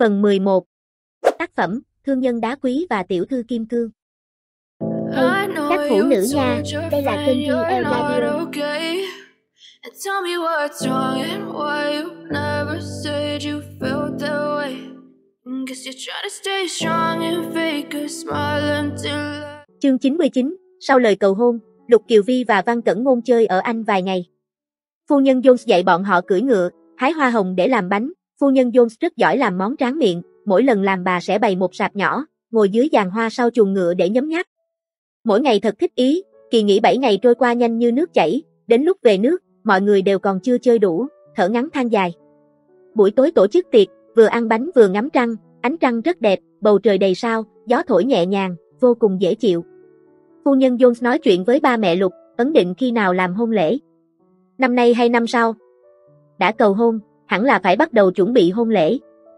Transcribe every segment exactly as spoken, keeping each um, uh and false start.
Phần mười một. Tác phẩm, Thương nhân đá quý và tiểu thư kim cương. Hey, các phụ nữ nha, đây là kênh vê lờ Radio. Chương chín mươi chín, sau lời cầu hôn, Lục Kiều Vi và Văn Cẩn Ngôn chơi ở Anh vài ngày. Phu nhân Jones dạy bọn họ cưỡi ngựa, hái hoa hồng để làm bánh. Phu nhân Jones rất giỏi làm món tráng miệng, mỗi lần làm bà sẽ bày một sạp nhỏ, ngồi dưới giàn hoa sau chuồng ngựa để nhấm nháp. Mỗi ngày thật thích ý, kỳ nghỉ bảy ngày trôi qua nhanh như nước chảy, đến lúc về nước, mọi người đều còn chưa chơi đủ, thở ngắn than dài. Buổi tối tổ chức tiệc, vừa ăn bánh vừa ngắm trăng, ánh trăng rất đẹp, bầu trời đầy sao, gió thổi nhẹ nhàng, vô cùng dễ chịu. Phu nhân Jones nói chuyện với ba mẹ Lục, ấn định khi nào làm hôn lễ. Năm nay hay năm sau? Đã cầu hôn, hẳn là phải bắt đầu chuẩn bị hôn lễ.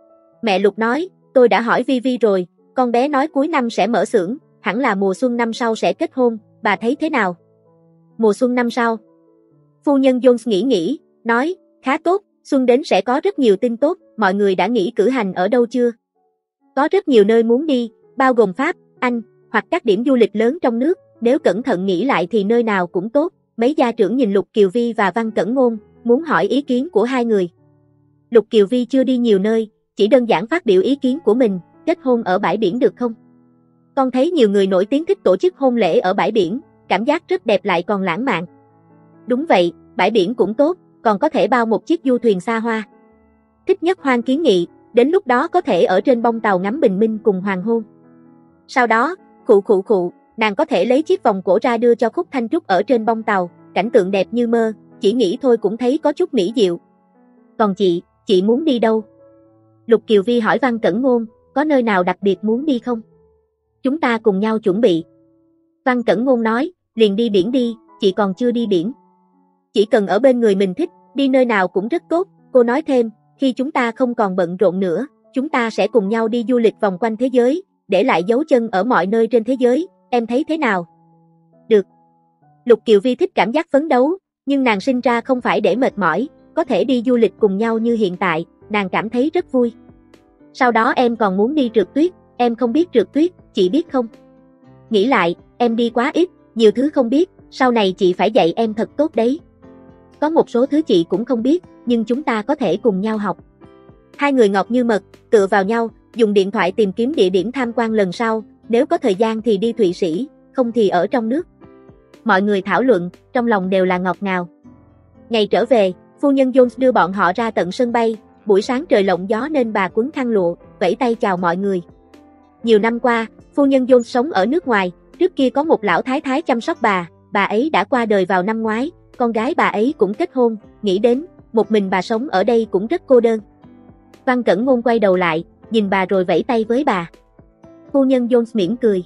Mẹ Lục nói, tôi đã hỏi Vi Vi rồi, con bé nói cuối năm sẽ mở xưởng, hẳn là mùa xuân năm sau sẽ kết hôn, bà thấy thế nào? Mùa xuân năm sau? Phu nhân Jones nghĩ nghĩ, nói, khá tốt, xuân đến sẽ có rất nhiều tin tốt, mọi người đã nghĩ cử hành ở đâu chưa? Có rất nhiều nơi muốn đi, bao gồm Pháp, Anh, hoặc các điểm du lịch lớn trong nước, nếu cẩn thận nghĩ lại thì nơi nào cũng tốt. Mấy gia trưởng nhìn Lục Kiều Vi và Văn Cẩn Ngôn, muốn hỏi ý kiến của hai người. Lục Kiều Vi chưa đi nhiều nơi, chỉ đơn giản phát biểu ý kiến của mình, kết hôn ở bãi biển được không? Con thấy nhiều người nổi tiếng thích tổ chức hôn lễ ở bãi biển, cảm giác rất đẹp lại còn lãng mạn. Đúng vậy, bãi biển cũng tốt, còn có thể bao một chiếc du thuyền xa hoa. Thích nhất Hoan kiến nghị, đến lúc đó có thể ở trên bông tàu ngắm bình minh cùng hoàng hôn. Sau đó, khụ khụ khụ, nàng có thể lấy chiếc vòng cổ ra đưa cho Khúc Thanh Trúc ở trên bông tàu, cảnh tượng đẹp như mơ, chỉ nghĩ thôi cũng thấy có chút mỹ diệu. Còn chị, chị muốn đi đâu? Lục Kiều Vi hỏi Văn Cẩn Ngôn, có nơi nào đặc biệt muốn đi không? Chúng ta cùng nhau chuẩn bị. Văn Cẩn Ngôn nói, liền đi biển đi, chị còn chưa đi biển. Chỉ cần ở bên người mình thích, đi nơi nào cũng rất tốt. Cô nói thêm, khi chúng ta không còn bận rộn nữa, chúng ta sẽ cùng nhau đi du lịch vòng quanh thế giới, để lại dấu chân ở mọi nơi trên thế giới, em thấy thế nào? Được. Lục Kiều Vi thích cảm giác phấn đấu, nhưng nàng sinh ra không phải để mệt mỏi, có thể đi du lịch cùng nhau như hiện tại, nàng cảm thấy rất vui. Sau đó em còn muốn đi trượt tuyết, em không biết trượt tuyết, chị biết không? Nghĩ lại, em đi quá ít, nhiều thứ không biết, sau này chị phải dạy em thật tốt đấy. Có một số thứ chị cũng không biết, nhưng chúng ta có thể cùng nhau học. Hai người ngọt như mật, tựa vào nhau, dùng điện thoại tìm kiếm địa điểm tham quan lần sau, nếu có thời gian thì đi Thụy Sĩ, không thì ở trong nước. Mọi người thảo luận, trong lòng đều là ngọt ngào. Ngày trở về, phu nhân Jones đưa bọn họ ra tận sân bay, buổi sáng trời lộng gió nên bà quấn khăn lụa, vẫy tay chào mọi người. Nhiều năm qua, phu nhân Jones sống ở nước ngoài, trước kia có một lão thái thái chăm sóc bà, bà ấy đã qua đời vào năm ngoái, con gái bà ấy cũng kết hôn, nghĩ đến, một mình bà sống ở đây cũng rất cô đơn. Văn Cẩn Ngôn quay đầu lại, nhìn bà rồi vẫy tay với bà. Phu nhân Jones mỉm cười.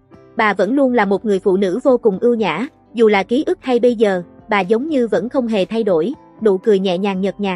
Bà vẫn luôn là một người phụ nữ vô cùng ưu nhã, dù là ký ức hay bây giờ, bà giống như vẫn không hề thay đổi, nụ cười nhẹ nhàng nhợt nhạt.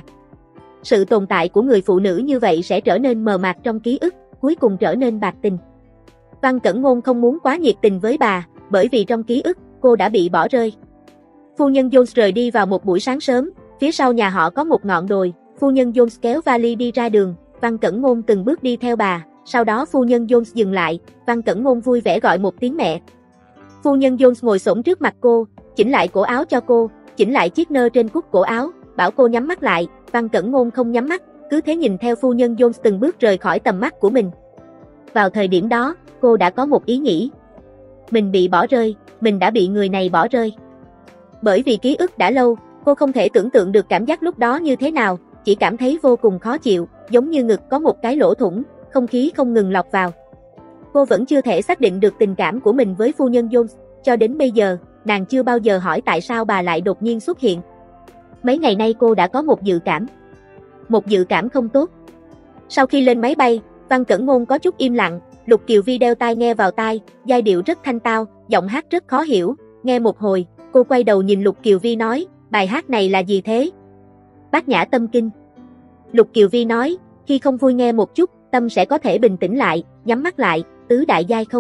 Sự tồn tại của người phụ nữ như vậy sẽ trở nên mờ mạt trong ký ức, cuối cùng trở nên bạc tình. Văn Cẩn Ngôn không muốn quá nhiệt tình với bà, bởi vì trong ký ức, cô đã bị bỏ rơi. Phu nhân Jones rời đi vào một buổi sáng sớm, phía sau nhà họ có một ngọn đồi, phu nhân Jones kéo vali đi ra đường, Văn Cẩn Ngôn từng bước đi theo bà, sau đó phu nhân Jones dừng lại, Văn Cẩn Ngôn vui vẻ gọi một tiếng mẹ. Phu nhân Jones ngồi xổm trước mặt cô, chỉnh lại cổ áo cho cô, chỉnh lại chiếc nơ trên cúc cổ áo, bảo cô nhắm mắt lại, Văn Cẩn Ngôn không nhắm mắt, cứ thế nhìn theo phu nhân Jones từng bước rời khỏi tầm mắt của mình. Vào thời điểm đó, cô đã có một ý nghĩ. Mình bị bỏ rơi, mình đã bị người này bỏ rơi. Bởi vì ký ức đã lâu, cô không thể tưởng tượng được cảm giác lúc đó như thế nào, chỉ cảm thấy vô cùng khó chịu, giống như ngực có một cái lỗ thủng, không khí không ngừng lọt vào. Cô vẫn chưa thể xác định được tình cảm của mình với phu nhân Jones, cho đến bây giờ, nàng chưa bao giờ hỏi tại sao bà lại đột nhiên xuất hiện. Mấy ngày nay cô đã có một dự cảm. Một dự cảm không tốt. Sau khi lên máy bay, Văn Cẩn Ngôn có chút im lặng, Lục Kiều Vi đeo tai nghe vào tai, giai điệu rất thanh tao, giọng hát rất khó hiểu, nghe một hồi, cô quay đầu nhìn Lục Kiều Vi nói, bài hát này là gì thế? Bát Nhã Tâm Kinh. Lục Kiều Vi nói, khi không vui nghe một chút, tâm sẽ có thể bình tĩnh lại, nhắm mắt lại, tứ đại giai không?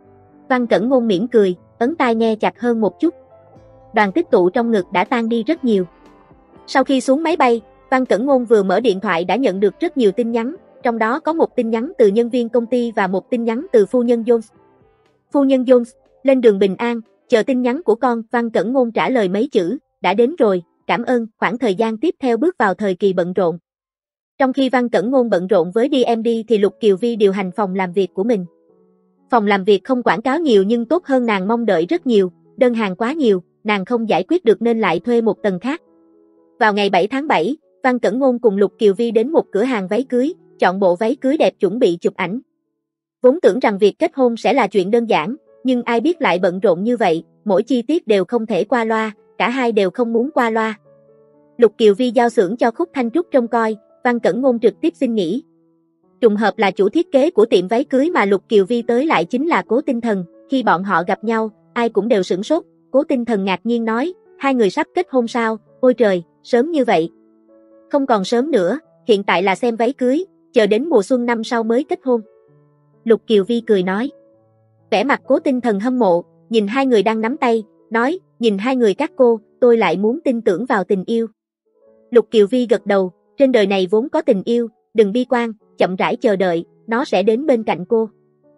Văn Cẩn Ngôn mỉm cười, ấn tai nghe chặt hơn một chút. Đoàn tích tụ trong ngực đã tan đi rất nhiều. Sau khi xuống máy bay, Văn Cẩn Ngôn vừa mở điện thoại đã nhận được rất nhiều tin nhắn, trong đó có một tin nhắn từ nhân viên công ty và một tin nhắn từ phu nhân Jones. Phu nhân Jones, lên đường bình an, chờ tin nhắn của con. Văn Cẩn Ngôn trả lời mấy chữ, đã đến rồi, cảm ơn. Khoảng thời gian tiếp theo bước vào thời kỳ bận rộn. Trong khi Văn Cẩn Ngôn bận rộn với đê em đê thì Lục Kiều Vi điều hành phòng làm việc của mình. Phòng làm việc không quảng cáo nhiều nhưng tốt hơn nàng mong đợi rất nhiều, đơn hàng quá nhiều, nàng không giải quyết được nên lại thuê một tầng khác. Vào ngày bảy tháng bảy, Văn Cẩn Ngôn cùng Lục Kiều Vi đến một cửa hàng váy cưới, chọn bộ váy cưới đẹp chuẩn bị chụp ảnh. Vốn tưởng rằng việc kết hôn sẽ là chuyện đơn giản, nhưng ai biết lại bận rộn như vậy, mỗi chi tiết đều không thể qua loa, cả hai đều không muốn qua loa. Lục Kiều Vi giao xưởng cho Khúc Thanh Trúc trông coi, Văn Cẩn Ngôn trực tiếp xin nghỉ. Trùng hợp là chủ thiết kế của tiệm váy cưới mà Lục Kiều Vi tới lại chính là Cố Tinh Thần, khi bọn họ gặp nhau, ai cũng đều sửng sốt. Cố Tinh Thần ngạc nhiên nói, hai người sắp kết hôn sao? Ôi trời, sớm như vậy. Không còn sớm nữa, hiện tại là xem váy cưới, chờ đến mùa xuân năm sau mới kết hôn. Lục Kiều Vi cười nói. Vẻ mặt Cố Tinh Thần hâm mộ, nhìn hai người đang nắm tay, nói, nhìn hai người các cô, tôi lại muốn tin tưởng vào tình yêu. Lục Kiều Vi gật đầu, trên đời này vốn có tình yêu, đừng bi quan, chậm rãi chờ đợi, nó sẽ đến bên cạnh cô.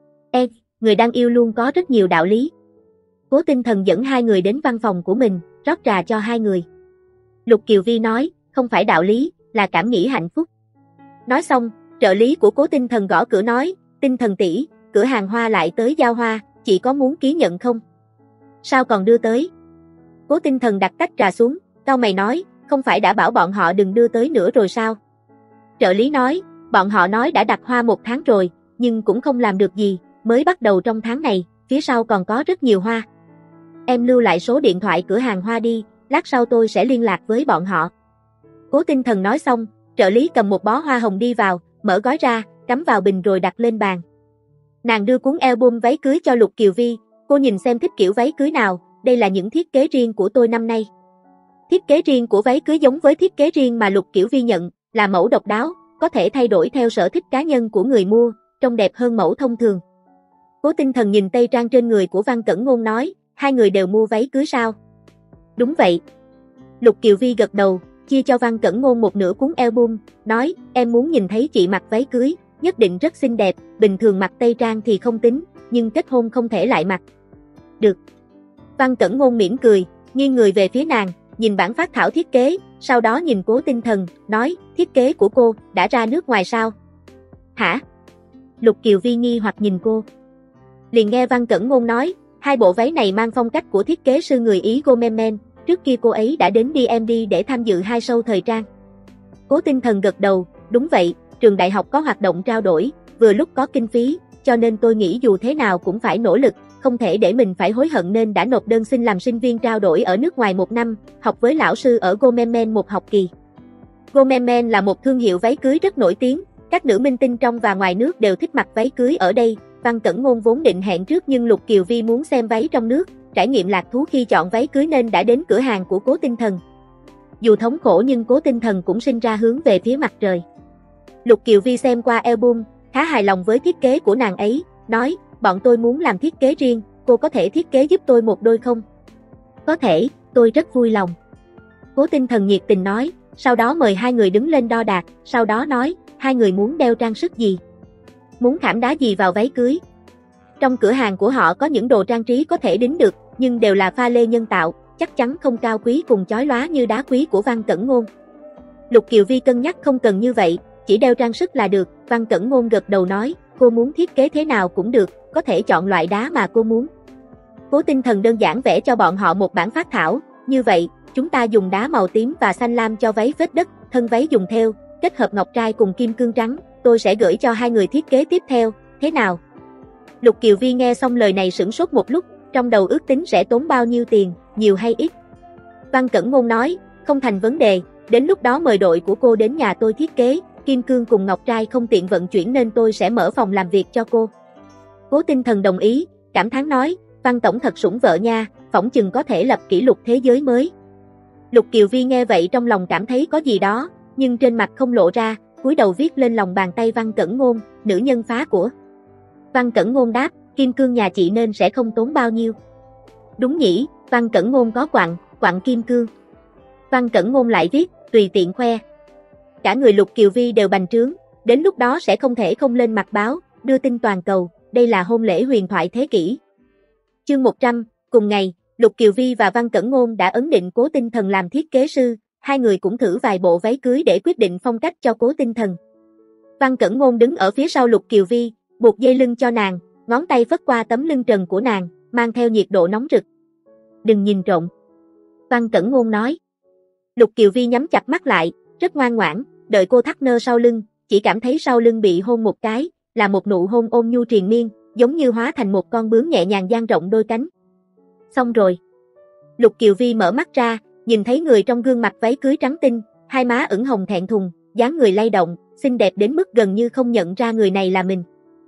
Ê, người đang yêu luôn có rất nhiều đạo lý. Cố Tinh Thần dẫn hai người đến văn phòng của mình, rót trà cho hai người. Lục Kiều Vi nói, không phải đạo lý, là cảm nghĩ hạnh phúc. Nói xong, trợ lý của Cố Tinh Thần gõ cửa nói, Tinh Thần tỷ, cửa hàng hoa lại tới giao hoa, chị có muốn ký nhận không? Sao còn đưa tới? Cố Tinh Thần đặt tách trà xuống, cau mày nói, không phải đã bảo bọn họ đừng đưa tới nữa rồi sao? Trợ lý nói, bọn họ nói đã đặt hoa một tháng rồi, nhưng cũng không làm được gì, mới bắt đầu trong tháng này, phía sau còn có rất nhiều hoa. Em lưu lại số điện thoại cửa hàng hoa đi, lát sau tôi sẽ liên lạc với bọn họ. Cố Tinh Thần nói xong, trợ lý cầm một bó hoa hồng đi vào, mở gói ra, cắm vào bình rồi đặt lên bàn. Nàng đưa cuốn album váy cưới cho Lục Kiều Vi, cô nhìn xem thích kiểu váy cưới nào, đây là những thiết kế riêng của tôi năm nay. Thiết kế riêng của váy cưới giống với thiết kế riêng mà Lục Kiều Vi nhận, là mẫu độc đáo, có thể thay đổi theo sở thích cá nhân của người mua, trông đẹp hơn mẫu thông thường. Cố Tinh Thần nhìn tây trang trên người của Văn Cẩn Ngôn nói, hai người đều mua váy cưới sao? Đúng vậy. Lục Kiều Vi gật đầu, chia cho Văn Cẩn Ngôn một nửa cuốn album, nói, em muốn nhìn thấy chị mặc váy cưới, nhất định rất xinh đẹp, bình thường mặc tây trang thì không tính, nhưng kết hôn không thể lại mặc. Được. Văn Cẩn Ngôn mỉm cười, nghiêng người về phía nàng, nhìn bản phác thảo thiết kế, sau đó nhìn Cố Tinh Thần, nói, thiết kế của cô, đã ra nước ngoài sao? Hả? Lục Kiều Vi nghi hoặc nhìn cô. Liền nghe Văn Cẩn Ngôn nói, hai bộ váy này mang phong cách của thiết kế sư người Ý Gomemen, trước kia cô ấy đã đến đê em đê để tham dự hai show thời trang. Cố Tinh Thần gật đầu, đúng vậy, trường đại học có hoạt động trao đổi, vừa lúc có kinh phí, cho nên tôi nghĩ dù thế nào cũng phải nỗ lực, không thể để mình phải hối hận nên đã nộp đơn xin làm sinh viên trao đổi ở nước ngoài một năm, học với lão sư ở Gomemen một học kỳ. Gomemen là một thương hiệu váy cưới rất nổi tiếng, các nữ minh tinh trong và ngoài nước đều thích mặc váy cưới ở đây. Văn Cẩn Ngôn vốn định hẹn trước nhưng Lục Kiều Vi muốn xem váy trong nước, trải nghiệm lạc thú khi chọn váy cưới nên đã đến cửa hàng của Cố Tinh Thần. Dù thống khổ nhưng Cố Tinh Thần cũng sinh ra hướng về phía mặt trời. Lục Kiều Vi xem qua album, khá hài lòng với thiết kế của nàng ấy, nói, bọn tôi muốn làm thiết kế riêng, cô có thể thiết kế giúp tôi một đôi không? Có thể, tôi rất vui lòng. Cố Tinh Thần nhiệt tình nói, sau đó mời hai người đứng lên đo đạc, sau đó nói, hai người muốn đeo trang sức gì? Muốn khảm đá gì vào váy cưới? Trong cửa hàng của họ có những đồ trang trí có thể đính được, nhưng đều là pha lê nhân tạo, chắc chắn không cao quý cùng chói lóa như đá quý của Văn Cẩn Ngôn. Lục Kiều Vi cân nhắc không cần như vậy, chỉ đeo trang sức là được. Văn Cẩn Ngôn gật đầu nói, cô muốn thiết kế thế nào cũng được, có thể chọn loại đá mà cô muốn. Cố Tinh Thần đơn giản vẽ cho bọn họ một bản phác thảo, như vậy, chúng ta dùng đá màu tím và xanh lam cho váy vết đất, thân váy dùng thêu, kết hợp ngọc trai cùng kim cương trắng, tôi sẽ gửi cho hai người thiết kế tiếp theo, thế nào? Lục Kiều Vi nghe xong lời này sửng sốt một lúc, trong đầu ước tính sẽ tốn bao nhiêu tiền, nhiều hay ít. Văn Cẩn Ngôn nói, không thành vấn đề, đến lúc đó mời đội của cô đến nhà tôi thiết kế, kim cương cùng ngọc trai không tiện vận chuyển nên tôi sẽ mở phòng làm việc cho cô. Cố Tinh Thần đồng ý, cảm thán nói, Văn Tổng thật sủng vợ nha, phỏng chừng có thể lập kỷ lục thế giới mới. Lục Kiều Vi nghe vậy trong lòng cảm thấy có gì đó, nhưng trên mặt không lộ ra, cúi đầu viết lên lòng bàn tay Văn Cẩn Ngôn, nữ nhân phá của. Văn Cẩn Ngôn đáp, kim cương nhà chị nên sẽ không tốn bao nhiêu. Đúng nhỉ, Văn Cẩn Ngôn có quặng, quặng kim cương. Văn Cẩn Ngôn lại viết, tùy tiện khoe. Cả người Lục Kiều Vi đều bành trướng, Đến lúc đó sẽ không thể không lên mặt báo, đưa tin toàn cầu, đây là hôn lễ huyền thoại thế kỷ. Chương một trăm, cùng ngày, Lục Kiều Vi và Văn Cẩn Ngôn đã ấn định Cố Tinh Thần làm thiết kế sư, hai người cũng thử vài bộ váy cưới để quyết định phong cách cho Cố Tinh Thần. Văn Cẩn Ngôn đứng ở phía sau Lục Kiều Vi, buộc dây lưng cho nàng, ngón tay phất qua tấm lưng trần của nàng, mang theo nhiệt độ nóng rực. Đừng nhìn trộm. Văn Cẩn Ngôn nói. Lục Kiều Vi nhắm chặt mắt lại, rất ngoan ngoãn, đợi cô thắt nơ sau lưng, chỉ cảm thấy sau lưng bị hôn một cái, là một nụ hôn ôn nhu triền miên, giống như hóa thành một con bướm nhẹ nhàng dang rộng đôi cánh. Xong rồi. Lục Kiều Vi mở mắt ra, nhìn thấy người trong gương mặt váy cưới trắng tinh, hai má ửng hồng thẹn thùng, dáng người lay động, xinh đẹp đến mức gần như không nhận ra người này là mình.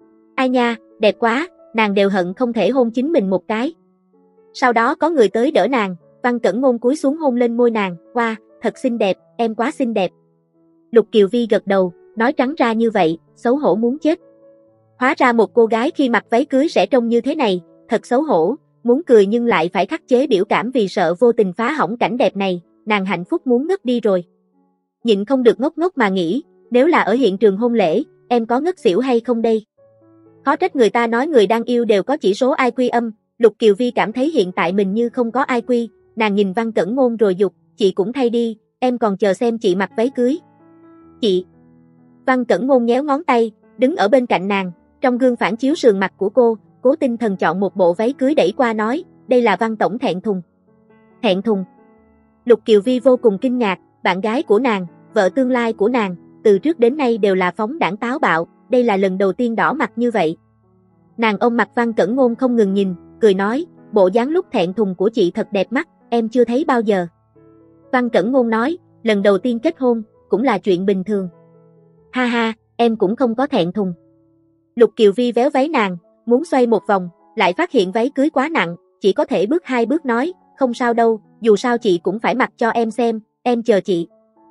Ai nha, đẹp quá, nàng đều hận không thể hôn chính mình một cái. Sau đó có người tới đỡ nàng, Văn Cẩn Ngôn cúi xuống hôn lên môi nàng, "Wow, thật xinh đẹp, em quá xinh đẹp." Lục Kiều Vi gật đầu, nói trắng ra như vậy, xấu hổ muốn chết. Hóa ra một cô gái khi mặc váy cưới sẽ trông như thế này, thật xấu hổ, muốn cười nhưng lại phải khắc chế biểu cảm vì sợ vô tình phá hỏng cảnh đẹp này, nàng hạnh phúc muốn ngất đi rồi. Nhịn không được ngốc ngốc mà nghĩ, nếu là ở hiện trường hôn lễ, em có ngất xỉu hay không đây? Khó trách người ta nói người đang yêu đều có chỉ số i kiu âm, Lục Kiều Vi cảm thấy hiện tại mình như không có i kiu, nàng nhìn Văn Cẩn Ngôn rồi dục, chị cũng thay đi, em còn chờ xem chị mặc váy cưới. Chị. Văn Cẩn Ngôn nhéo ngón tay, đứng ở bên cạnh nàng, trong gương phản chiếu sườn mặt của cô, Cố Tinh Thần chọn một bộ váy cưới đẩy qua nói, đây là Văn tổng thẹn thùng. Thẹn thùng. Lục Kiều Vi vô cùng kinh ngạc, bạn gái của nàng, vợ tương lai của nàng, từ trước đến nay đều là phóng đãng táo bạo, đây là lần đầu tiên đỏ mặt như vậy. Nàng ôm mặt Văn Cẩn Ngôn không ngừng nhìn, cười nói, bộ dáng lúc thẹn thùng của chị thật đẹp mắt, em chưa thấy bao giờ. Văn Cẩn Ngôn nói, lần đầu tiên kết hôn, cũng là chuyện bình thường. Ha ha, em cũng không có thẹn thùng. Lục Kiều Vi véo váy nàng, muốn xoay một vòng, lại phát hiện váy cưới quá nặng, chỉ có thể bước hai bước nói, không sao đâu, dù sao chị cũng phải mặc cho em xem, em chờ chị.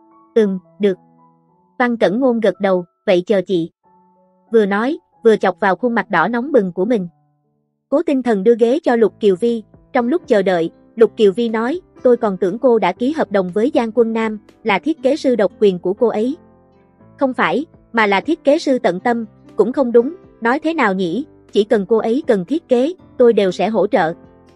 Ừm, được. Văn Cẩn Ngôn gật đầu, vậy chờ chị. Vừa nói, vừa chọc vào khuôn mặt đỏ nóng bừng của mình. Cố Tinh Thần đưa ghế cho Lục Kiều Vi, trong lúc chờ đợi, Lục Kiều Vi nói, tôi còn tưởng cô đã ký hợp đồng với Giang Quân Nam, là thiết kế sư độc quyền của cô ấy. Không phải, mà là thiết kế sư tận tâm, cũng không đúng, nói thế nào nhỉ, chỉ cần cô ấy cần thiết kế, tôi đều sẽ hỗ trợ.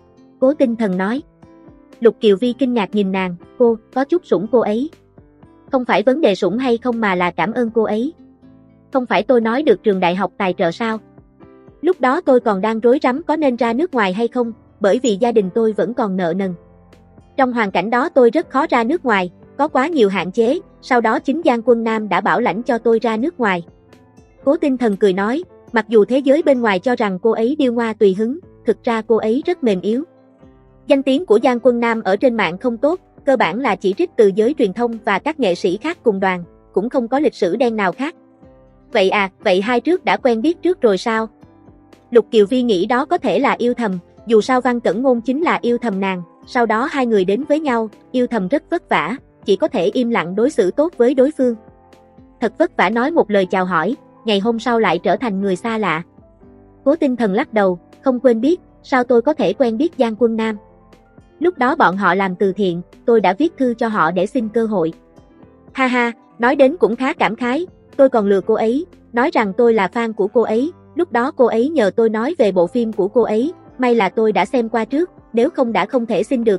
Cố Tinh Thần nói. Lục Kiều Vi kinh ngạc nhìn nàng, cô, có chút sủng cô ấy. Không phải vấn đề sủng hay không mà là cảm ơn cô ấy. Không phải tôi nói được trường đại học tài trợ sao? Lúc đó tôi còn đang rối rắm có nên ra nước ngoài hay không, bởi vì gia đình tôi vẫn còn nợ nần. Trong hoàn cảnh đó tôi rất khó ra nước ngoài, có quá nhiều hạn chế, sau đó chính Giang Quân Nam đã bảo lãnh cho tôi ra nước ngoài. Cố Tinh Thần cười nói, mặc dù thế giới bên ngoài cho rằng cô ấy điêu ngoa tùy hứng, thực ra cô ấy rất mềm yếu. Danh tiếng của Giang Quân Nam ở trên mạng không tốt, cơ bản là chỉ trích từ giới truyền thông và các nghệ sĩ khác cùng đoàn, cũng không có lịch sử đen nào khác. Vậy à, vậy hai trước đã quen biết trước rồi sao? Lục Kiều Vi nghĩ đó có thể là yêu thầm, dù sao Văn Cẩn Ngôn chính là yêu thầm nàng, sau đó hai người đến với nhau, yêu thầm rất vất vả, chỉ có thể im lặng đối xử tốt với đối phương. Thật vất vả nói một lời chào hỏi, ngày hôm sau lại trở thành người xa lạ. Cố Tinh Thần lắc đầu, không quên biết, sao tôi có thể quen biết Giang Quân Nam. Lúc đó bọn họ làm từ thiện, tôi đã viết thư cho họ để xin cơ hội. Ha ha, nói đến cũng khá cảm khái, tôi còn lừa cô ấy, nói rằng tôi là fan của cô ấy, lúc đó cô ấy nhờ tôi nói về bộ phim của cô ấy, may là tôi đã xem qua trước, nếu không đã không thể xin được.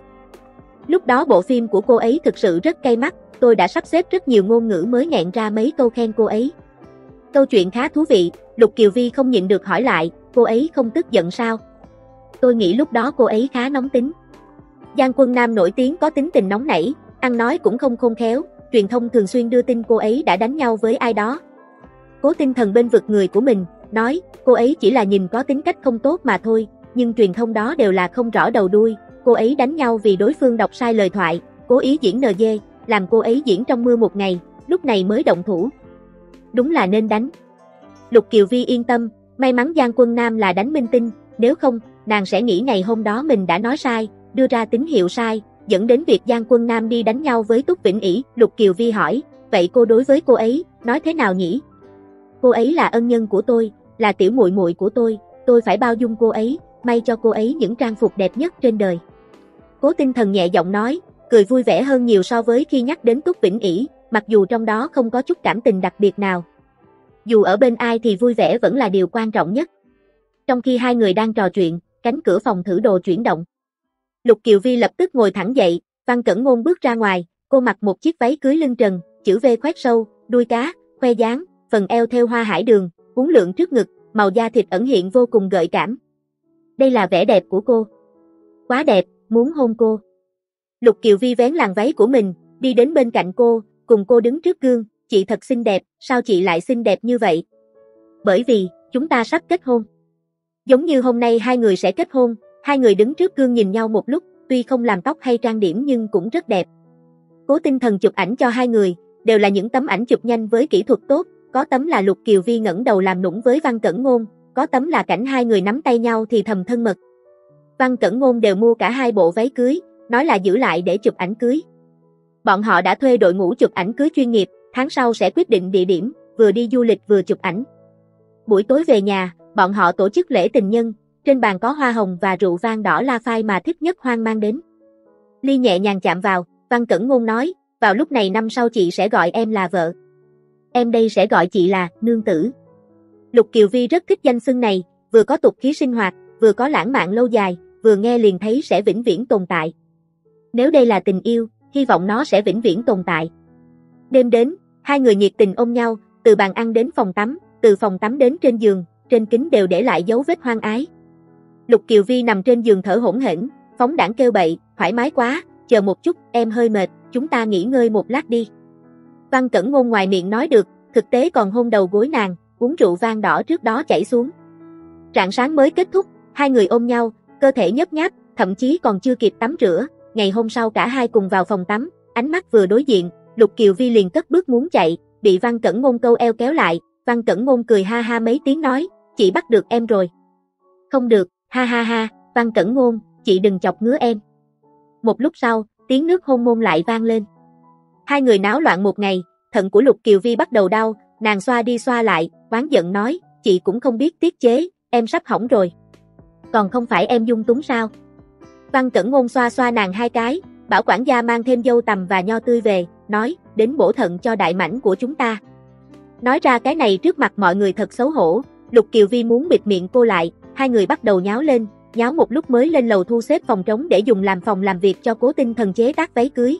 Lúc đó bộ phim của cô ấy thực sự rất cay mắt, tôi đã sắp xếp rất nhiều ngôn ngữ mới nghẹn ra mấy câu khen cô ấy. Câu chuyện khá thú vị, Lục Kiều Vi không nhịn được hỏi lại, cô ấy không tức giận sao? Tôi nghĩ lúc đó cô ấy khá nóng tính. Giang Quân Nam nổi tiếng có tính tình nóng nảy, ăn nói cũng không khôn khéo, truyền thông thường xuyên đưa tin cô ấy đã đánh nhau với ai đó. Cố Tinh Thần bên vực người của mình, nói, cô ấy chỉ là nhìn có tính cách không tốt mà thôi, nhưng truyền thông đó đều là không rõ đầu đuôi, cô ấy đánh nhau vì đối phương đọc sai lời thoại, cố ý diễn en giê, làm cô ấy diễn trong mưa một ngày, lúc này mới động thủ. Đúng là nên đánh. Lục Kiều Vi yên tâm, may mắn Giang Quân Nam là đánh minh tinh, nếu không, nàng sẽ nghĩ ngày hôm đó mình đã nói sai, đưa ra tín hiệu sai, dẫn đến việc Giang Quân Nam đi đánh nhau với Túc Vĩnh Ỷ. Lục Kiều Vi hỏi, vậy cô đối với cô ấy, nói thế nào nhỉ? Cô ấy là ân nhân của tôi, là tiểu muội muội của tôi, tôi phải bao dung cô ấy, may cho cô ấy những trang phục đẹp nhất trên đời. Cố Tinh Thần nhẹ giọng nói, cười vui vẻ hơn nhiều so với khi nhắc đến Túc Vĩnh Ỷ, mặc dù trong đó không có chút cảm tình đặc biệt nào. dù ở bên ai thì vui vẻ vẫn là điều quan trọng nhất. Trong khi hai người đang trò chuyện, cánh cửa phòng thử đồ chuyển động. Lục Kiều Vi lập tức ngồi thẳng dậy, Văn Cẩn Ngôn bước ra ngoài, cô mặc một chiếc váy cưới lưng trần, chữ V khoét sâu, đuôi cá, khoe dáng, phần eo thêu hoa hải đường, uốn lượn trước ngực, màu da thịt ẩn hiện vô cùng gợi cảm. Đây là vẻ đẹp của cô. Quá đẹp, muốn hôn cô. Lục Kiều Vi vén làn váy của mình, đi đến bên cạnh cô, cùng cô đứng trước gương, chị thật xinh đẹp, sao chị lại xinh đẹp như vậy? Bởi vì, chúng ta sắp kết hôn. Giống như hôm nay hai người sẽ kết hôn, hai người đứng trước gương nhìn nhau một lúc, tuy không làm tóc hay trang điểm nhưng cũng rất đẹp. Cố Tinh Thần chụp ảnh cho hai người, đều là những tấm ảnh chụp nhanh với kỹ thuật tốt, có tấm là Lục Kiều Vi ngẩng đầu làm nũng với Văn Cẩn Ngôn, có tấm là cảnh hai người nắm tay nhau thì thầm thân mật. Văn Cẩn Ngôn đều mua cả hai bộ váy cưới, nói là giữ lại để chụp ảnh cưới. Bọn họ đã thuê đội ngũ chụp ảnh cưới chuyên nghiệp, tháng sau sẽ quyết định địa điểm, vừa đi du lịch vừa chụp ảnh. Buổi tối về nhà, bọn họ tổ chức lễ tình nhân, trên bàn có hoa hồng và rượu vang đỏ La Phai mà thích nhất Hoang mang đến. Ly nhẹ nhàng chạm vào, Văn Cẩn Ngôn nói, vào lúc này năm sau chị sẽ gọi em là vợ. Em đây sẽ gọi chị là nương tử. Lục Kiều Vi rất thích danh xưng này, vừa có tục khí sinh hoạt, vừa có lãng mạn lâu dài, vừa nghe liền thấy sẽ vĩnh viễn tồn tại. Nếu đây là tình yêu, hy vọng nó sẽ vĩnh viễn tồn tại. Đêm đến, hai người nhiệt tình ôm nhau, từ bàn ăn đến phòng tắm, từ phòng tắm đến trên giường, trên kính đều để lại dấu vết hoang ái. Lục Kiều Vi nằm trên giường thở hổn hển, phóng đãng kêu bậy, thoải mái quá, chờ một chút, em hơi mệt, chúng ta nghỉ ngơi một lát đi. Văn Cẩn Ngôn ngoài miệng nói được, thực tế còn hôn đầu gối nàng, uống rượu vang đỏ trước đó chảy xuống. Rạng sáng mới kết thúc, hai người ôm nhau, cơ thể nhấp nháp, thậm chí còn chưa kịp tắm rửa. Ngày hôm sau cả hai cùng vào phòng tắm, ánh mắt vừa đối diện, Lục Kiều Vi liền cất bước muốn chạy, bị Văn Cẩn Ngôn câu eo kéo lại. Văn Cẩn Ngôn cười ha ha mấy tiếng nói, chị bắt được em rồi. Không được, ha ha ha, Văn Cẩn Ngôn, chị đừng chọc ngứa em. Một lúc sau, tiếng nước hôn môn lại vang lên. Hai người náo loạn một ngày, thận của Lục Kiều Vi bắt đầu đau, nàng xoa đi xoa lại, oán giận nói, chị cũng không biết tiết chế, em sắp hỏng rồi. Còn không phải em dung túng sao? Văn Cẩn Ngôn xoa xoa nàng hai cái, bảo quản gia mang thêm dâu tằm và nho tươi về, nói, đến bổ thận cho đại mảnh của chúng ta. Nói ra cái này trước mặt mọi người thật xấu hổ, Lục Kiều Vi muốn bịt miệng cô lại, hai người bắt đầu nháo lên, nháo một lúc mới lên lầu thu xếp phòng trống để dùng làm phòng làm việc cho Cố Tinh Thần chế tác váy cưới.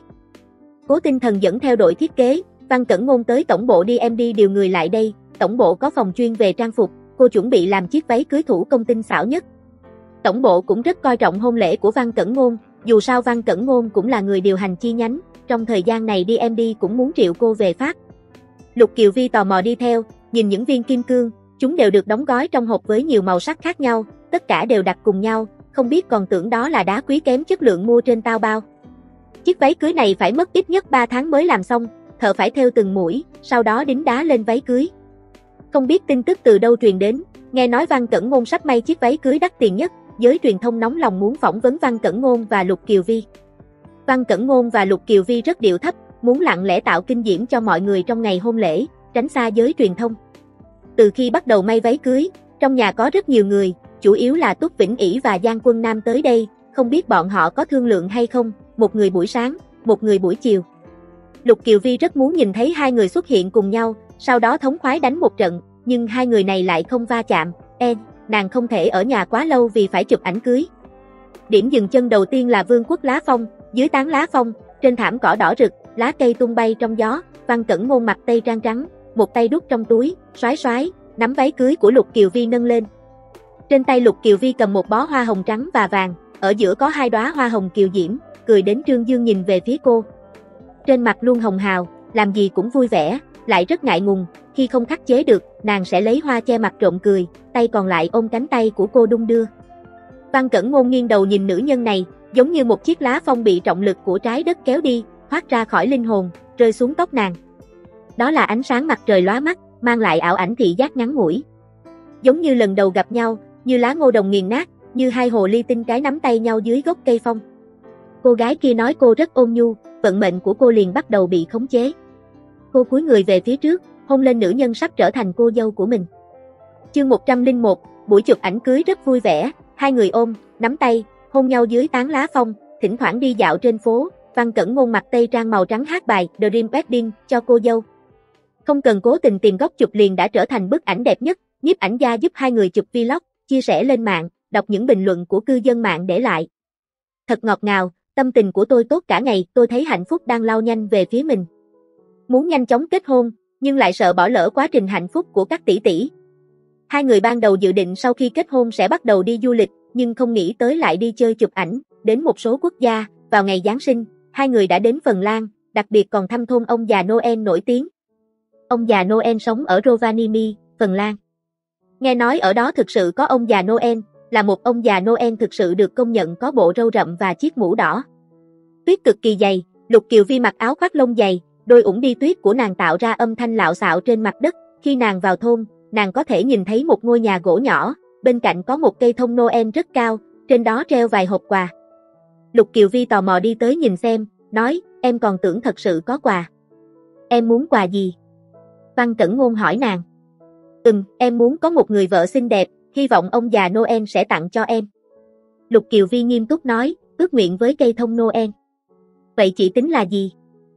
Cố Tinh Thần dẫn theo đội thiết kế, Văn Cẩn Ngôn tới tổng bộ đi em đi điều người lại đây, tổng bộ có phòng chuyên về trang phục, cô chuẩn bị làm chiếc váy cưới thủ công tinh xảo nhất. Tổng bộ cũng rất coi trọng hôn lễ của Văn Cẩn Ngôn, dù sao Văn Cẩn Ngôn cũng là người điều hành chi nhánh, trong thời gian này đi em đi cũng muốn triệu cô về Pháp. Lục Kiều Vi tò mò đi theo, nhìn những viên kim cương, chúng đều được đóng gói trong hộp với nhiều màu sắc khác nhau, tất cả đều đặt cùng nhau, không biết còn tưởng đó là đá quý kém chất lượng mua trên tao bao. Chiếc váy cưới này phải mất ít nhất ba tháng mới làm xong, thợ phải thêu từng mũi, sau đó đính đá lên váy cưới. Không biết tin tức từ đâu truyền đến, nghe nói Văn Cẩn Ngôn sắp may chiếc váy cưới đắt tiền nhất, giới truyền thông nóng lòng muốn phỏng vấn Văn Cẩn Ngôn và Lục Kiều Vi. Văn Cẩn Ngôn và Lục Kiều Vi rất điệu thấp, muốn lặng lẽ tạo kinh diễm cho mọi người trong ngày hôn lễ, tránh xa giới truyền thông. Từ khi bắt đầu may váy cưới, trong nhà có rất nhiều người, chủ yếu là Túc Vĩnh Ỷ và Giang Quân Nam tới đây, không biết bọn họ có thương lượng hay không, một người buổi sáng, một người buổi chiều. Lục Kiều Vi rất muốn nhìn thấy hai người xuất hiện cùng nhau, sau đó thống khoái đánh một trận, nhưng hai người này lại không va chạm, e, nàng không thể ở nhà quá lâu vì phải chụp ảnh cưới. Điểm dừng chân đầu tiên là Vương quốc lá phong, dưới tán lá phong, trên thảm cỏ đỏ rực, lá cây tung bay trong gió, Văn Cẩn Ngôn mặc tây trang trắng, một tay đút trong túi, xoái xoái, nắm váy cưới của Lục Kiều Vi nâng lên. Trên tay Lục Kiều Vi cầm một bó hoa hồng trắng và vàng, ở giữa có hai đóa hoa hồng kiều diễm, cười đến trương dương nhìn về phía cô. Trên mặt luôn hồng hào, làm gì cũng vui vẻ, lại rất ngại ngùng, khi không khắc chế được, nàng sẽ lấy hoa che mặt trộm cười, tay còn lại ôm cánh tay của cô đung đưa. Văn Cẩn Ngôn nghiêng đầu nhìn nữ nhân này, giống như một chiếc lá phong bị trọng lực của trái đất kéo đi, thoát ra khỏi linh hồn, rơi xuống tóc nàng. Đó là ánh sáng mặt trời lóa mắt, mang lại ảo ảnh thị giác ngắn ngủi. Giống như lần đầu gặp nhau, như lá ngô đồng nghiền nát, như hai hồ ly tinh cái nắm tay nhau dưới gốc cây phong. Cô gái kia nói cô rất ôn nhu, vận mệnh của cô liền bắt đầu bị khống chế. Cô cúi người về phía trước, hôn lên nữ nhân sắp trở thành cô dâu của mình. Chương một trăm lẻ một, buổi chụp ảnh cưới rất vui vẻ, hai người ôm, nắm tay, hôn nhau dưới tán lá phong, thỉnh thoảng đi dạo trên phố. Văn Cẩn Ngôn mặc tây trang màu trắng hát bài Dream Wedding cho cô dâu. Không cần cố tình tìm góc chụp liền đã trở thành bức ảnh đẹp nhất, nhiếp ảnh gia giúp hai người chụp vlog, chia sẻ lên mạng, đọc những bình luận của cư dân mạng để lại. Thật ngọt ngào, tâm tình của tôi tốt cả ngày, tôi thấy hạnh phúc đang lao nhanh về phía mình. Muốn nhanh chóng kết hôn, nhưng lại sợ bỏ lỡ quá trình hạnh phúc của các tỷ tỷ. Hai người ban đầu dự định sau khi kết hôn sẽ bắt đầu đi du lịch, nhưng không nghĩ tới lại đi chơi chụp ảnh, đến một số quốc gia. Vào ngày Giáng sinh, hai người đã đến Phần Lan, đặc biệt còn thăm thôn ông già Noel nổi tiếng. Ông già Noel sống ở Rovaniemi, Phần Lan. Nghe nói ở đó thực sự có ông già Noel, là một ông già Noel thực sự được công nhận có bộ râu rậm và chiếc mũ đỏ. Tuyết cực kỳ dày, Lục Kiều Vi mặc áo khoác lông dày, đôi ủng đi tuyết của nàng tạo ra âm thanh lạo xạo trên mặt đất. Khi nàng vào thôn, nàng có thể nhìn thấy một ngôi nhà gỗ nhỏ, bên cạnh có một cây thông Noel rất cao, trên đó treo vài hộp quà. Lục Kiều Vi tò mò đi tới nhìn xem, nói, em còn tưởng thật sự có quà. Em muốn quà gì? Văn Cẩn Ngôn hỏi nàng. Ừm, em muốn có một người vợ xinh đẹp, hy vọng ông già Noel sẽ tặng cho em. Lục Kiều Vi nghiêm túc nói, ước nguyện với cây thông Noel. Vậy chị tính là gì?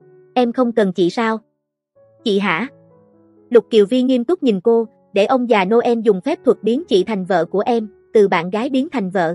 Em không cần chị sao? Chị hả? Lục Kiều Vi nghiêm túc nhìn cô, để ông già Noel dùng phép thuật biến chị thành vợ của em, từ bạn gái biến thành vợ.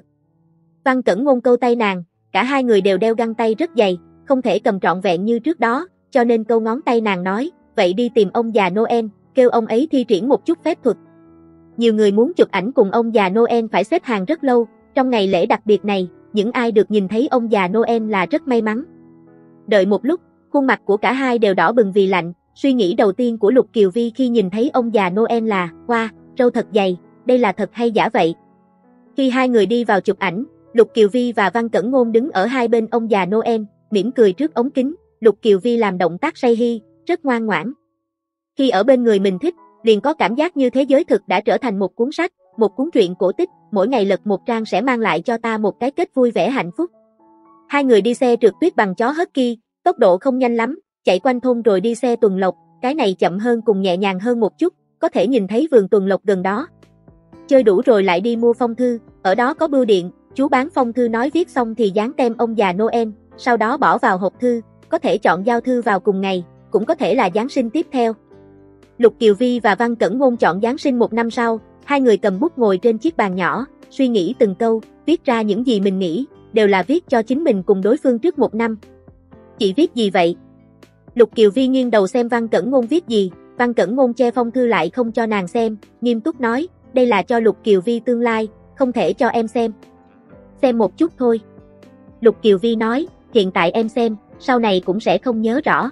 Văn Cẩn Ngôn câu tay nàng, cả hai người đều đeo găng tay rất dày, không thể cầm trọn vẹn như trước đó, cho nên câu ngón tay nàng nói, vậy đi tìm ông già Noel, kêu ông ấy thi triển một chút phép thuật. Nhiều người muốn chụp ảnh cùng ông già Noel phải xếp hàng rất lâu, trong ngày lễ đặc biệt này, những ai được nhìn thấy ông già Noel là rất may mắn. Đợi một lúc, khuôn mặt của cả hai đều đỏ bừng vì lạnh, suy nghĩ đầu tiên của Lục Kiều Vi khi nhìn thấy ông già Noel là, wow, râu thật dày, đây là thật hay giả vậy? Khi hai người đi vào chụp ảnh, Lục Kiều Vi và Văn Cẩn Ngôn đứng ở hai bên ông già Noel, mỉm cười trước ống kính, Lục Kiều Vi làm động tác say hi, rất ngoan ngoãn. Khi ở bên người mình thích, liền có cảm giác như thế giới thực đã trở thành một cuốn sách, một cuốn truyện cổ tích, mỗi ngày lật một trang sẽ mang lại cho ta một cái kết vui vẻ hạnh phúc. Hai người đi xe trượt tuyết bằng chó Husky, tốc độ không nhanh lắm, chạy quanh thôn rồi đi xe tuần lộc, cái này chậm hơn cùng nhẹ nhàng hơn một chút, có thể nhìn thấy vườn tuần lộc gần đó. Chơi đủ rồi lại đi mua phong thư, ở đó có bưu điện, chú bán phong thư nói viết xong thì dán tem ông già Noel, sau đó bỏ vào hộp thư, có thể chọn giao thư vào cùng ngày, cũng có thể là Giáng sinh tiếp theo. Lục Kiều Vi và Văn Cẩn Ngôn chọn Giáng sinh một năm sau, hai người cầm bút ngồi trên chiếc bàn nhỏ, suy nghĩ từng câu, viết ra những gì mình nghĩ, đều là viết cho chính mình cùng đối phương trước một năm. Chị viết gì vậy? Lục Kiều Vi nghiêng đầu xem Văn Cẩn Ngôn viết gì, Văn Cẩn Ngôn che phong thư lại không cho nàng xem, nghiêm túc nói, đây là cho Lục Kiều Vi tương lai, không thể cho em xem. Xem một chút thôi. Lục Kiều Vi nói, hiện tại em xem, sau này cũng sẽ không nhớ rõ.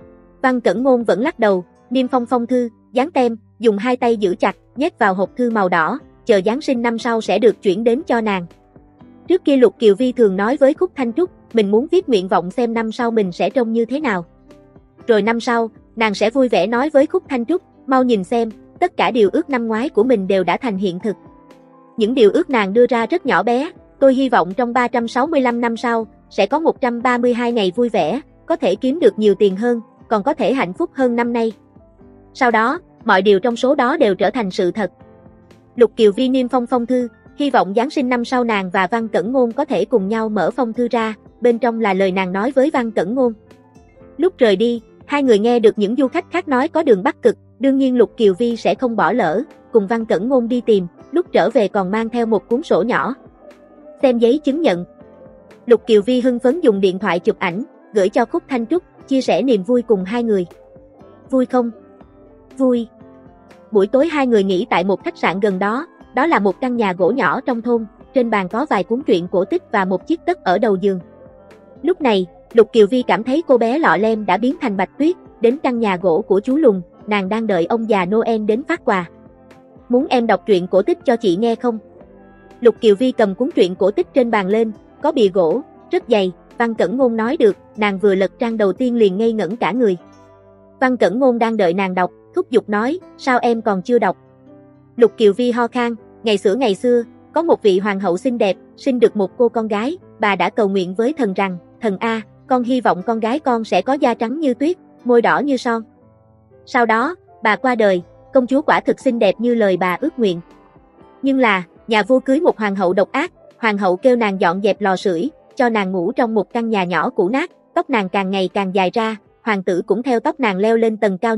Văn Cẩn Ngôn vẫn lắc đầu, niêm phong phong thư, dán tem, dùng hai tay giữ chặt, nhét vào hộp thư màu đỏ, chờ Giáng sinh năm sau sẽ được chuyển đến cho nàng. Trước kia Lục Kiều Vi thường nói với Khúc Thanh Trúc, mình muốn viết nguyện vọng xem năm sau mình sẽ trông như thế nào. Rồi năm sau, nàng sẽ vui vẻ nói với Khúc Thanh Trúc, mau nhìn xem, tất cả điều ước năm ngoái của mình đều đã thành hiện thực. Những điều ước nàng đưa ra rất nhỏ bé, tôi hy vọng trong ba trăm sáu mươi lăm năm sau, sẽ có một trăm ba mươi hai ngày vui vẻ, có thể kiếm được nhiều tiền hơn, còn có thể hạnh phúc hơn năm nay. Sau đó, mọi điều trong số đó đều trở thành sự thật. Lục Kiều Vi niêm phong phong thư, hy vọng Giáng sinh năm sau nàng và Văn Cẩn Ngôn có thể cùng nhau mở phong thư ra, bên trong là lời nàng nói với Văn Cẩn Ngôn. Lúc rời đi, hai người nghe được những du khách khác nói có đường Bắc Cực, đương nhiên Lục Kiều Vi sẽ không bỏ lỡ, cùng Văn Cẩn Ngôn đi tìm, lúc trở về còn mang theo một cuốn sổ nhỏ. Xem giấy chứng nhận. Lục Kiều Vi hưng phấn dùng điện thoại chụp ảnh, gửi cho Khúc Thanh Trúc, chia sẻ niềm vui cùng hai người. Vui không? Vui. Buổi tối hai người nghỉ tại một khách sạn gần đó, đó là một căn nhà gỗ nhỏ trong thôn, trên bàn có vài cuốn truyện cổ tích và một chiếc tất ở đầu giường. Lúc này, Lục Kiều Vi cảm thấy cô bé lọ lem đã biến thành Bạch Tuyết, đến căn nhà gỗ của chú Lùng, nàng đang đợi ông già Noel đến phát quà. Muốn em đọc truyện cổ tích cho chị nghe không? Lục Kiều Vi cầm cuốn truyện cổ tích trên bàn lên, có bìa gỗ, rất dày, Văn Cẩn Ngôn nói được, nàng vừa lật trang đầu tiên liền ngây ngẩn cả người. Văn Cẩn Ngôn đang đợi nàng đọc, thúc giục nói, sao em còn chưa đọc? Lục Kiều Vi ho khan, ngày xưa ngày xưa, có một vị hoàng hậu xinh đẹp, sinh được một cô con gái, bà đã cầu nguyện với thần rằng, thần A, con hy vọng con gái con sẽ có da trắng như tuyết, môi đỏ như son. Sau đó, bà qua đời, công chúa quả thực xinh đẹp như lời bà ước nguyện. Nhưng là, nhà vua cưới một hoàng hậu độc ác, hoàng hậu kêu nàng dọn dẹp lò sưởi, cho nàng ngủ trong một căn nhà nhỏ cũ nát, tóc nàng càng ngày càng dài ra, hoàng tử cũng theo tóc nàng leo lên tầng cao nhất,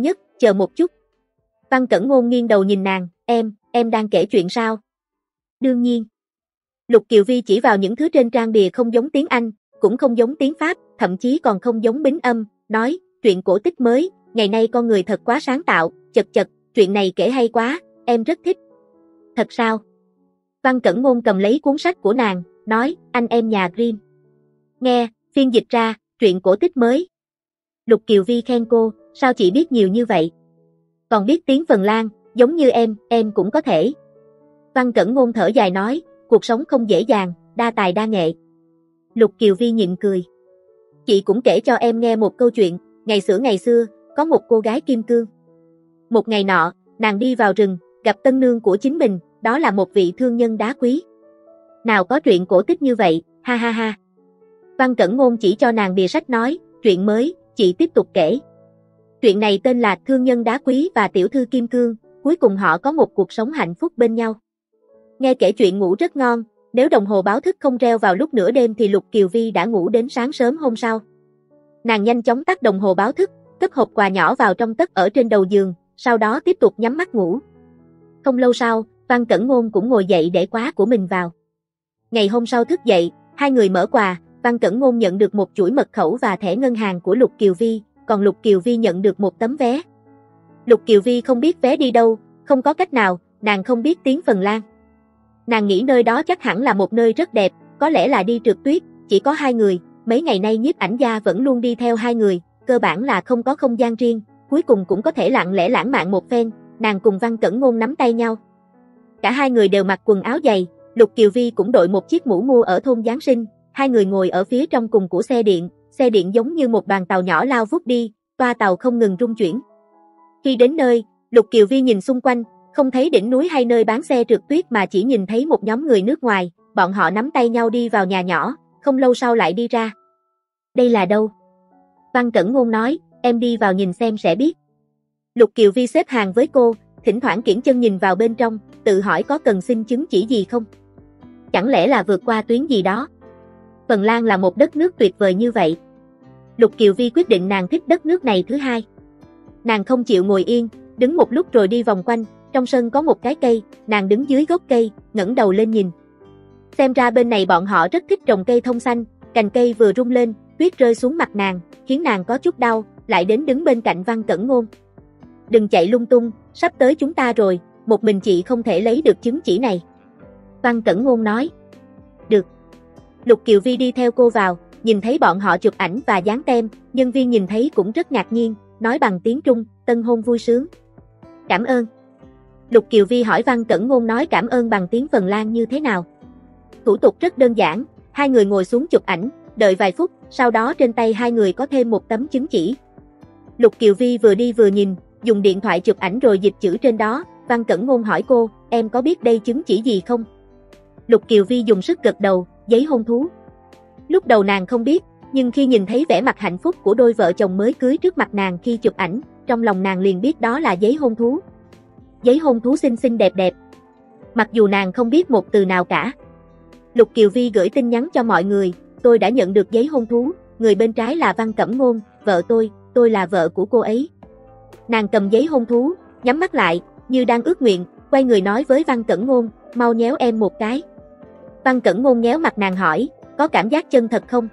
chờ một chút. Văn Cẩn Ngôn nghiêng đầu nhìn nàng, em, em đang kể chuyện sao? Đương nhiên. Lục Kiều Vi chỉ vào những thứ trên trang bìa không giống tiếng Anh, cũng không giống tiếng Pháp, thậm chí còn không giống bính âm, nói, truyện cổ tích mới, ngày nay con người thật quá sáng tạo, chật chật, chuyện này kể hay quá, em rất thích. Thật sao? Văn Cẩn Ngôn cầm lấy cuốn sách của nàng, nói, anh em nhà Grimm. Nghe, phiên dịch ra, truyện cổ tích mới. Lục Kiều Vi khen cô, sao chị biết nhiều như vậy? Còn biết tiếng Phần Lan, giống như em, em cũng có thể. Văn Cẩn Ngôn thở dài nói, cuộc sống không dễ dàng, đa tài đa nghệ. Lục Kiều Vi nhịn cười. Chị cũng kể cho em nghe một câu chuyện, ngày xưa ngày xưa, có một cô gái kim cương. Một ngày nọ, nàng đi vào rừng, gặp tân nương của chính mình, đó là một vị thương nhân đá quý. Nào có truyện cổ tích như vậy, ha ha ha. Văn Cẩn Ngôn chỉ cho nàng bìa sách nói, truyện mới, chị tiếp tục kể. Truyện này tên là Thương nhân đá quý và tiểu thư kim cương, cuối cùng họ có một cuộc sống hạnh phúc bên nhau. Nghe kể chuyện ngủ rất ngon, nếu đồng hồ báo thức không reo vào lúc nửa đêm thì Lục Kiều Vi đã ngủ đến sáng sớm hôm sau. Nàng nhanh chóng tắt đồng hồ báo thức, cất hộp quà nhỏ vào trong tất ở trên đầu giường, sau đó tiếp tục nhắm mắt ngủ. Không lâu sau, Văn Cẩn Ngôn cũng ngồi dậy để khóa của mình vào. Ngày hôm sau thức dậy, hai người mở quà, Văn Cẩn Ngôn nhận được một chuỗi mật khẩu và thẻ ngân hàng của Lục Kiều Vi, còn Lục Kiều Vi nhận được một tấm vé. Lục Kiều Vi không biết vé đi đâu, không có cách nào, nàng không biết tiếng Phần Lan. Nàng nghĩ nơi đó chắc hẳn là một nơi rất đẹp, có lẽ là đi trượt tuyết, chỉ có hai người, mấy ngày nay nhiếp ảnh gia vẫn luôn đi theo hai người, cơ bản là không có không gian riêng, cuối cùng cũng có thể lặng lẽ lãng mạn một phen, nàng cùng Văn Cẩn Ngôn nắm tay nhau. Cả hai người đều mặc quần áo dày, Lục Kiều Vi cũng đội một chiếc mũ mua ở thôn Giáng sinh, hai người ngồi ở phía trong cùng của xe điện, xe điện giống như một đoàn tàu nhỏ lao vút đi, toa tàu không ngừng rung chuyển. Khi đến nơi, Lục Kiều Vi nhìn xung quanh, không thấy đỉnh núi hay nơi bán xe trượt tuyết mà chỉ nhìn thấy một nhóm người nước ngoài, bọn họ nắm tay nhau đi vào nhà nhỏ, không lâu sau lại đi ra. Đây là đâu? Văn Cẩn Ngôn nói, em đi vào nhìn xem sẽ biết. Lục Kiều Vi xếp hàng với cô, thỉnh thoảng kiễng chân nhìn vào bên trong, tự hỏi có cần xin chứng chỉ gì không? Chẳng lẽ là vượt qua tuyến gì đó? Phần Lan là một đất nước tuyệt vời như vậy. Lục Kiều Vi quyết định nàng thích đất nước này thứ hai. Nàng không chịu ngồi yên, đứng một lúc rồi đi vòng quanh, trong sân có một cái cây, nàng đứng dưới gốc cây, ngẩng đầu lên nhìn. Xem ra bên này bọn họ rất thích trồng cây thông xanh, cành cây vừa rung lên, tuyết rơi xuống mặt nàng, khiến nàng có chút đau, lại đến đứng bên cạnh Văn Cẩn Ngôn. Đừng chạy lung tung, sắp tới chúng ta rồi, một mình chị không thể lấy được chứng chỉ này. Văn Cẩn Ngôn nói. Được. Lục Kiều Vi đi theo cô vào, nhìn thấy bọn họ chụp ảnh và dán tem, nhân viên nhìn thấy cũng rất ngạc nhiên, nói bằng tiếng Trung, tân hôn vui sướng. Cảm ơn. Lục Kiều Vi hỏi Văn Cẩn Ngôn nói cảm ơn bằng tiếng Phần Lan như thế nào. Thủ tục rất đơn giản, hai người ngồi xuống chụp ảnh, đợi vài phút, sau đó trên tay hai người có thêm một tấm chứng chỉ. Lục Kiều Vi vừa đi vừa nhìn, dùng điện thoại chụp ảnh rồi dịch chữ trên đó, Văn Cẩn Ngôn hỏi cô, em có biết đây chứng chỉ gì không? Lục Kiều Vi dùng sức gật đầu, giấy hôn thú. Lúc đầu nàng không biết, nhưng khi nhìn thấy vẻ mặt hạnh phúc của đôi vợ chồng mới cưới trước mặt nàng khi chụp ảnh, trong lòng nàng liền biết đó là giấy hôn thú. Giấy hôn thú xinh xinh đẹp đẹp. Mặc dù nàng không biết một từ nào cả. Lục Kiều Vi gửi tin nhắn cho mọi người, tôi đã nhận được giấy hôn thú, người bên trái là Văn Cẩm Ngôn, vợ tôi, tôi là vợ của cô ấy. Nàng cầm giấy hôn thú, nhắm mắt lại, như đang ước nguyện, quay người nói với Văn Cẩn Ngôn, mau nhéo em một cái. Văn Cẩn Ngôn nhéo mặt nàng hỏi, có cảm giác chân thật không?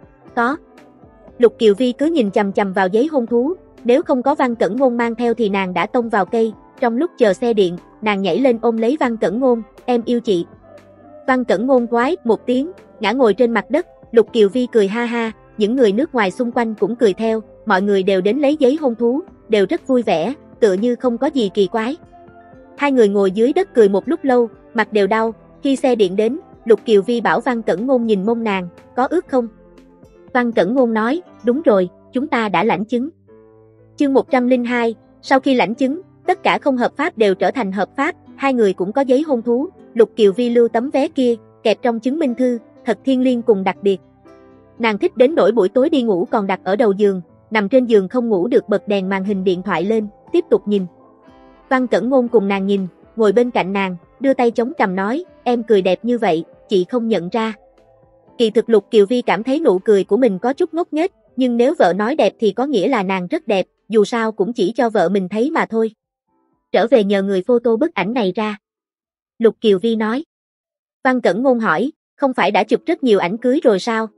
Có. Lục Kiều Vi cứ nhìn chằm chằm vào giấy hôn thú, nếu không có Văn Cẩn Ngôn mang theo thì nàng đã tông vào cây, trong lúc chờ xe điện, nàng nhảy lên ôm lấy Văn Cẩn Ngôn, em yêu chị. Văn Cẩn Ngôn quái một tiếng, ngã ngồi trên mặt đất, Lục Kiều Vi cười ha ha, những người nước ngoài xung quanh cũng cười theo, mọi người đều đến lấy giấy hôn thú, đều rất vui vẻ, tựa như không có gì kỳ quái. Hai người ngồi dưới đất cười một lúc lâu, mặt đều đau, khi xe điện đến, Lục Kiều Vi bảo Văn Cẩn Ngôn nhìn mông nàng, có ướt không? Văn Cẩn Ngôn nói, đúng rồi, chúng ta đã lãnh chứng. Chương một trăm lẻ hai, sau khi lãnh chứng, tất cả không hợp pháp đều trở thành hợp pháp, hai người cũng có giấy hôn thú, Lục Kiều Vi lưu tấm vé kia, kẹp trong chứng minh thư, thật thiêng liêng cùng đặc biệt. Nàng thích đến nỗi buổi tối đi ngủ còn đặt ở đầu giường, nằm trên giường không ngủ được bật đèn màn hình điện thoại lên, tiếp tục nhìn. Văn Cẩn Ngôn cùng nàng nhìn, ngồi bên cạnh nàng, đưa tay chống cằm nói, em cười đẹp như vậy, chị không nhận ra. Kỳ thực Lục Kiều Vi cảm thấy nụ cười của mình có chút ngốc nghếch, nhưng nếu vợ nói đẹp thì có nghĩa là nàng rất đẹp, dù sao cũng chỉ cho vợ mình thấy mà thôi. Trở về nhờ người photo bức ảnh này ra. Lục Kiều Vi nói. Văn Cẩn Ngôn hỏi, không phải đã chụp rất nhiều ảnh cưới rồi sao?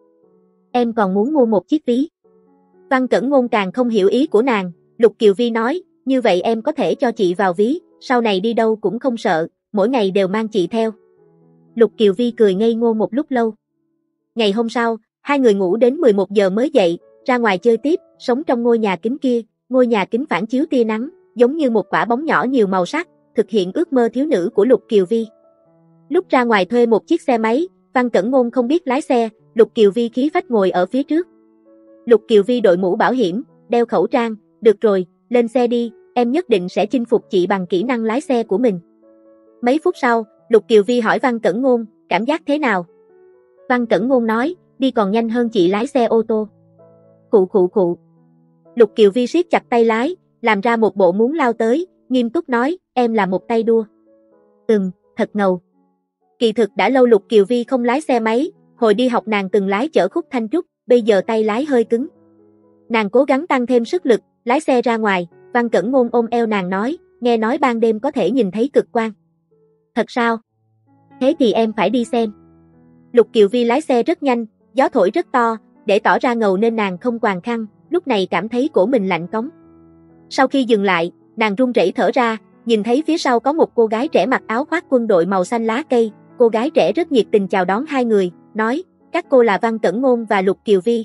Em còn muốn mua một chiếc ví. Văn Cẩn Ngôn càng không hiểu ý của nàng, Lục Kiều Vi nói, như vậy em có thể cho chị vào ví, sau này đi đâu cũng không sợ, mỗi ngày đều mang chị theo. Lục Kiều Vi cười ngây ngô một lúc lâu. Ngày hôm sau, hai người ngủ đến mười một giờ mới dậy, ra ngoài chơi tiếp, sống trong ngôi nhà kính kia, ngôi nhà kính phản chiếu tia nắng, giống như một quả bóng nhỏ nhiều màu sắc, thực hiện ước mơ thiếu nữ của Lục Kiều Vi. Lúc ra ngoài thuê một chiếc xe máy, Văn Cẩn Ngôn không biết lái xe, Lục Kiều Vi khí phách ngồi ở phía trước. Lục Kiều Vi đội mũ bảo hiểm, đeo khẩu trang, được rồi, lên xe đi, em nhất định sẽ chinh phục chị bằng kỹ năng lái xe của mình. Mấy phút sau, Lục Kiều Vi hỏi Văn Cẩn Ngôn, cảm giác thế nào? Văn Cẩn Ngôn nói, đi còn nhanh hơn chị lái xe ô tô. Khụ khụ khụ. Lục Kiều Vi siết chặt tay lái, làm ra một bộ muốn lao tới, nghiêm túc nói, em là một tay đua. Ừm, thật ngầu. Kỳ thực đã lâu Lục Kiều Vi không lái xe máy, hồi đi học nàng từng lái chở Khúc Thanh Trúc, bây giờ tay lái hơi cứng. Nàng cố gắng tăng thêm sức lực, lái xe ra ngoài, Văn Cẩn Ngôn ôm eo nàng nói, nghe nói ban đêm có thể nhìn thấy cực quang. Thật sao? Thế thì em phải đi xem. Lục Kiều Vi lái xe rất nhanh, gió thổi rất to, để tỏ ra ngầu nên nàng không quàng khăn, lúc này cảm thấy cổ mình lạnh cống. Sau khi dừng lại, nàng run rẩy thở ra, nhìn thấy phía sau có một cô gái trẻ mặc áo khoác quân đội màu xanh lá cây, cô gái trẻ rất nhiệt tình chào đón hai người, nói, các cô là Văn Cẩn Ngôn và Lục Kiều Vi.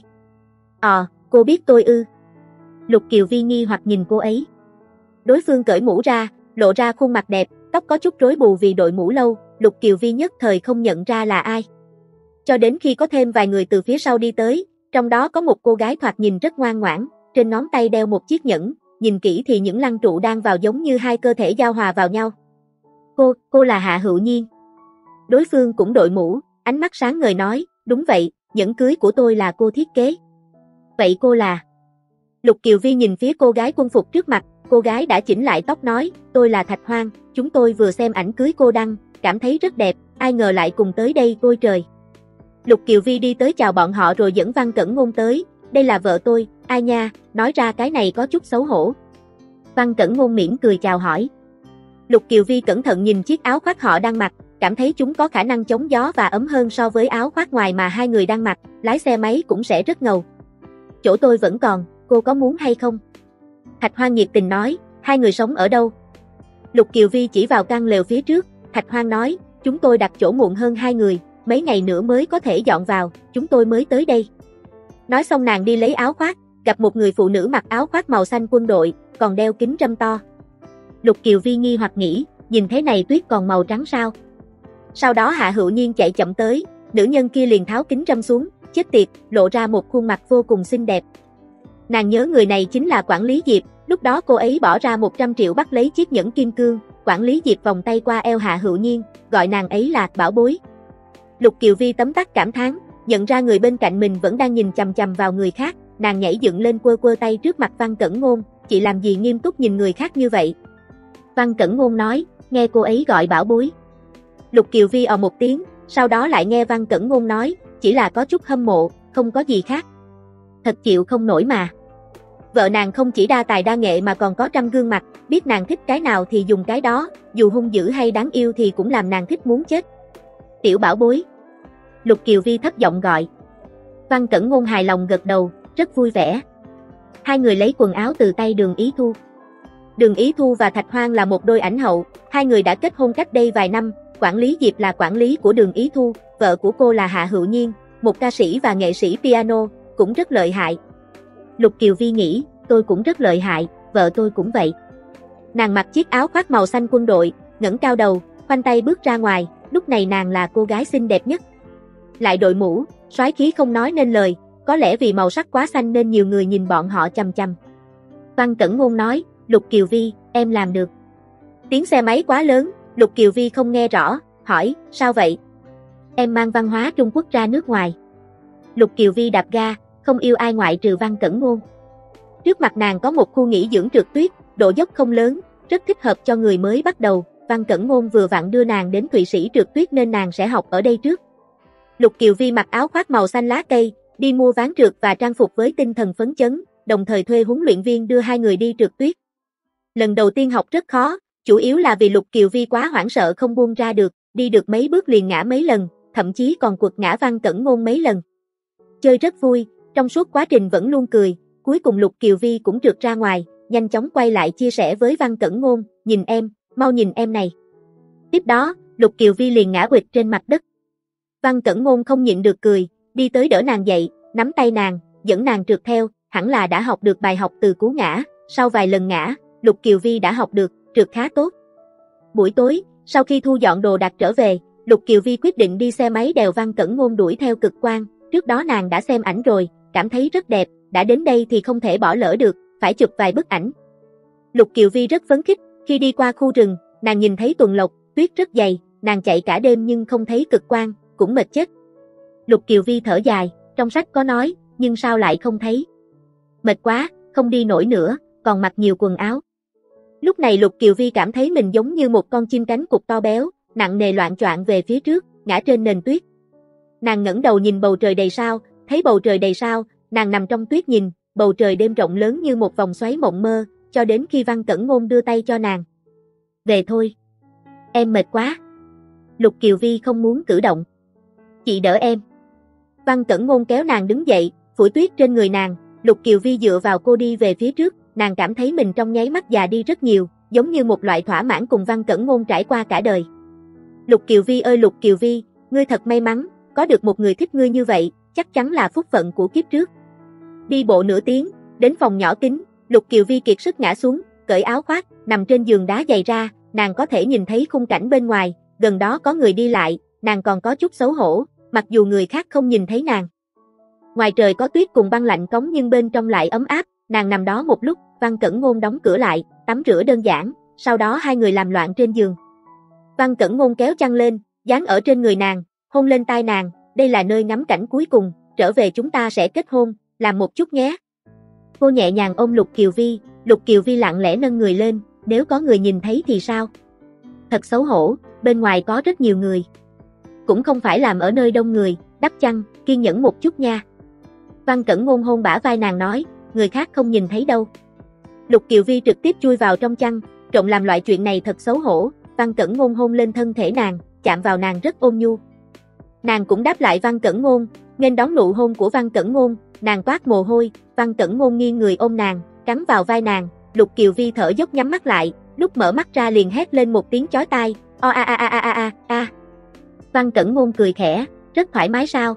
Ờ, cô biết tôi ư? Lục Kiều Vi nghi hoặc nhìn cô ấy. Đối phương cởi mũ ra, lộ ra khuôn mặt đẹp, tóc có chút rối bù vì đội mũ lâu, Lục Kiều Vi nhất thời không nhận ra là ai. Cho đến khi có thêm vài người từ phía sau đi tới, trong đó có một cô gái thoạt nhìn rất ngoan ngoãn, trên ngón tay đeo một chiếc nhẫn, nhìn kỹ thì những lăng trụ đang vào giống như hai cơ thể giao hòa vào nhau. Cô, cô là Hạ Hữu Nhiên. Đối phương cũng đội mũ, ánh mắt sáng ngời nói, đúng vậy, nhẫn cưới của tôi là cô thiết kế. Vậy cô là? Lục Kiều Vi nhìn phía cô gái quân phục trước mặt, cô gái đã chỉnh lại tóc nói, tôi là Thạch Hoang, chúng tôi vừa xem ảnh cưới cô đăng, cảm thấy rất đẹp, ai ngờ lại cùng tới đây, ôi trời. Lục Kiều Vi đi tới chào bọn họ rồi dẫn Văn Cẩn Ngôn tới, đây là vợ tôi, ai nha, nói ra cái này có chút xấu hổ. Văn Cẩn Ngôn mỉm cười chào hỏi. Lục Kiều Vi cẩn thận nhìn chiếc áo khoác họ đang mặc, cảm thấy chúng có khả năng chống gió và ấm hơn so với áo khoác ngoài mà hai người đang mặc, lái xe máy cũng sẽ rất ngầu. Chỗ tôi vẫn còn, cô có muốn hay không? Thạch Hoang nhiệt tình nói, hai người sống ở đâu? Lục Kiều Vi chỉ vào căn lều phía trước, Thạch Hoang nói, chúng tôi đặt chỗ muộn hơn hai người, mấy ngày nữa mới có thể dọn vào, chúng tôi mới tới đây. Nói xong nàng đi lấy áo khoác, gặp một người phụ nữ mặc áo khoác màu xanh quân đội, còn đeo kính râm to. Lục Kiều Vi nghi hoặc nghĩ, nhìn thế này tuyết còn màu trắng sao? Sau đó Hạ Hữu Nhiên chạy chậm tới, nữ nhân kia liền tháo kính râm xuống, chết tiệt, lộ ra một khuôn mặt vô cùng xinh đẹp. Nàng nhớ người này chính là quản lý Diệp, lúc đó cô ấy bỏ ra một trăm triệu bắt lấy chiếc nhẫn kim cương, quản lý Diệp vòng tay qua eo Hạ Hữu Nhiên, gọi nàng ấy là bảo bối. Lục Kiều Vi tấm tắc cảm thán, nhận ra người bên cạnh mình vẫn đang nhìn chằm chằm vào người khác, nàng nhảy dựng lên quơ quơ tay trước mặt Văn Cẩn Ngôn, chị làm gì nghiêm túc nhìn người khác như vậy? Văn Cẩn Ngôn nói, nghe cô ấy gọi bảo bối. Lục Kiều Vi ồ một tiếng, sau đó lại nghe Văn Cẩn Ngôn nói, chỉ là có chút hâm mộ, không có gì khác. Thật chịu không nổi mà. Vợ nàng không chỉ đa tài đa nghệ mà còn có trăm gương mặt, biết nàng thích cái nào thì dùng cái đó, dù hung dữ hay đáng yêu thì cũng làm nàng thích muốn chết. Tiểu bảo bối. Lục Kiều Vi thấp giọng gọi. Văn Cẩn Ngôn hài lòng gật đầu, rất vui vẻ. Hai người lấy quần áo từ tay Đường Ý Thu. Đường Ý Thu và Thạch Hoang là một đôi ảnh hậu, hai người đã kết hôn cách đây vài năm, quản lý Diệp là quản lý của Đường Ý Thu, vợ của cô là Hạ Hữu Nhiên, một ca sĩ và nghệ sĩ piano, cũng rất lợi hại. Lục Kiều Vi nghĩ, tôi cũng rất lợi hại, vợ tôi cũng vậy. Nàng mặc chiếc áo khoác màu xanh quân đội, ngẩng cao đầu, khoanh tay bước ra ngoài, lúc này nàng là cô gái xinh đẹp nhất. Lại đội mũ, soái khí không nói nên lời, có lẽ vì màu sắc quá xanh nên nhiều người nhìn bọn họ chằm chằm. Văn Cẩn Ngôn nói, Lục Kiều Vi, em làm được. Tiếng xe máy quá lớn, Lục Kiều Vi không nghe rõ, hỏi, sao vậy? Em mang văn hóa Trung Quốc ra nước ngoài. Lục Kiều Vi đạp ga, không yêu ai ngoại trừ Văn Cẩn Ngôn. Trước mặt nàng có một khu nghỉ dưỡng trượt tuyết, độ dốc không lớn, rất thích hợp cho người mới bắt đầu. Văn Cẩn Ngôn vừa vặn đưa nàng đến Thụy Sĩ trượt tuyết nên nàng sẽ học ở đây trước. Lục Kiều Vi mặc áo khoác màu xanh lá cây, đi mua ván trượt và trang phục với tinh thần phấn chấn, đồng thời thuê huấn luyện viên đưa hai người đi trượt tuyết. Lần đầu tiên học rất khó, chủ yếu là vì Lục Kiều Vi quá hoảng sợ không buông ra được, đi được mấy bước liền ngã mấy lần, thậm chí còn quật ngã Văn Cẩn Ngôn mấy lần. Chơi rất vui, trong suốt quá trình vẫn luôn cười, cuối cùng Lục Kiều Vi cũng trượt ra ngoài, nhanh chóng quay lại chia sẻ với Văn Cẩn Ngôn, nhìn em, mau nhìn em này. Tiếp đó, Lục Kiều Vi liền ngã quỵt trên mặt đất. Văn Cẩn Ngôn không nhịn được cười, đi tới đỡ nàng dậy, nắm tay nàng, dẫn nàng trượt theo, hẳn là đã học được bài học từ cú ngã, sau vài lần ngã, Lục Kiều Vi đã học được, trượt khá tốt. Buổi tối, sau khi thu dọn đồ đạc trở về, Lục Kiều Vi quyết định đi xe máy đèo Văn Cẩn Ngôn đuổi theo cực quang, trước đó nàng đã xem ảnh rồi, cảm thấy rất đẹp, đã đến đây thì không thể bỏ lỡ được, phải chụp vài bức ảnh. Lục Kiều Vi rất phấn khích, khi đi qua khu rừng, nàng nhìn thấy tuần lộc, tuyết rất dày, nàng chạy cả đêm nhưng không thấy cực quang, cũng mệt chết. Lục Kiều Vi thở dài, trong sách có nói, nhưng sao lại không thấy? Mệt quá, không đi nổi nữa, còn mặc nhiều quần áo. Lúc này Lục Kiều Vi cảm thấy mình giống như một con chim cánh cụt to béo, nặng nề loạng choạng về phía trước, ngã trên nền tuyết. Nàng ngẩng đầu nhìn bầu trời đầy sao, thấy bầu trời đầy sao, nàng nằm trong tuyết nhìn, bầu trời đêm rộng lớn như một vòng xoáy mộng mơ, cho đến khi Văn Cẩn Ngôn đưa tay cho nàng. Về thôi. Em mệt quá. Lục Kiều Vi không muốn cử động. Chị đỡ em. Văn Cẩn Ngôn kéo nàng đứng dậy, phủi tuyết trên người nàng, Lục Kiều Vi dựa vào cô đi về phía trước, nàng cảm thấy mình trong nháy mắt già đi rất nhiều, giống như một loại thỏa mãn cùng Văn Cẩn Ngôn trải qua cả đời. Lục Kiều Vi ơi Lục Kiều Vi, ngươi thật may mắn, có được một người thích ngươi như vậy, chắc chắn là phúc phận của kiếp trước. Đi bộ nửa tiếng, đến phòng nhỏ kín, Lục Kiều Vi kiệt sức ngã xuống, cởi áo khoác, nằm trên giường đá dày ra, nàng có thể nhìn thấy khung cảnh bên ngoài, gần đó có người đi lại, nàng còn có chút xấu hổ, mặc dù người khác không nhìn thấy nàng. Ngoài trời có tuyết cùng băng lạnh cống nhưng bên trong lại ấm áp, nàng nằm đó một lúc, Văn Cẩn Ngôn đóng cửa lại, tắm rửa đơn giản, sau đó hai người làm loạn trên giường. Văn Cẩn Ngôn kéo chăn lên, dán ở trên người nàng, hôn lên tai nàng, đây là nơi ngắm cảnh cuối cùng, trở về chúng ta sẽ kết hôn, làm một chút nhé. Cô nhẹ nhàng ôm Lục Kiều Vi, Lục Kiều Vi lặng lẽ nâng người lên, nếu có người nhìn thấy thì sao? Thật xấu hổ, bên ngoài có rất nhiều người. Cũng không phải làm ở nơi đông người, đắp chăn, kiên nhẫn một chút nha. Văn Cẩn Ngôn hôn bả vai nàng nói, người khác không nhìn thấy đâu. Lục Kiều Vi trực tiếp chui vào trong chăn, trộn làm loại chuyện này thật xấu hổ. Văn Cẩn Ngôn hôn lên thân thể nàng, chạm vào nàng rất ôn nhu. Nàng cũng đáp lại Văn Cẩn Ngôn, nghênh đón nụ hôn của Văn Cẩn Ngôn, nàng toát mồ hôi, Văn Cẩn Ngôn nghiêng người ôm nàng, cắn vào vai nàng, Lục Kiều Vi thở dốc nhắm mắt lại, lúc mở mắt ra liền hét lên một tiếng chói tai, o a a a a a a. Văn Cẩn Ngôn cười khẽ, rất thoải mái sao?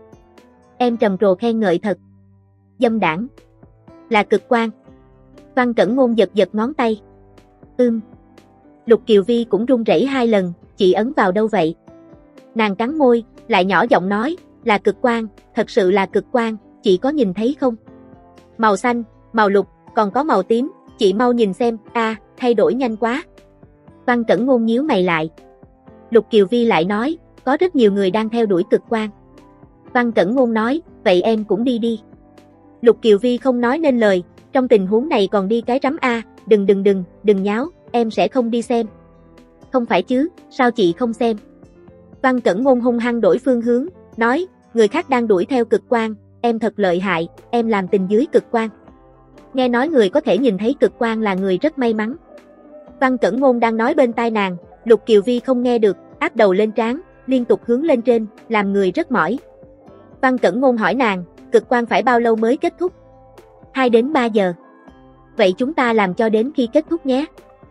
Em trầm trồ khen ngợi thật. Dâm đảng. Là cực quang. Văn Cẩn Ngôn giật giật ngón tay. Ưm. Lục Kiều Vi cũng run rẩy hai lần, chị ấn vào đâu vậy? Nàng cắn môi, lại nhỏ giọng nói, là cực quang, thật sự là cực quang, chị có nhìn thấy không? Màu xanh, màu lục, còn có màu tím, chị mau nhìn xem, a, à, thay đổi nhanh quá. Văn Cẩn Ngôn nhíu mày lại. Lục Kiều Vi lại nói, có rất nhiều người đang theo đuổi cực quang. Văn Cẩn Ngôn nói, vậy em cũng đi đi. Lục Kiều Vi không nói nên lời, trong tình huống này còn đi cái rắm a, đừng đừng đừng, đừng nháo, em sẽ không đi xem. Không phải chứ, sao chị không xem? Văn Cẩn Ngôn hung hăng đổi phương hướng, nói, người khác đang đuổi theo cực quang, em thật lợi hại, em làm tình dưới cực quang. Nghe nói người có thể nhìn thấy cực quang là người rất may mắn. Văn Cẩn Ngôn đang nói bên tai nàng, Lục Kiều Vi không nghe được, áp đầu lên trán, liên tục hướng lên trên, làm người rất mỏi. Văn Cẩn Ngôn hỏi nàng, cực quang phải bao lâu mới kết thúc? hai đến ba giờ. Vậy chúng ta làm cho đến khi kết thúc nhé.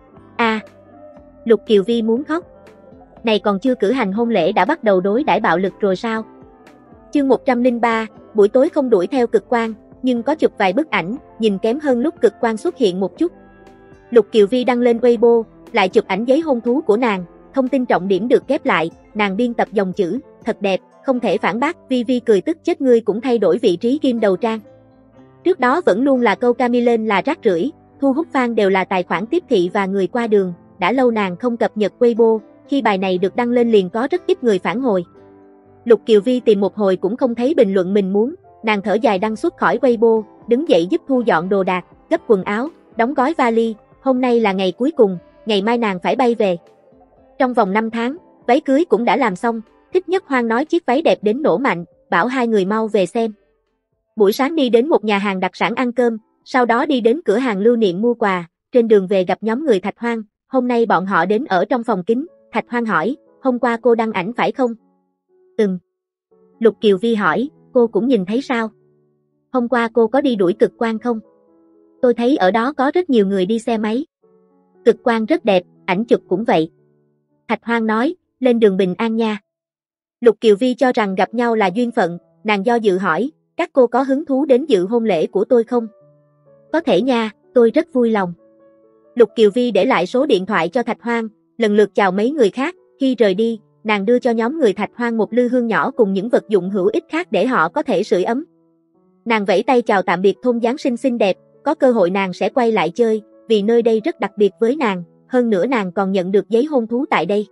À, Lục Kiều Vi muốn khóc. Này còn chưa cử hành hôn lễ đã bắt đầu đối đãi bạo lực rồi sao? Chương một trăm lẻ ba, buổi tối không đuổi theo cực quang, nhưng có chụp vài bức ảnh, nhìn kém hơn lúc cực quang xuất hiện một chút. Lục Kiều Vi đăng lên Weibo, lại chụp ảnh giấy hôn thú của nàng, thông tin trọng điểm được ghép lại, nàng biên tập dòng chữ, thật đẹp, không thể phản bác, Vi Vi cười tức chết ngươi cũng thay đổi vị trí ghim đầu trang. Trước đó vẫn luôn là câu Camille là rác rưởi, thu hút fan đều là tài khoản tiếp thị và người qua đường, đã lâu nàng không cập nhật Weibo, khi bài này được đăng lên liền có rất ít người phản hồi. Lục Kiều Vi tìm một hồi cũng không thấy bình luận mình muốn, nàng thở dài đăng xuất khỏi Weibo, đứng dậy giúp thu dọn đồ đạc, gấp quần áo, đóng gói vali, hôm nay là ngày cuối cùng, ngày mai nàng phải bay về. Trong vòng năm tháng, váy cưới cũng đã làm xong, Thích Nhất Hoang nói chiếc váy đẹp đến nổ mạnh, bảo hai người mau về xem. Buổi sáng đi đến một nhà hàng đặc sản ăn cơm, Sau đó đi đến cửa hàng lưu niệm mua quà, trên đường về gặp nhóm người Thạch Hoang, hôm nay bọn họ đến ở trong phòng kính, Thạch Hoang hỏi, hôm qua cô đăng ảnh phải không? Ừm. Lục Kiều Vi hỏi, cô cũng nhìn thấy sao? Hôm qua cô có đi đuổi cực quang không? Tôi thấy ở đó có rất nhiều người đi xe máy. Cực quang rất đẹp, ảnh chụp cũng vậy. Thạch Hoang nói, lên đường bình an nha. Lục Kiều Vi cho rằng gặp nhau là duyên phận, nàng do dự hỏi, các cô có hứng thú đến dự hôn lễ của tôi không? Có thể nha, tôi rất vui lòng. Lục Kiều Vi để lại số điện thoại cho Thạch Hoang, lần lượt chào mấy người khác, khi rời đi, nàng đưa cho nhóm người Thạch Hoang một lư hương nhỏ cùng những vật dụng hữu ích khác để họ có thể sưởi ấm. Nàng vẫy tay chào tạm biệt thôn Giáng sinh xinh đẹp, có cơ hội nàng sẽ quay lại chơi, vì nơi đây rất đặc biệt với nàng, hơn nữa nàng còn nhận được giấy hôn thú tại đây.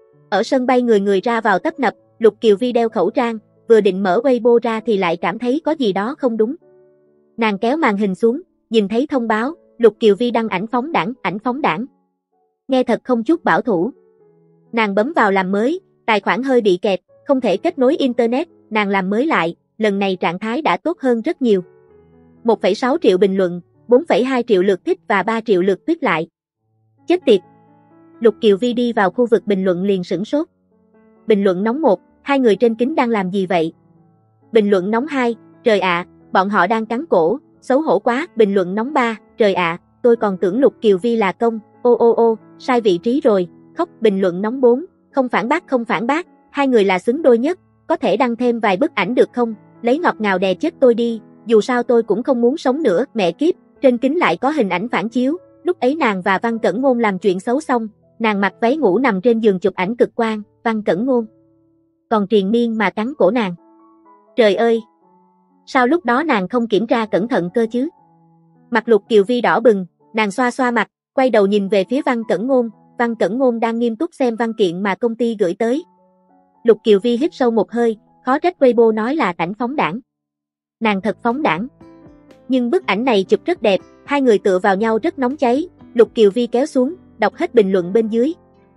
Ở sân bay người người ra vào tấp nập, Lục Kiều Vi đeo khẩu trang, vừa định mở Weibo ra thì lại cảm thấy có gì đó không đúng. Nàng kéo màn hình xuống, nhìn thấy thông báo, Lục Kiều Vi đăng ảnh phóng đảng, ảnh phóng đảng. Nghe thật không chút bảo thủ. Nàng bấm vào làm mới, tài khoản hơi bị kẹt, không thể kết nối internet, nàng làm mới lại, lần này trạng thái đã tốt hơn rất nhiều. một phẩy sáu triệu bình luận, bốn phẩy hai triệu lượt thích và ba triệu lượt tuyết lại. Chết tiệt. Lục Kiều Vi đi vào khu vực bình luận liền sửng sốt. Bình luận nóng một, hai người trên kính đang làm gì vậy? Bình luận nóng hai, trời ạ, bọn họ đang cắn cổ, xấu hổ quá. Bình luận nóng ba, trời ạ, tôi còn tưởng Lục Kiều Vi là công, ô ô ô, sai vị trí rồi, khóc. Bình luận nóng bốn, không phản bác không phản bác, hai người là xứng đôi nhất, có thể đăng thêm vài bức ảnh được không, lấy ngọt ngào đè chết tôi đi, dù sao tôi cũng không muốn sống nữa, mẹ kiếp. Trên kính lại có hình ảnh phản chiếu, lúc ấy nàng và Văn Cẩn Ngôn làm chuyện xấu xong, nàng mặc váy ngủ nằm trên giường chụp ảnh cực quang, Văn Cẩn Ngôn còn triền miên mà cắn cổ nàng. Trời ơi! Sao lúc đó nàng không kiểm tra cẩn thận cơ chứ? Mặt Lục Kiều Vi đỏ bừng, nàng xoa xoa mặt, quay đầu nhìn về phía Văn Cẩn Ngôn, Văn Cẩn Ngôn đang nghiêm túc xem văn kiện mà công ty gửi tới. Lục Kiều Vi hít sâu một hơi, khó trách Weibo nói là ảnh phóng đảng. Nàng thật phóng đảng. Nhưng bức ảnh này chụp rất đẹp, hai người tựa vào nhau rất nóng cháy, Lục Kiều Vi kéo xuống, đọc hết bình luận bên dưới.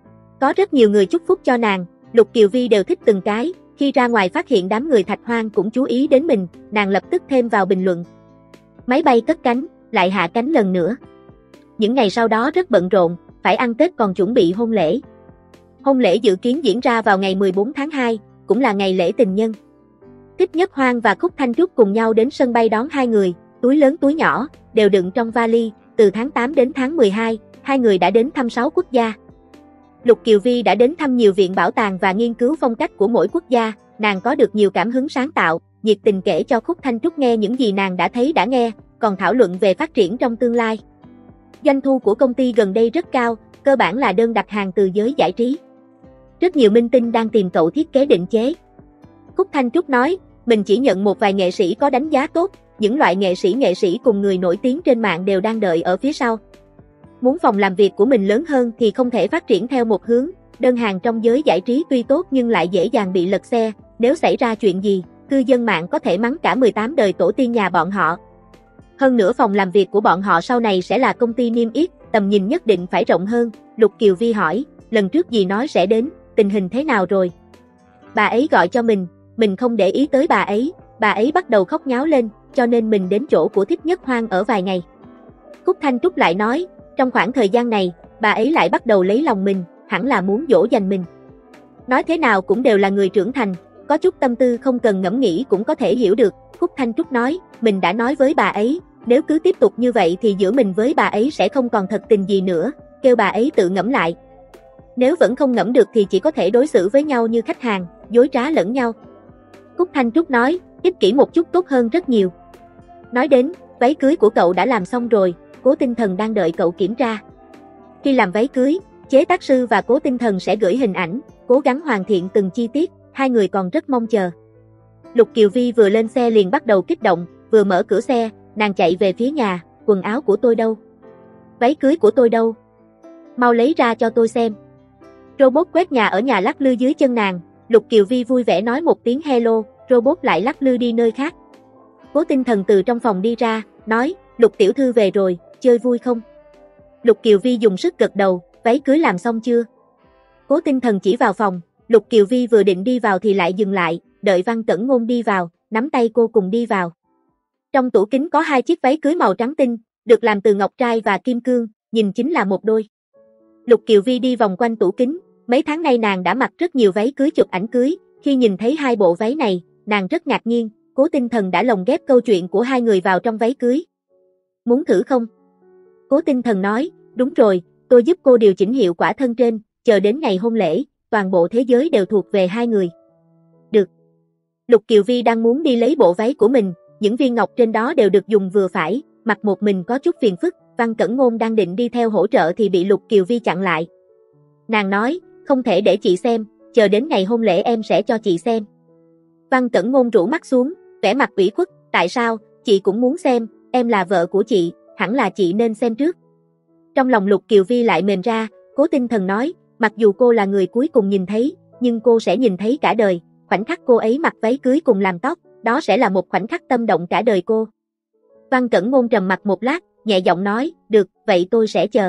Có rất nhiều người chúc phúc cho nàng, Lục Kiều Vi đều thích từng cái, khi ra ngoài phát hiện đám người Thạch Hoang cũng chú ý đến mình, nàng lập tức thêm vào bình luận. Máy bay cất cánh, lại hạ cánh lần nữa. Những ngày sau đó rất bận rộn, phải ăn Tết còn chuẩn bị hôn lễ. Hôn lễ dự kiến diễn ra vào ngày mười bốn tháng hai, cũng là ngày lễ tình nhân. Thích Nhất Hoang và Khúc Thanh Trúc cùng nhau đến sân bay đón hai người, túi lớn túi nhỏ, đều đựng trong vali, từ tháng tám đến tháng mười hai, hai người đã đến thăm sáu quốc gia. Lục Kiều Vi đã đến thăm nhiều viện bảo tàng và nghiên cứu phong cách của mỗi quốc gia, nàng có được nhiều cảm hứng sáng tạo, nhiệt tình kể cho Khúc Thanh Trúc nghe những gì nàng đã thấy đã nghe, còn thảo luận về phát triển trong tương lai. Doanh thu của công ty gần đây rất cao, cơ bản là đơn đặt hàng từ giới giải trí. Rất nhiều minh tinh đang tìm cậu thiết kế định chế. Khúc Thanh Trúc nói, mình chỉ nhận một vài nghệ sĩ có đánh giá tốt, những loại nghệ sĩ nghệ sĩ cùng người nổi tiếng trên mạng đều đang đợi ở phía sau. Muốn phòng làm việc của mình lớn hơn thì không thể phát triển theo một hướng, đơn hàng trong giới giải trí tuy tốt nhưng lại dễ dàng bị lật xe, nếu xảy ra chuyện gì, cư dân mạng có thể mắng cả mười tám đời tổ tiên nhà bọn họ. Hơn nữa phòng làm việc của bọn họ sau này sẽ là công ty niêm yết, tầm nhìn nhất định phải rộng hơn. Lục Kiều Vi hỏi, lần trước dì nói sẽ đến, tình hình thế nào rồi? Bà ấy gọi cho mình, mình không để ý tới bà ấy, bà ấy bắt đầu khóc nháo lên, cho nên mình đến chỗ của Thích Nhất Hoang ở vài ngày. Khúc Thanh Trúc lại nói, trong khoảng thời gian này, bà ấy lại bắt đầu lấy lòng mình, hẳn là muốn dỗ dành mình. Nói thế nào cũng đều là người trưởng thành, có chút tâm tư không cần ngẫm nghĩ cũng có thể hiểu được. Khúc Thanh Trúc nói, mình đã nói với bà ấy, nếu cứ tiếp tục như vậy thì giữa mình với bà ấy sẽ không còn thật tình gì nữa, kêu bà ấy tự ngẫm lại. Nếu vẫn không ngẫm được thì chỉ có thể đối xử với nhau như khách hàng, dối trá lẫn nhau. Khúc Thanh Trúc nói, ích kỷ một chút tốt hơn rất nhiều. Nói đến, váy cưới của cậu đã làm xong rồi, Cố Tinh Thần đang đợi cậu kiểm tra. Khi làm váy cưới, chế tác sư và Cố Tinh Thần sẽ gửi hình ảnh, cố gắng hoàn thiện từng chi tiết, hai người còn rất mong chờ. Lục Kiều Vi vừa lên xe liền bắt đầu kích động, vừa mở cửa xe, nàng chạy về phía nhà, quần áo của tôi đâu? Váy cưới của tôi đâu? Mau lấy ra cho tôi xem. Robot quét nhà ở nhà lắc lư dưới chân nàng, Lục Kiều Vi vui vẻ nói một tiếng hello, robot lại lắc lư đi nơi khác. Cố Tinh Thần từ trong phòng đi ra, nói, Lục tiểu thư về rồi, chơi vui không? Lục Kiều Vi dùng sức gật đầu, váy cưới làm xong chưa? Cố Tinh Thần chỉ vào phòng, Lục Kiều Vi vừa định đi vào thì lại dừng lại, đợi Văn Cẩn Ngôn đi vào, nắm tay cô cùng đi vào. Trong tủ kính có hai chiếc váy cưới màu trắng tinh, được làm từ ngọc trai và kim cương, nhìn chính là một đôi. Lục Kiều Vi đi vòng quanh tủ kính, mấy tháng nay nàng đã mặc rất nhiều váy cưới chụp ảnh cưới, khi nhìn thấy hai bộ váy này, nàng rất ngạc nhiên, Cố Tinh Thần đã lồng ghép câu chuyện của hai người vào trong váy cưới. Muốn thử không? Cố Tinh Thần nói, đúng rồi, tôi giúp cô điều chỉnh hiệu quả thân trên, chờ đến ngày hôn lễ, toàn bộ thế giới đều thuộc về hai người. Được. Lục Kiều Vi đang muốn đi lấy bộ váy của mình, những viên ngọc trên đó đều được dùng vừa phải, mặc một mình có chút phiền phức, Văn Cẩn Ngôn đang định đi theo hỗ trợ thì bị Lục Kiều Vi chặn lại. Nàng nói, không thể để chị xem, chờ đến ngày hôn lễ em sẽ cho chị xem. Văn Cẩn Ngôn rũ mắt xuống, vẻ mặt ủy khuất, tại sao, chị cũng muốn xem, em là vợ của chị, hẳn là chị nên xem trước. Trong lòng Lục Kiều Vi lại mềm ra, Cố Tinh Thần nói, mặc dù cô là người cuối cùng nhìn thấy, nhưng cô sẽ nhìn thấy cả đời, khoảnh khắc cô ấy mặc váy cưới cùng làm tóc, đó sẽ là một khoảnh khắc tâm động cả đời cô. Văn Cẩn Ngôn trầm mặt một lát, nhẹ giọng nói, được, vậy tôi sẽ chờ.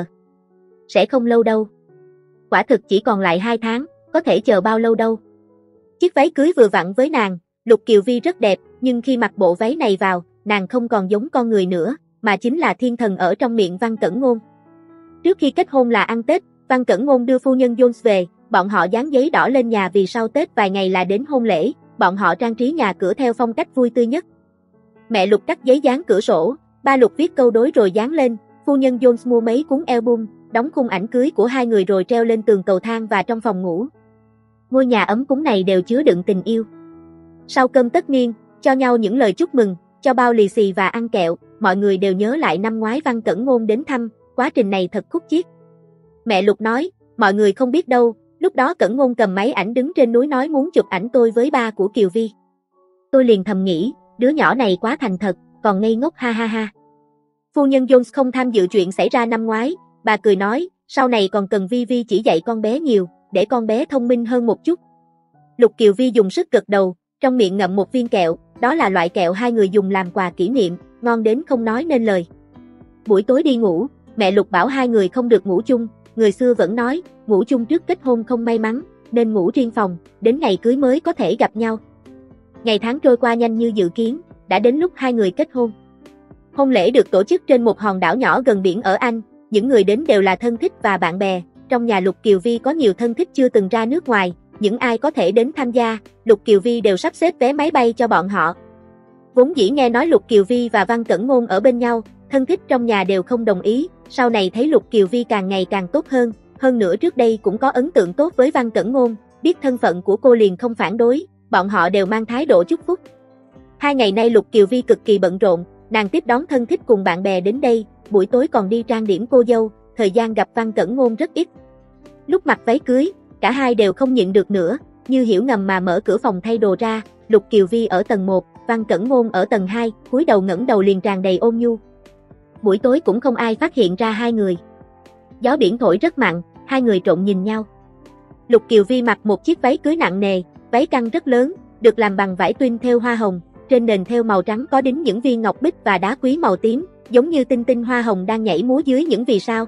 Sẽ không lâu đâu. Quả thực chỉ còn lại hai tháng, có thể chờ bao lâu đâu. Chiếc váy cưới vừa vặn với nàng, Lục Kiều Vi rất đẹp, nhưng khi mặc bộ váy này vào, nàng không còn giống con người nữa, mà chính là thiên thần ở trong miệng Văn Cẩn Ngôn. Trước khi kết hôn là ăn Tết, Văn Cẩn Ngôn đưa phu nhân Jones về, bọn họ dán giấy đỏ lên nhà vì sau Tết vài ngày là đến hôn lễ, bọn họ trang trí nhà cửa theo phong cách vui tươi nhất. Mẹ Lục cắt giấy dán cửa sổ, ba Lục viết câu đối rồi dán lên, phu nhân Jones mua mấy cuốn album, đóng khung ảnh cưới của hai người rồi treo lên tường cầu thang và trong phòng ngủ. Ngôi nhà ấm cúng này đều chứa đựng tình yêu. Sau cơm tất niên, cho nhau những lời chúc mừng, cho bao lì xì và ăn kẹo, mọi người đều nhớ lại năm ngoái Văn Cẩn Ngôn đến thăm, quá trình này thật khúc chiết. Mẹ Lục nói, mọi người không biết đâu, lúc đó Cẩn Ngôn cầm máy ảnh đứng trên núi nói muốn chụp ảnh tôi với ba của Kiều Vi. Tôi liền thầm nghĩ, đứa nhỏ này quá thành thật, còn ngây ngốc ha ha ha. Phu nhân Jones không tham dự chuyện xảy ra năm ngoái, bà cười nói, sau này còn cần Vi Vi chỉ dạy con bé nhiều, để con bé thông minh hơn một chút. Lục Kiều Vi dùng sức gật đầu, trong miệng ngậm một viên kẹo, đó là loại kẹo hai người dùng làm quà kỷ niệm, ngon đến không nói nên lời. Buổi tối đi ngủ, mẹ Lục bảo hai người không được ngủ chung, người xưa vẫn nói, ngủ chung trước kết hôn không may mắn, nên ngủ riêng phòng, đến ngày cưới mới có thể gặp nhau. Ngày tháng trôi qua nhanh như dự kiến, đã đến lúc hai người kết hôn. Hôn lễ được tổ chức trên một hòn đảo nhỏ gần biển ở Anh, những người đến đều là thân thích và bạn bè, trong nhà Lục Kiều Vi có nhiều thân thích chưa từng ra nước ngoài, những ai có thể đến tham gia, Lục Kiều Vi đều sắp xếp vé máy bay cho bọn họ. Vốn dĩ nghe nói Lục Kiều Vi và Văn Cẩn Ngôn ở bên nhau, thân thích trong nhà đều không đồng ý, sau này thấy Lục Kiều Vi càng ngày càng tốt hơn, hơn nữa trước đây cũng có ấn tượng tốt với Văn Cẩn Ngôn, biết thân phận của cô liền không phản đối, bọn họ đều mang thái độ chúc phúc. Hai ngày nay Lục Kiều Vi cực kỳ bận rộn, nàng tiếp đón thân thích cùng bạn bè đến đây, buổi tối còn đi trang điểm cô dâu, thời gian gặp Văn Cẩn Ngôn rất ít. Lúc mặc váy cưới, cả hai đều không nhịn được nữa, như hiểu ngầm mà mở cửa phòng thay đồ ra, Lục Kiều Vi ở tầng một, Văn Cẩn Ngôn ở tầng hai, cúi đầu ngẩng đầu liền tràn đầy ôn nhu. Buổi tối cũng không ai phát hiện ra hai người. Gió biển thổi rất mặn, hai người trộn nhìn nhau. Lục Kiều Vi mặc một chiếc váy cưới nặng nề, váy căng rất lớn, được làm bằng vải tuyên thêu hoa hồng, trên nền thêu màu trắng có đính những viên ngọc bích và đá quý màu tím, giống như tinh tinh hoa hồng đang nhảy múa dưới những vì sao.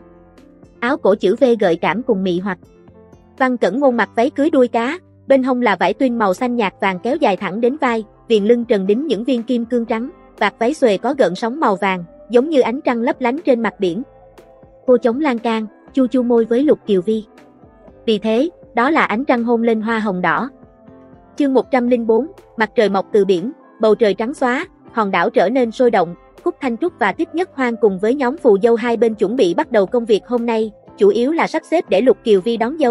Áo cổ chữ V gợi cảm cùng mị hoặc. Văn Cẩn Ngôn mặc váy cưới đuôi cá, bên hông là vải tuyên màu xanh nhạt vàng kéo dài thẳng đến vai, viền lưng trần đính những viên kim cương trắng, vạt váy xuề có gợn sóng màu vàng, giống như ánh trăng lấp lánh trên mặt biển. Cô chống lan can, chu chu môi với Lục Kiều Vi. Vì thế, đó là ánh trăng hôn lên hoa hồng đỏ. Chương một trăm lẻ bốn, mặt trời mọc từ biển, bầu trời trắng xóa, hòn đảo trở nên sôi động, Khúc Thanh Trúc và Thích Nhất Hoang cùng với nhóm phù dâu hai bên chuẩn bị bắt đầu công việc hôm nay, chủ yếu là sắp xếp để Lục Kiều Vi đón dâu.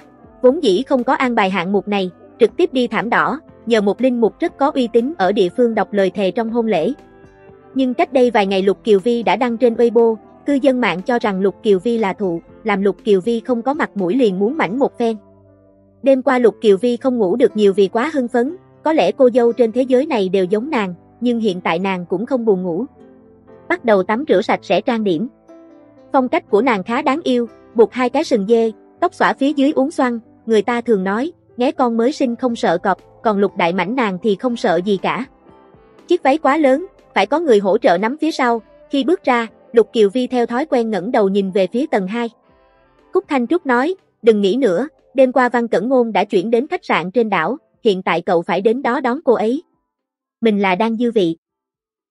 Vốn dĩ không có an bài hạng mục này, trực tiếp đi thảm đỏ, nhờ một linh mục rất có uy tín ở địa phương đọc lời thề trong hôn lễ. Nhưng cách đây vài ngày Lục Kiều Vi đã đăng trên Weibo, cư dân mạng cho rằng Lục Kiều Vi là thụ, làm Lục Kiều Vi không có mặt mũi liền muốn mảnh một phen. Đêm qua Lục Kiều Vi không ngủ được nhiều vì quá hưng phấn, có lẽ cô dâu trên thế giới này đều giống nàng, nhưng hiện tại nàng cũng không buồn ngủ. Bắt đầu tắm rửa sạch sẽ trang điểm. Phong cách của nàng khá đáng yêu, buộc hai cái sừng dê, tóc xõa phía dưới uốn xoăn, người ta thường nói, nghé con mới sinh không sợ cọp, còn Lục đại mảnh nàng thì không sợ gì cả. Chiếc váy quá lớn, phải có người hỗ trợ nắm phía sau, khi bước ra, Lục Kiều Vi theo thói quen ngẩng đầu nhìn về phía tầng hai. Khúc Thanh Trúc nói, đừng nghĩ nữa, đêm qua Văn Cẩn Ngôn đã chuyển đến khách sạn trên đảo, hiện tại cậu phải đến đó đón cô ấy. Mình là đang dư vị.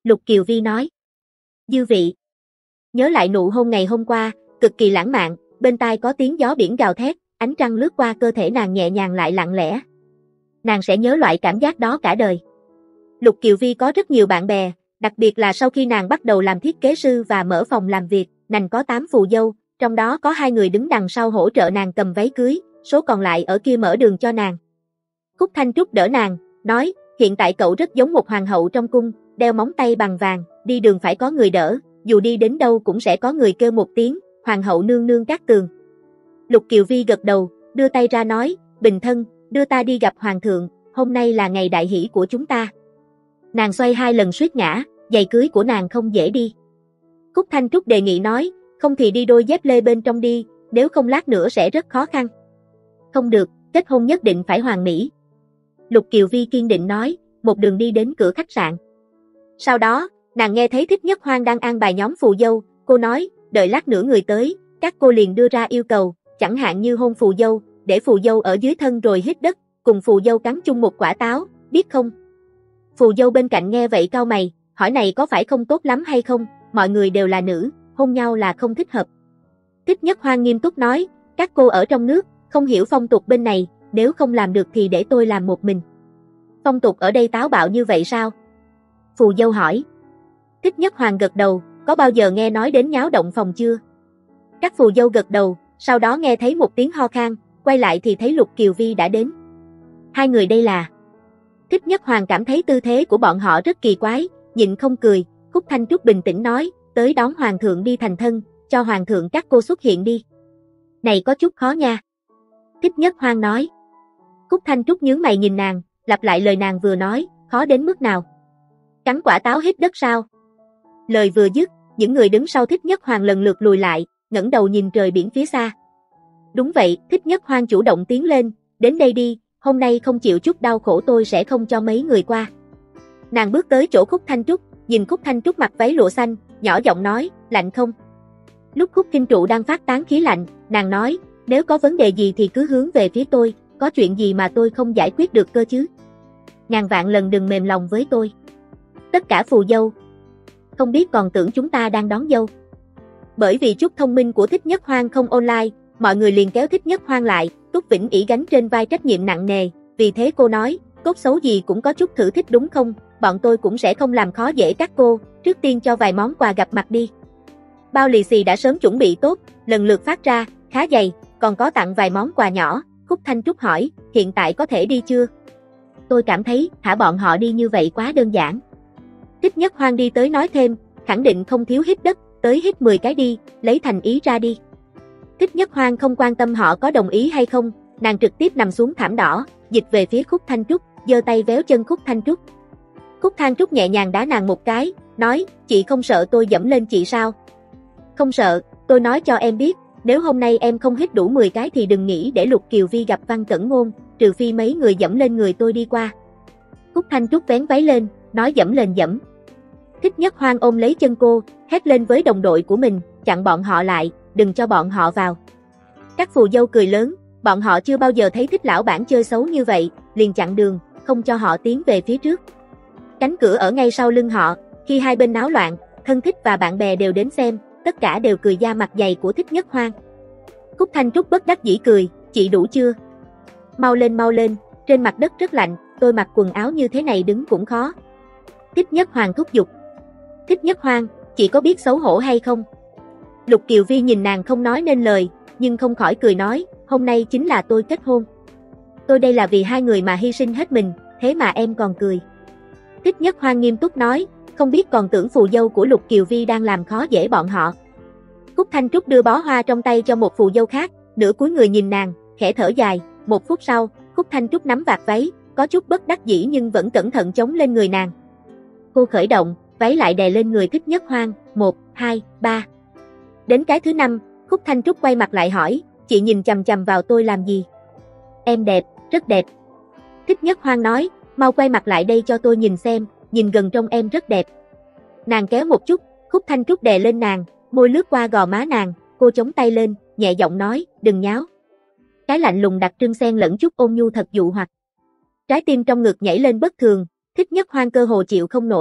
Lục Kiều Vi nói. Dư vị. Nhớ lại nụ hôn ngày hôm qua, cực kỳ lãng mạn, bên tai có tiếng gió biển gào thét, ánh trăng lướt qua cơ thể nàng nhẹ nhàng lại lặng lẽ. Nàng sẽ nhớ loại cảm giác đó cả đời. Lục Kiều Vi có rất nhiều bạn bè, đặc biệt là sau khi nàng bắt đầu làm thiết kế sư và mở phòng làm việc, nàng có tám phù dâu, trong đó có hai người đứng đằng sau hỗ trợ nàng cầm váy cưới, số còn lại ở kia mở đường cho nàng. Khúc Thanh Trúc đỡ nàng, nói, hiện tại cậu rất giống một hoàng hậu trong cung, đeo móng tay bằng vàng, đi đường phải có người đỡ, dù đi đến đâu cũng sẽ có người kêu một tiếng, hoàng hậu nương nương Cát Tường. Lục Kiều Vi gật đầu, đưa tay ra nói, Bình thân, đưa ta đi gặp hoàng thượng, hôm nay là ngày đại hỷ của chúng ta. Nàng xoay hai lần suýt ngã, giày cưới của nàng không dễ đi. Khúc Thanh Trúc đề nghị nói, không thì đi đôi dép lê bên trong đi, nếu không lát nữa sẽ rất khó khăn. Không được, kết hôn nhất định phải hoàn mỹ. Lục Kiều Vi kiên định nói, một đường đi đến cửa khách sạn. Sau đó, nàng nghe thấy Thích Nhất Hoang đang an bài nhóm phù dâu, cô nói, đợi lát nữa người tới, các cô liền đưa ra yêu cầu, chẳng hạn như hôn phù dâu, để phù dâu ở dưới thân rồi hít đất, cùng phù dâu cắn chung một quả táo, biết không? Phù dâu bên cạnh nghe vậy cau mày, hỏi này có phải không tốt lắm hay không, mọi người đều là nữ, hôn nhau là không thích hợp. Thích Nhất Hoang nghiêm túc nói, các cô ở trong nước, không hiểu phong tục bên này, nếu không làm được thì để tôi làm một mình. Phong tục ở đây táo bạo như vậy sao? Phù dâu hỏi. Thích Nhất Hoang gật đầu, có bao giờ nghe nói đến nháo động phòng chưa? Các phù dâu gật đầu, sau đó nghe thấy một tiếng ho khan, quay lại thì thấy Lục Kiều Vi đã đến. Hai người đây là... Thích Nhất Hoang cảm thấy tư thế của bọn họ rất kỳ quái, nhịn không cười, Khúc Thanh Trúc bình tĩnh nói, tới đón hoàng thượng đi thành thân, cho hoàng thượng các cô xuất hiện đi. Này có chút khó nha. Thích Nhất Hoang nói. Khúc Thanh Trúc nhướng mày nhìn nàng, lặp lại lời nàng vừa nói, khó đến mức nào. Cắn quả táo hít đất sao? Lời vừa dứt, những người đứng sau Thích Nhất Hoang lần lượt lùi lại, ngẩng đầu nhìn trời biển phía xa. Đúng vậy, Thích Nhất Hoang chủ động tiến lên, đến đây đi, hôm nay không chịu chút đau khổ tôi sẽ không cho mấy người qua. Nàng bước tới chỗ Khúc Thanh Trúc, nhìn Khúc Thanh Trúc mặc váy lụa xanh, nhỏ giọng nói, lạnh không? Lúc Khúc Kinh Trụ đang phát tán khí lạnh, nàng nói, nếu có vấn đề gì thì cứ hướng về phía tôi, có chuyện gì mà tôi không giải quyết được cơ chứ? Ngàn vạn lần đừng mềm lòng với tôi. Tất cả phù dâu, không biết còn tưởng chúng ta đang đón dâu. Bởi vì chút thông minh của Thích Nhất Hoang không online, mọi người liền kéo Thích Nhất Hoang lại, Túc Vĩnh ỷ gánh trên vai trách nhiệm nặng nề, vì thế cô nói, tốt xấu gì cũng có chút thử thích đúng không, bọn tôi cũng sẽ không làm khó dễ các cô, trước tiên cho vài món quà gặp mặt đi. Bao lì xì đã sớm chuẩn bị tốt, lần lượt phát ra, khá dày, còn có tặng vài món quà nhỏ. Khúc Thanh Trúc hỏi, hiện tại có thể đi chưa? Tôi cảm thấy, thả bọn họ đi như vậy quá đơn giản. Thích Nhất Hoang đi tới nói thêm, khẳng định không thiếu hít đất, tới hít mười cái đi, lấy thành ý ra đi. Thích Nhất Hoang không quan tâm họ có đồng ý hay không, nàng trực tiếp nằm xuống thảm đỏ, dịch về phía Khúc Thanh Trúc, giơ tay véo chân Khúc Thanh Trúc. Khúc Thanh Trúc nhẹ nhàng đá nàng một cái, nói, chị không sợ tôi dẫm lên chị sao? Không sợ, tôi nói cho em biết, nếu hôm nay em không hít đủ mười cái thì đừng nghĩ để Lục Kiều Vi gặp Văn Cẩn Ngôn, trừ phi mấy người dẫm lên người tôi đi qua. Khúc Thanh Trúc vén váy lên, nói dẫm lên dẫm. Thích Nhất Hoang ôm lấy chân cô, hét lên với đồng đội của mình, chặn bọn họ lại, đừng cho bọn họ vào. Các phù dâu cười lớn, bọn họ chưa bao giờ thấy Thích lão bản chơi xấu như vậy, liền chặn đường, không cho họ tiến về phía trước. Cánh cửa ở ngay sau lưng họ, khi hai bên náo loạn, thân thích và bạn bè đều đến xem, tất cả đều cười da mặt dày của Thích Nhất Hoang. Khúc Thanh Trúc bất đắc dĩ cười, chị đủ chưa? Mau lên mau lên, trên mặt đất rất lạnh, tôi mặc quần áo như thế này đứng cũng khó. Thích Nhất Hoang thúc giục. Thích Nhất Hoang, chị có biết xấu hổ hay không? Lục Kiều Vi nhìn nàng không nói nên lời, nhưng không khỏi cười nói, hôm nay chính là tôi kết hôn. Tôi đây là vì hai người mà hy sinh hết mình, thế mà em còn cười. Thích Nhất Hoang nghiêm túc nói, không biết còn tưởng phù dâu của Lục Kiều Vi đang làm khó dễ bọn họ. Khúc Thanh Trúc đưa bó hoa trong tay cho một phù dâu khác, nửa cúi người nhìn nàng, khẽ thở dài, một phút sau, Khúc Thanh Trúc nắm vạt váy, có chút bất đắc dĩ nhưng vẫn cẩn thận chống lên người nàng. Cô khởi động, váy lại đè lên người Thích Nhất Hoang, một, hai, ba. Đến cái thứ năm, Khúc Thanh Trúc quay mặt lại hỏi, chị nhìn chằm chằm vào tôi làm gì? Em đẹp, rất đẹp. Thích Nhất Hoang nói, mau quay mặt lại đây cho tôi nhìn xem, nhìn gần trong em rất đẹp. Nàng kéo một chút, Khúc Thanh Trúc đè lên nàng, môi lướt qua gò má nàng, cô chống tay lên, nhẹ giọng nói, đừng nháo. Cái lạnh lùng đặc trưng xen lẫn chút ôn nhu thật dụ hoặc. Trái tim trong ngực nhảy lên bất thường, Thích Nhất Hoang cơ hồ chịu không nổi,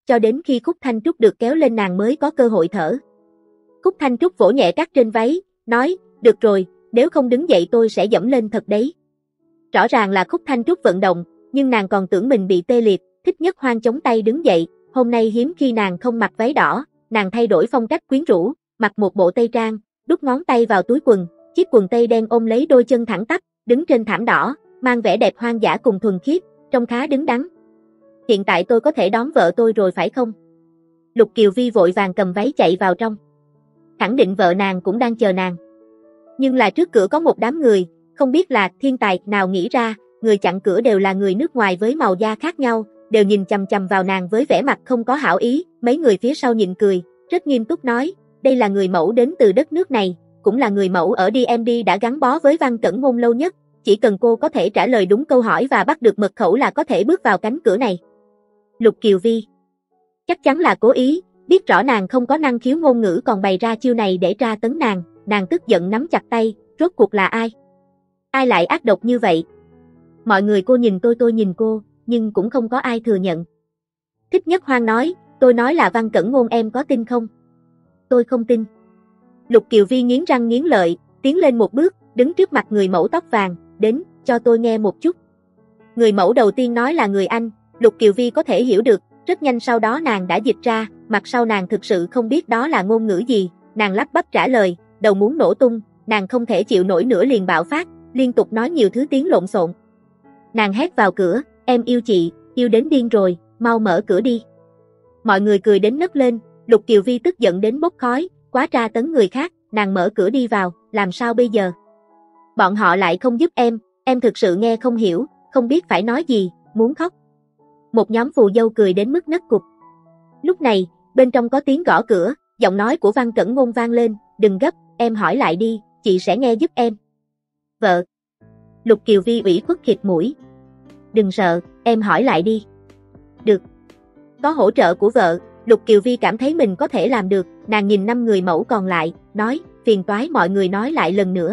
cho đến khi Khúc Thanh Trúc được kéo lên nàng mới có cơ hội thở. Khúc Thanh Trúc vỗ nhẹ cát trên váy, nói, được rồi, nếu không đứng dậy tôi sẽ dẫm lên thật đấy. Rõ ràng là Khúc Thanh Trúc vận động, nhưng nàng còn tưởng mình bị tê liệt, Thích Nhất Hoang chống tay đứng dậy, hôm nay hiếm khi nàng không mặc váy đỏ, nàng thay đổi phong cách quyến rũ, mặc một bộ tây trang, đút ngón tay vào túi quần, chiếc quần tây đen ôm lấy đôi chân thẳng tắp, đứng trên thảm đỏ, mang vẻ đẹp hoang dã cùng thuần khiết, trông khá đứng đắn. Hiện tại tôi có thể đón vợ tôi rồi phải không? Lục Kiều Vi vội vàng cầm váy chạy vào trong. Khẳng định vợ nàng cũng đang chờ nàng. Nhưng là trước cửa có một đám người, không biết là thiên tài nào nghĩ ra, người chặn cửa đều là người nước ngoài với màu da khác nhau, đều nhìn chằm chằm vào nàng với vẻ mặt không có hảo ý, mấy người phía sau nhịn cười, rất nghiêm túc nói, đây là người mẫu đến từ đất nước này, cũng là người mẫu ở đê em đê đã gắn bó với Văn Cẩn Ngôn lâu nhất, chỉ cần cô có thể trả lời đúng câu hỏi và bắt được mật khẩu là có thể bước vào cánh cửa này. Lục Kiều Vi chắc chắn là cố ý, biết rõ nàng không có năng khiếu ngôn ngữ còn bày ra chiêu này để tra tấn nàng, nàng tức giận nắm chặt tay, rốt cuộc là ai? Ai lại ác độc như vậy? Mọi người cô nhìn tôi tôi nhìn cô, nhưng cũng không có ai thừa nhận. Thích Nhất Hoang nói, tôi nói là Văn Cẩn Ngôn em có tin không? Tôi không tin. Lục Kiều Vi nghiến răng nghiến lợi, tiến lên một bước, đứng trước mặt người mẫu tóc vàng, đến, cho tôi nghe một chút. Người mẫu đầu tiên nói là người Anh, Lục Kiều Vi có thể hiểu được, rất nhanh sau đó nàng đã dịch ra, mặt sau nàng thực sự không biết đó là ngôn ngữ gì, nàng lắp bắp trả lời, đầu muốn nổ tung, nàng không thể chịu nổi nữa liền bạo phát, liên tục nói nhiều thứ tiếng lộn xộn. Nàng hét vào cửa, em yêu chị, yêu đến điên rồi, mau mở cửa đi. Mọi người cười đến nấc lên, Lục Kiều Vi tức giận đến bốc khói, quá tra tấn người khác, nàng mở cửa đi vào, làm sao bây giờ? Bọn họ lại không giúp em, em thực sự nghe không hiểu, không biết phải nói gì, muốn khóc. Một nhóm phù dâu cười đến mức nấc cục. Lúc này, bên trong có tiếng gõ cửa, giọng nói của Văn Cẩn Ngôn vang lên, đừng gấp, em hỏi lại đi, chị sẽ nghe giúp em. Vợ. Lục Kiều Vi ủy khuất khịt mũi. Đừng sợ, em hỏi lại đi. Được. Có hỗ trợ của vợ, Lục Kiều Vi cảm thấy mình có thể làm được, nàng nhìn năm người mẫu còn lại, nói, phiền toái mọi người nói lại lần nữa.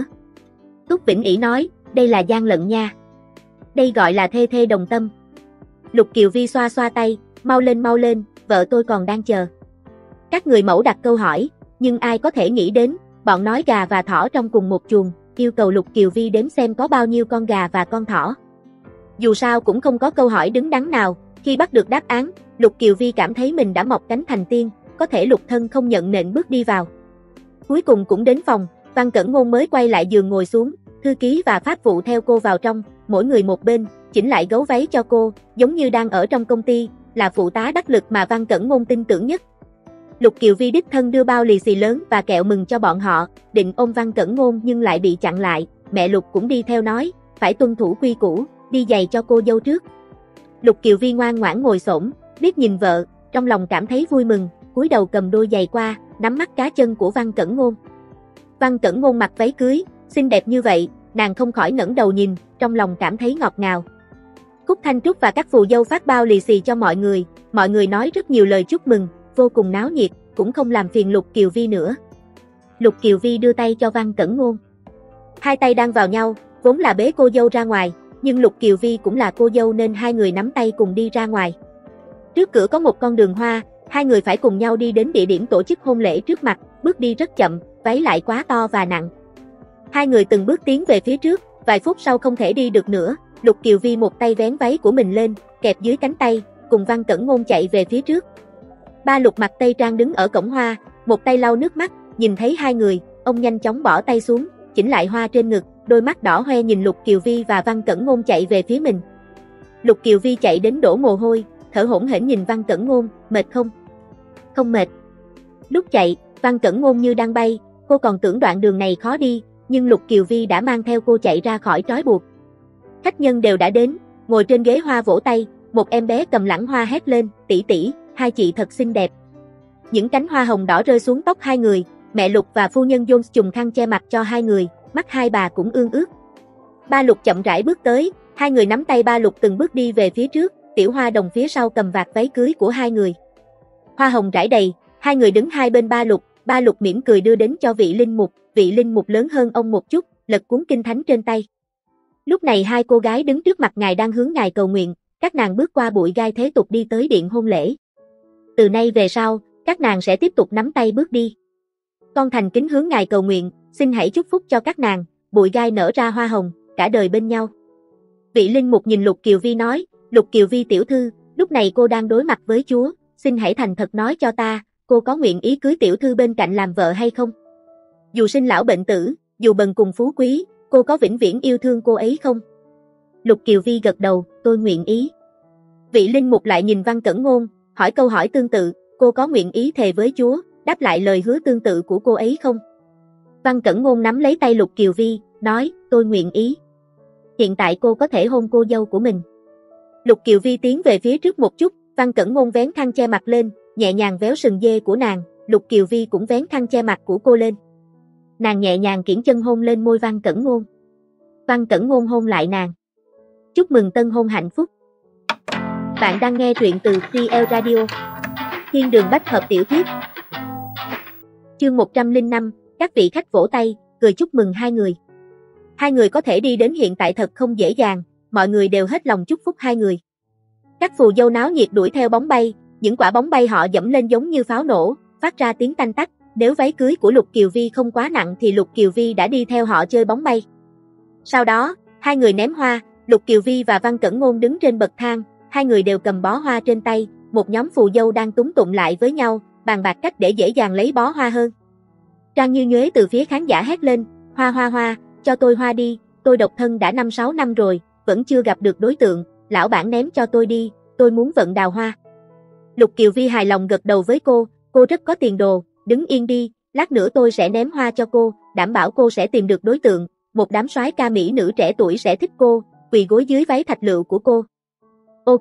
Túc Vĩnh ỷ nói, đây là gian lận nha. Đây gọi là thê thê đồng tâm. Lục Kiều Vi xoa xoa tay, mau lên mau lên, vợ tôi còn đang chờ. Các người mẫu đặt câu hỏi, nhưng ai có thể nghĩ đến, bọn nói gà và thỏ trong cùng một chuồng, yêu cầu Lục Kiều Vi đếm xem có bao nhiêu con gà và con thỏ. Dù sao cũng không có câu hỏi đứng đắn nào, khi bắt được đáp án, Lục Kiều Vi cảm thấy mình đã mọc cánh thành tiên, có thể lục thân không nhận nện bước đi vào. Cuối cùng cũng đến phòng, Văn Cẩn Ngôn mới quay lại giường ngồi xuống, thư ký và pháp vụ theo cô vào trong, mỗi người một bên, chỉnh lại gấu váy cho cô, giống như đang ở trong công ty, là phụ tá đắc lực mà Văn Cẩn Ngôn tin tưởng nhất. Lục Kiều Vi đích thân đưa bao lì xì lớn và kẹo mừng cho bọn họ, định ôm Văn Cẩn Ngôn nhưng lại bị chặn lại, mẹ Lục cũng đi theo nói, phải tuân thủ quy củ, đi giày cho cô dâu trước. Lục Kiều Vi ngoan ngoãn ngồi xổm, liếc nhìn vợ, trong lòng cảm thấy vui mừng, cúi đầu cầm đôi giày qua, nắm mắt cá chân của Văn Cẩn Ngôn. Văn Cẩn Ngôn mặc váy cưới, xinh đẹp như vậy, nàng không khỏi ngẩng đầu nhìn, trong lòng cảm thấy ngọt ngào. Khúc Thanh Trúc và các phù dâu phát bao lì xì cho mọi người, mọi người nói rất nhiều lời chúc mừng, vô cùng náo nhiệt, cũng không làm phiền Lục Kiều Vi nữa. Lục Kiều Vi đưa tay cho Văn Cẩn Ngôn. Hai tay đang vào nhau, vốn là bế cô dâu ra ngoài, nhưng Lục Kiều Vi cũng là cô dâu nên hai người nắm tay cùng đi ra ngoài. Trước cửa có một con đường hoa, hai người phải cùng nhau đi đến địa điểm tổ chức hôn lễ trước mặt, bước đi rất chậm, váy lại quá to và nặng. Hai người từng bước tiến về phía trước, vài phút sau không thể đi được nữa, Lục Kiều Vi một tay vén váy của mình lên, kẹp dưới cánh tay, cùng Văn Cẩn Ngôn chạy về phía trước. Ba Lục mặc tây trang đứng ở cổng hoa, một tay lau nước mắt, nhìn thấy hai người, ông nhanh chóng bỏ tay xuống, chỉnh lại hoa trên ngực, đôi mắt đỏ hoe nhìn Lục Kiều Vi và Văn Cẩn Ngôn chạy về phía mình. Lục Kiều Vi chạy đến đổ mồ hôi, thở hổn hển nhìn Văn Cẩn Ngôn, mệt không? Không mệt. Lúc chạy, Văn Cẩn Ngôn như đang bay, cô còn tưởng đoạn đường này khó đi, nhưng Lục Kiều Vi đã mang theo cô chạy ra khỏi trói buộc. Khách nhân đều đã đến, ngồi trên ghế hoa vỗ tay, một em bé cầm lẵng hoa hét lên, tỷ tỷ, hai chị thật xinh đẹp. Những cánh hoa hồng đỏ rơi xuống tóc hai người, mẹ Lục và phu nhân Jones chùm khăn che mặt cho hai người, mắt hai bà cũng ương ướt. Ba Lục chậm rãi bước tới, hai người nắm tay ba Lục từng bước đi về phía trước, Tiểu Hoa Đồng phía sau cầm vạt váy cưới của hai người. Hoa hồng rải đầy, hai người đứng hai bên ba Lục, ba Lục mỉm cười đưa đến cho vị linh mục, vị linh mục lớn hơn ông một chút, lật cuốn kinh thánh trên tay. Lúc này hai cô gái đứng trước mặt ngài đang hướng ngài cầu nguyện, các nàng bước qua bụi gai thế tục đi tới điện hôn lễ. Từ nay về sau, các nàng sẽ tiếp tục nắm tay bước đi. Con thành kính hướng ngài cầu nguyện, xin hãy chúc phúc cho các nàng, bụi gai nở ra hoa hồng, cả đời bên nhau. Vị linh mục nhìn Lục Kiều Vi nói, Lục Kiều Vi tiểu thư, lúc này cô đang đối mặt với Chúa, xin hãy thành thật nói cho ta, cô có nguyện ý cưới tiểu thư bên cạnh làm vợ hay không? Dù sinh lão bệnh tử, dù bần cùng phú quý, cô có vĩnh viễn yêu thương cô ấy không? Lục Kiều Vi gật đầu, tôi nguyện ý. Vị linh mục lại nhìn Văn Cẩn Ngôn, hỏi câu hỏi tương tự, cô có nguyện ý thề với Chúa, đáp lại lời hứa tương tự của cô ấy không? Văn Cẩn Ngôn nắm lấy tay Lục Kiều Vi, nói, tôi nguyện ý. Hiện tại cô có thể hôn cô dâu của mình. Lục Kiều Vi tiến về phía trước một chút, Văn Cẩn Ngôn vén khăn che mặt lên, nhẹ nhàng véo sừng dê của nàng, Lục Kiều Vi cũng vén khăn che mặt của cô lên. Nàng nhẹ nhàng kiễng chân hôn lên môi Văn Cẩn Ngôn. Văn Cẩn Ngôn hôn lại nàng. Chúc mừng tân hôn hạnh phúc. Bạn đang nghe truyện từ tê lờ Radio. Thiên đường bách hợp tiểu thuyết. Chương một trăm lẻ năm, các vị khách vỗ tay, cười chúc mừng hai người. Hai người có thể đi đến hiện tại thật không dễ dàng, mọi người đều hết lòng chúc phúc hai người. Các phù dâu náo nhiệt đuổi theo bóng bay, những quả bóng bay họ dẫm lên giống như pháo nổ, phát ra tiếng tanh tách. Nếu váy cưới của Lục Kiều Vi không quá nặng thì Lục Kiều Vi đã đi theo họ chơi bóng bay. Sau đó, hai người ném hoa, Lục Kiều Vi và Văn Cẩn Ngôn đứng trên bậc thang, hai người đều cầm bó hoa trên tay, một nhóm phù dâu đang túm tụm lại với nhau, bàn bạc cách để dễ dàng lấy bó hoa hơn. Trang Như Nhuế từ phía khán giả hét lên, hoa hoa hoa, cho tôi hoa đi, tôi độc thân đã năm sáu năm rồi, vẫn chưa gặp được đối tượng, lão bản ném cho tôi đi, tôi muốn vận đào hoa. Lục Kiều Vi hài lòng gật đầu với cô, cô rất có tiền đồ, đứng yên đi, lát nữa tôi sẽ ném hoa cho cô, đảm bảo cô sẽ tìm được đối tượng, một đám soái ca mỹ nữ trẻ tuổi sẽ thích cô, quỳ gối dưới váy thạch lựu của cô. Ok.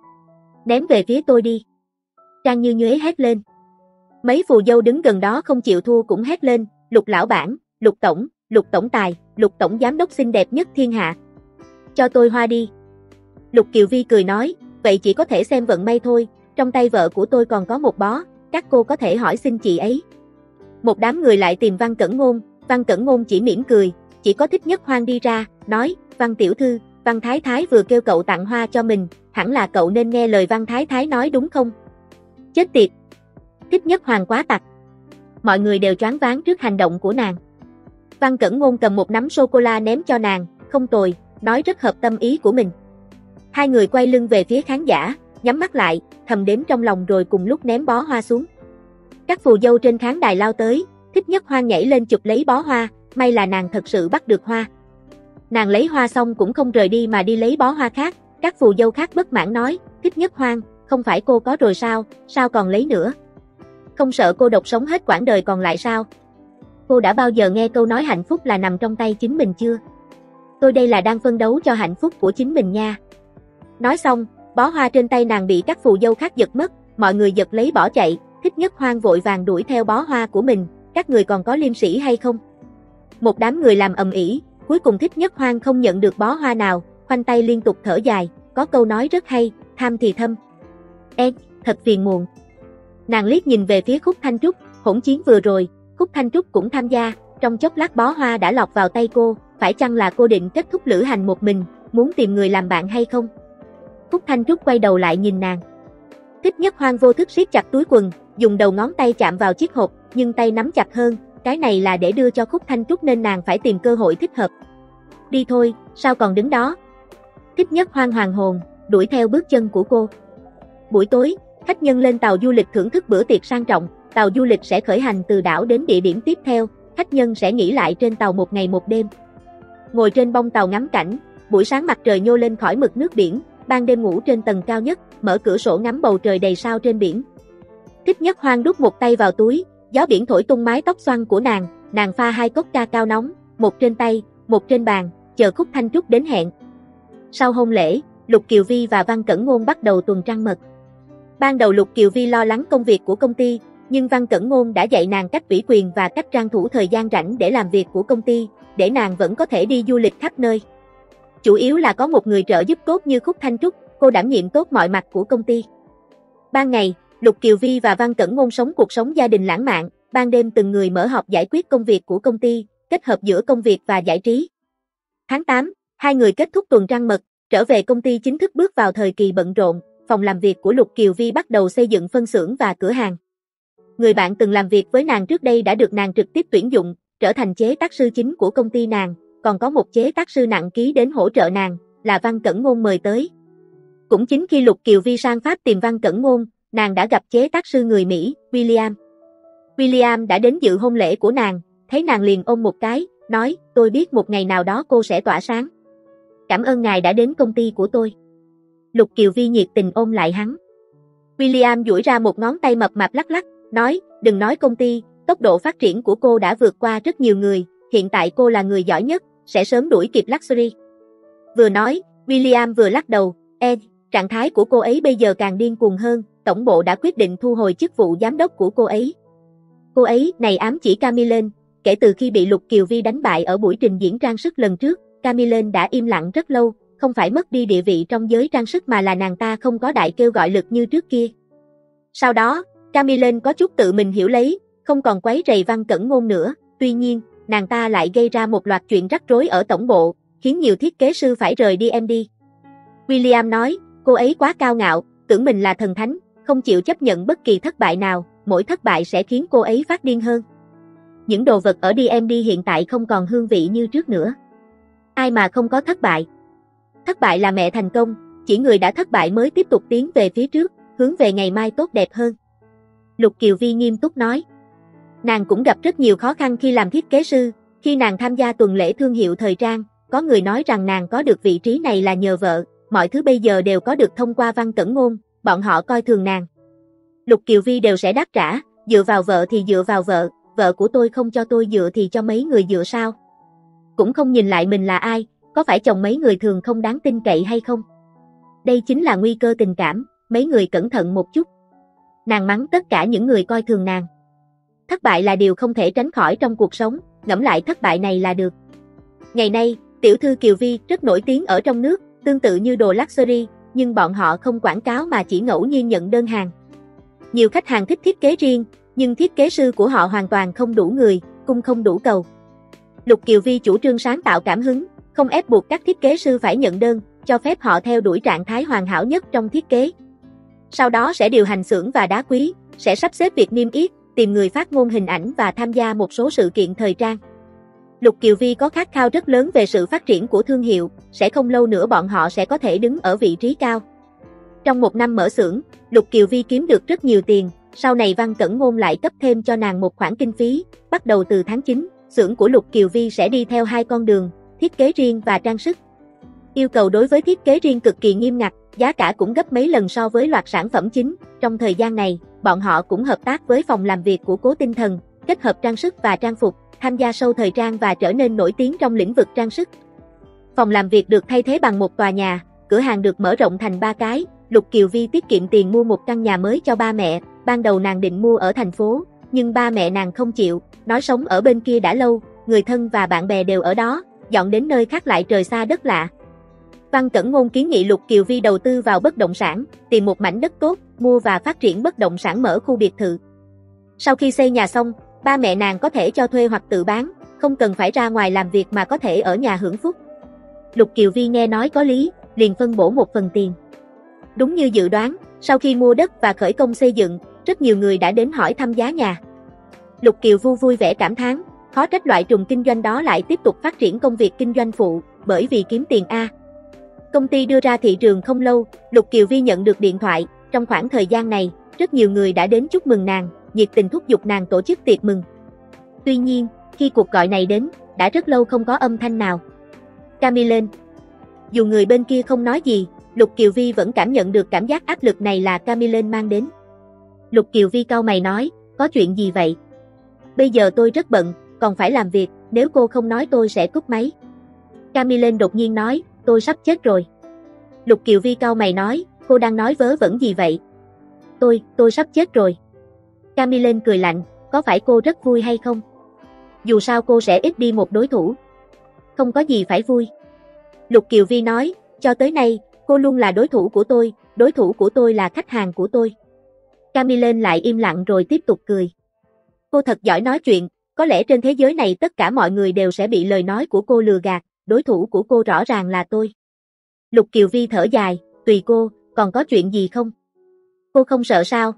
Ném về phía tôi đi. Trang Như Nhuế hét lên. Mấy phù dâu đứng gần đó không chịu thua cũng hét lên, Lục lão bản, Lục tổng, Lục tổng tài, Lục tổng giám đốc xinh đẹp nhất thiên hạ. Cho tôi hoa đi. Lục Kiều Vi cười nói, vậy chỉ có thể xem vận may thôi, trong tay vợ của tôi còn có một bó, các cô có thể hỏi xin chị ấy. Một đám người lại tìm Văn Cẩn Ngôn, Văn Cẩn Ngôn chỉ mỉm cười, chỉ có Thích Nhất Hoang đi ra, nói, Văn tiểu thư, Văn Thái Thái vừa kêu cậu tặng hoa cho mình, hẳn là cậu nên nghe lời Văn Thái Thái nói đúng không? Chết tiệt! Thích Nhất Hoàng quá tặc. Mọi người đều choáng váng trước hành động của nàng. Văn Cẩn Ngôn cầm một nắm sô-cô-la ném cho nàng, không tồi, nói rất hợp tâm ý của mình. Hai người quay lưng về phía khán giả, nhắm mắt lại, thầm đếm trong lòng rồi cùng lúc ném bó hoa xuống. Các phù dâu trên khán đài lao tới, Thích Nhất Hoang nhảy lên chụp lấy bó hoa, may là nàng thật sự bắt được hoa. Nàng lấy hoa xong cũng không rời đi mà đi lấy bó hoa khác, các phù dâu khác bất mãn nói, Thích Nhất Hoang, không phải cô có rồi sao, sao còn lấy nữa? Không sợ cô độc sống hết quãng đời còn lại sao? Cô đã bao giờ nghe câu nói hạnh phúc là nằm trong tay chính mình chưa? Tôi đây là đang phân đấu cho hạnh phúc của chính mình nha. Nói xong, bó hoa trên tay nàng bị các phù dâu khác giật mất, mọi người giật lấy bỏ chạy, Thích Nhất Hoang vội vàng đuổi theo bó hoa của mình, các người còn có liêm sỉ hay không? Một đám người làm ầm ĩ, cuối cùng Thích Nhất Hoang không nhận được bó hoa nào, khoanh tay liên tục thở dài, có câu nói rất hay, tham thì thâm. Ê, thật phiền muộn. Nàng liếc nhìn về phía Khúc Thanh Trúc, hỗn chiến vừa rồi, Khúc Thanh Trúc cũng tham gia, trong chốc lát bó hoa đã lọt vào tay cô, phải chăng là cô định kết thúc lữ hành một mình, muốn tìm người làm bạn hay không? Khúc Thanh Trúc quay đầu lại nhìn nàng. Thích Nhất Hoang vô thức siết chặt túi quần, dùng đầu ngón tay chạm vào chiếc hộp, nhưng tay nắm chặt hơn, cái này là để đưa cho Khúc Thanh Trúc nên nàng phải tìm cơ hội thích hợp. Đi thôi, sao còn đứng đó? Thích Nhất Hoang hoàng hồn, đuổi theo bước chân của cô. Buổi tối, khách nhân lên tàu du lịch thưởng thức bữa tiệc sang trọng, tàu du lịch sẽ khởi hành từ đảo đến địa điểm tiếp theo, khách nhân sẽ nghỉ lại trên tàu một ngày một đêm. Ngồi trên bông tàu ngắm cảnh, buổi sáng mặt trời nhô lên khỏi mực nước biển, ban đêm ngủ trên tầng cao nhất, mở cửa sổ ngắm bầu trời đầy sao trên biển. Thích Nhất Hoang đút một tay vào túi, gió biển thổi tung mái tóc xoăn của nàng, nàng pha hai cốc ca cao nóng, một trên tay, một trên bàn, chờ Khúc Thanh Trúc đến hẹn. Sau hôn lễ, Lục Kiều Vi và Văn Cẩn Ngôn bắt đầu tuần trăng mật. Ban đầu Lục Kiều Vi lo lắng công việc của công ty, nhưng Văn Cẩn Ngôn đã dạy nàng cách ủy quyền và cách tranh thủ thời gian rảnh để làm việc của công ty, để nàng vẫn có thể đi du lịch khắp nơi. Chủ yếu là có một người trợ giúp tốt như Khúc Thanh Trúc, cô đảm nhiệm tốt mọi mặt của công ty. Ban ngày, Lục Kiều Vi và Văn Cẩn Ngôn sống cuộc sống gia đình lãng mạn, ban đêm từng người mở họp giải quyết công việc của công ty, kết hợp giữa công việc và giải trí. Tháng tám, hai người kết thúc tuần trăng mật, trở về công ty chính thức bước vào thời kỳ bận rộn, phòng làm việc của Lục Kiều Vi bắt đầu xây dựng phân xưởng và cửa hàng. Người bạn từng làm việc với nàng trước đây đã được nàng trực tiếp tuyển dụng, trở thành chế tác sư chính của công ty nàng, còn có một chế tác sư nặng ký đến hỗ trợ nàng, là Văn Cẩn Ngôn mời tới. Cũng chính khi Lục Kiều Vi sang Pháp tìm Văn Cẩn Ngôn, nàng đã gặp chế tác sư người Mỹ, William. William đã đến dự hôn lễ của nàng, thấy nàng liền ôm một cái, nói, tôi biết một ngày nào đó cô sẽ tỏa sáng. Cảm ơn ngài đã đến công ty của tôi. Lục Kiều Vi nhiệt tình ôm lại hắn. William duỗi ra một ngón tay mập mạp lắc lắc, nói, đừng nói công ty, tốc độ phát triển của cô đã vượt qua rất nhiều người, hiện tại cô là người giỏi nhất, sẽ sớm đuổi kịp Luxury. Vừa nói, William vừa lắc đầu, e, trạng thái của cô ấy bây giờ càng điên cuồng hơn, tổng bộ đã quyết định thu hồi chức vụ giám đốc của cô ấy. Cô ấy, này ám chỉ Camillen, kể từ khi bị Lục Kiều Vi đánh bại ở buổi trình diễn trang sức lần trước, Camillen đã im lặng rất lâu, không phải mất đi địa vị trong giới trang sức mà là nàng ta không có đại kêu gọi lực như trước kia. Sau đó, Camillen có chút tự mình hiểu lấy, không còn quấy rầy Văn Cẩn Ngôn nữa, tuy nhiên, nàng ta lại gây ra một loạt chuyện rắc rối ở tổng bộ, khiến nhiều thiết kế sư phải rời đi em đi. William nói, cô ấy quá cao ngạo, tưởng mình là thần thánh, không chịu chấp nhận bất kỳ thất bại nào, mỗi thất bại sẽ khiến cô ấy phát điên hơn. Những đồ vật ở đê em đê hiện tại không còn hương vị như trước nữa. Ai mà không có thất bại? Thất bại là mẹ thành công, chỉ người đã thất bại mới tiếp tục tiến về phía trước, hướng về ngày mai tốt đẹp hơn. Lục Kiều Vi nghiêm túc nói. Nàng cũng gặp rất nhiều khó khăn khi làm thiết kế sư, khi nàng tham gia tuần lễ thương hiệu thời trang, có người nói rằng nàng có được vị trí này là nhờ vợ, mọi thứ bây giờ đều có được thông qua Văn Cẩn Ngôn, bọn họ coi thường nàng. Lục Kiều Vi đều sẽ đáp trả, dựa vào vợ thì dựa vào vợ, vợ của tôi không cho tôi dựa thì cho mấy người dựa sao? Cũng không nhìn lại mình là ai, có phải chồng mấy người thường không đáng tin cậy hay không? Đây chính là nguy cơ tình cảm, mấy người cẩn thận một chút. Nàng mắng tất cả những người coi thường nàng. Thất bại là điều không thể tránh khỏi trong cuộc sống, ngẫm lại thất bại này là được. Ngày nay, tiểu thư Kiều Vi rất nổi tiếng ở trong nước, tương tự như đồ luxury, nhưng bọn họ không quảng cáo mà chỉ ngẫu nhiên nhận đơn hàng. Nhiều khách hàng thích thiết kế riêng, nhưng thiết kế sư của họ hoàn toàn không đủ người, cung không đủ cầu. Lục Kiều Vi chủ trương sáng tạo cảm hứng, không ép buộc các thiết kế sư phải nhận đơn, cho phép họ theo đuổi trạng thái hoàn hảo nhất trong thiết kế. Sau đó sẽ điều hành xưởng và đá quý, sẽ sắp xếp việc niêm yết, tìm người phát ngôn hình ảnh và tham gia một số sự kiện thời trang. Lục Kiều Vi có khát khao rất lớn về sự phát triển của thương hiệu, sẽ không lâu nữa bọn họ sẽ có thể đứng ở vị trí cao. Trong một năm mở xưởng, Lục Kiều Vi kiếm được rất nhiều tiền, sau này Văn Cẩn Ngôn lại cấp thêm cho nàng một khoản kinh phí, bắt đầu từ tháng chín, xưởng của Lục Kiều Vi sẽ đi theo hai con đường, thiết kế riêng và trang sức. Yêu cầu đối với thiết kế riêng cực kỳ nghiêm ngặt, giá cả cũng gấp mấy lần so với loạt sản phẩm chính. Trong thời gian này, bọn họ cũng hợp tác với phòng làm việc của Cố Tinh Thần, kết hợp trang sức và trang phục, tham gia show thời trang và trở nên nổi tiếng trong lĩnh vực trang sức. Phòng làm việc được thay thế bằng một tòa nhà, cửa hàng được mở rộng thành ba cái. Lục Kiều Vi tiết kiệm tiền mua một căn nhà mới cho ba mẹ, ban đầu nàng định mua ở thành phố, nhưng ba mẹ nàng không chịu, nói sống ở bên kia đã lâu, người thân và bạn bè đều ở đó, dọn đến nơi khác lại trời xa đất lạ. Văn Cẩn Ngôn kiến nghị Lục Kiều Vi đầu tư vào bất động sản, tìm một mảnh đất tốt, mua và phát triển bất động sản mở khu biệt thự. Sau khi xây nhà xong, ba mẹ nàng có thể cho thuê hoặc tự bán, không cần phải ra ngoài làm việc mà có thể ở nhà hưởng phúc. Lục Kiều Vi nghe nói có lý, liền phân bổ một phần tiền. Đúng như dự đoán, sau khi mua đất và khởi công xây dựng, rất nhiều người đã đến hỏi thăm giá nhà. Lục Kiều Vi vui vẻ cảm thán, khó trách loại trùng kinh doanh đó lại tiếp tục phát triển công việc kinh doanh phụ, bởi vì kiếm tiền a. Công ty đưa ra thị trường không lâu, Lục Kiều Vi nhận được điện thoại, trong khoảng thời gian này, rất nhiều người đã đến chúc mừng nàng, nhiệt tình thúc giục nàng tổ chức tiệc mừng. Tuy nhiên, khi cuộc gọi này đến, đã rất lâu không có âm thanh nào. Camillen. Dù người bên kia không nói gì, Lục Kiều Vi vẫn cảm nhận được cảm giác áp lực này là Camillen mang đến. Lục Kiều Vi cau mày nói, có chuyện gì vậy? Bây giờ tôi rất bận, còn phải làm việc, nếu cô không nói tôi sẽ cúp máy. Camillen đột nhiên nói, tôi sắp chết rồi. Lục Kiều Vi cau mày nói, cô đang nói vớ vẩn gì vậy? Tôi, tôi sắp chết rồi. Camillen cười lạnh, có phải cô rất vui hay không? Dù sao cô sẽ ít đi một đối thủ. Không có gì phải vui. Lục Kiều Vi nói, cho tới nay, cô luôn là đối thủ của tôi, đối thủ của tôi là khách hàng của tôi. Camillen lại im lặng rồi tiếp tục cười. Cô thật giỏi nói chuyện, có lẽ trên thế giới này tất cả mọi người đều sẽ bị lời nói của cô lừa gạt, đối thủ của cô rõ ràng là tôi. Lục Kiều Vi thở dài, tùy cô, còn còn có chuyện gì không? Cô không sợ sao?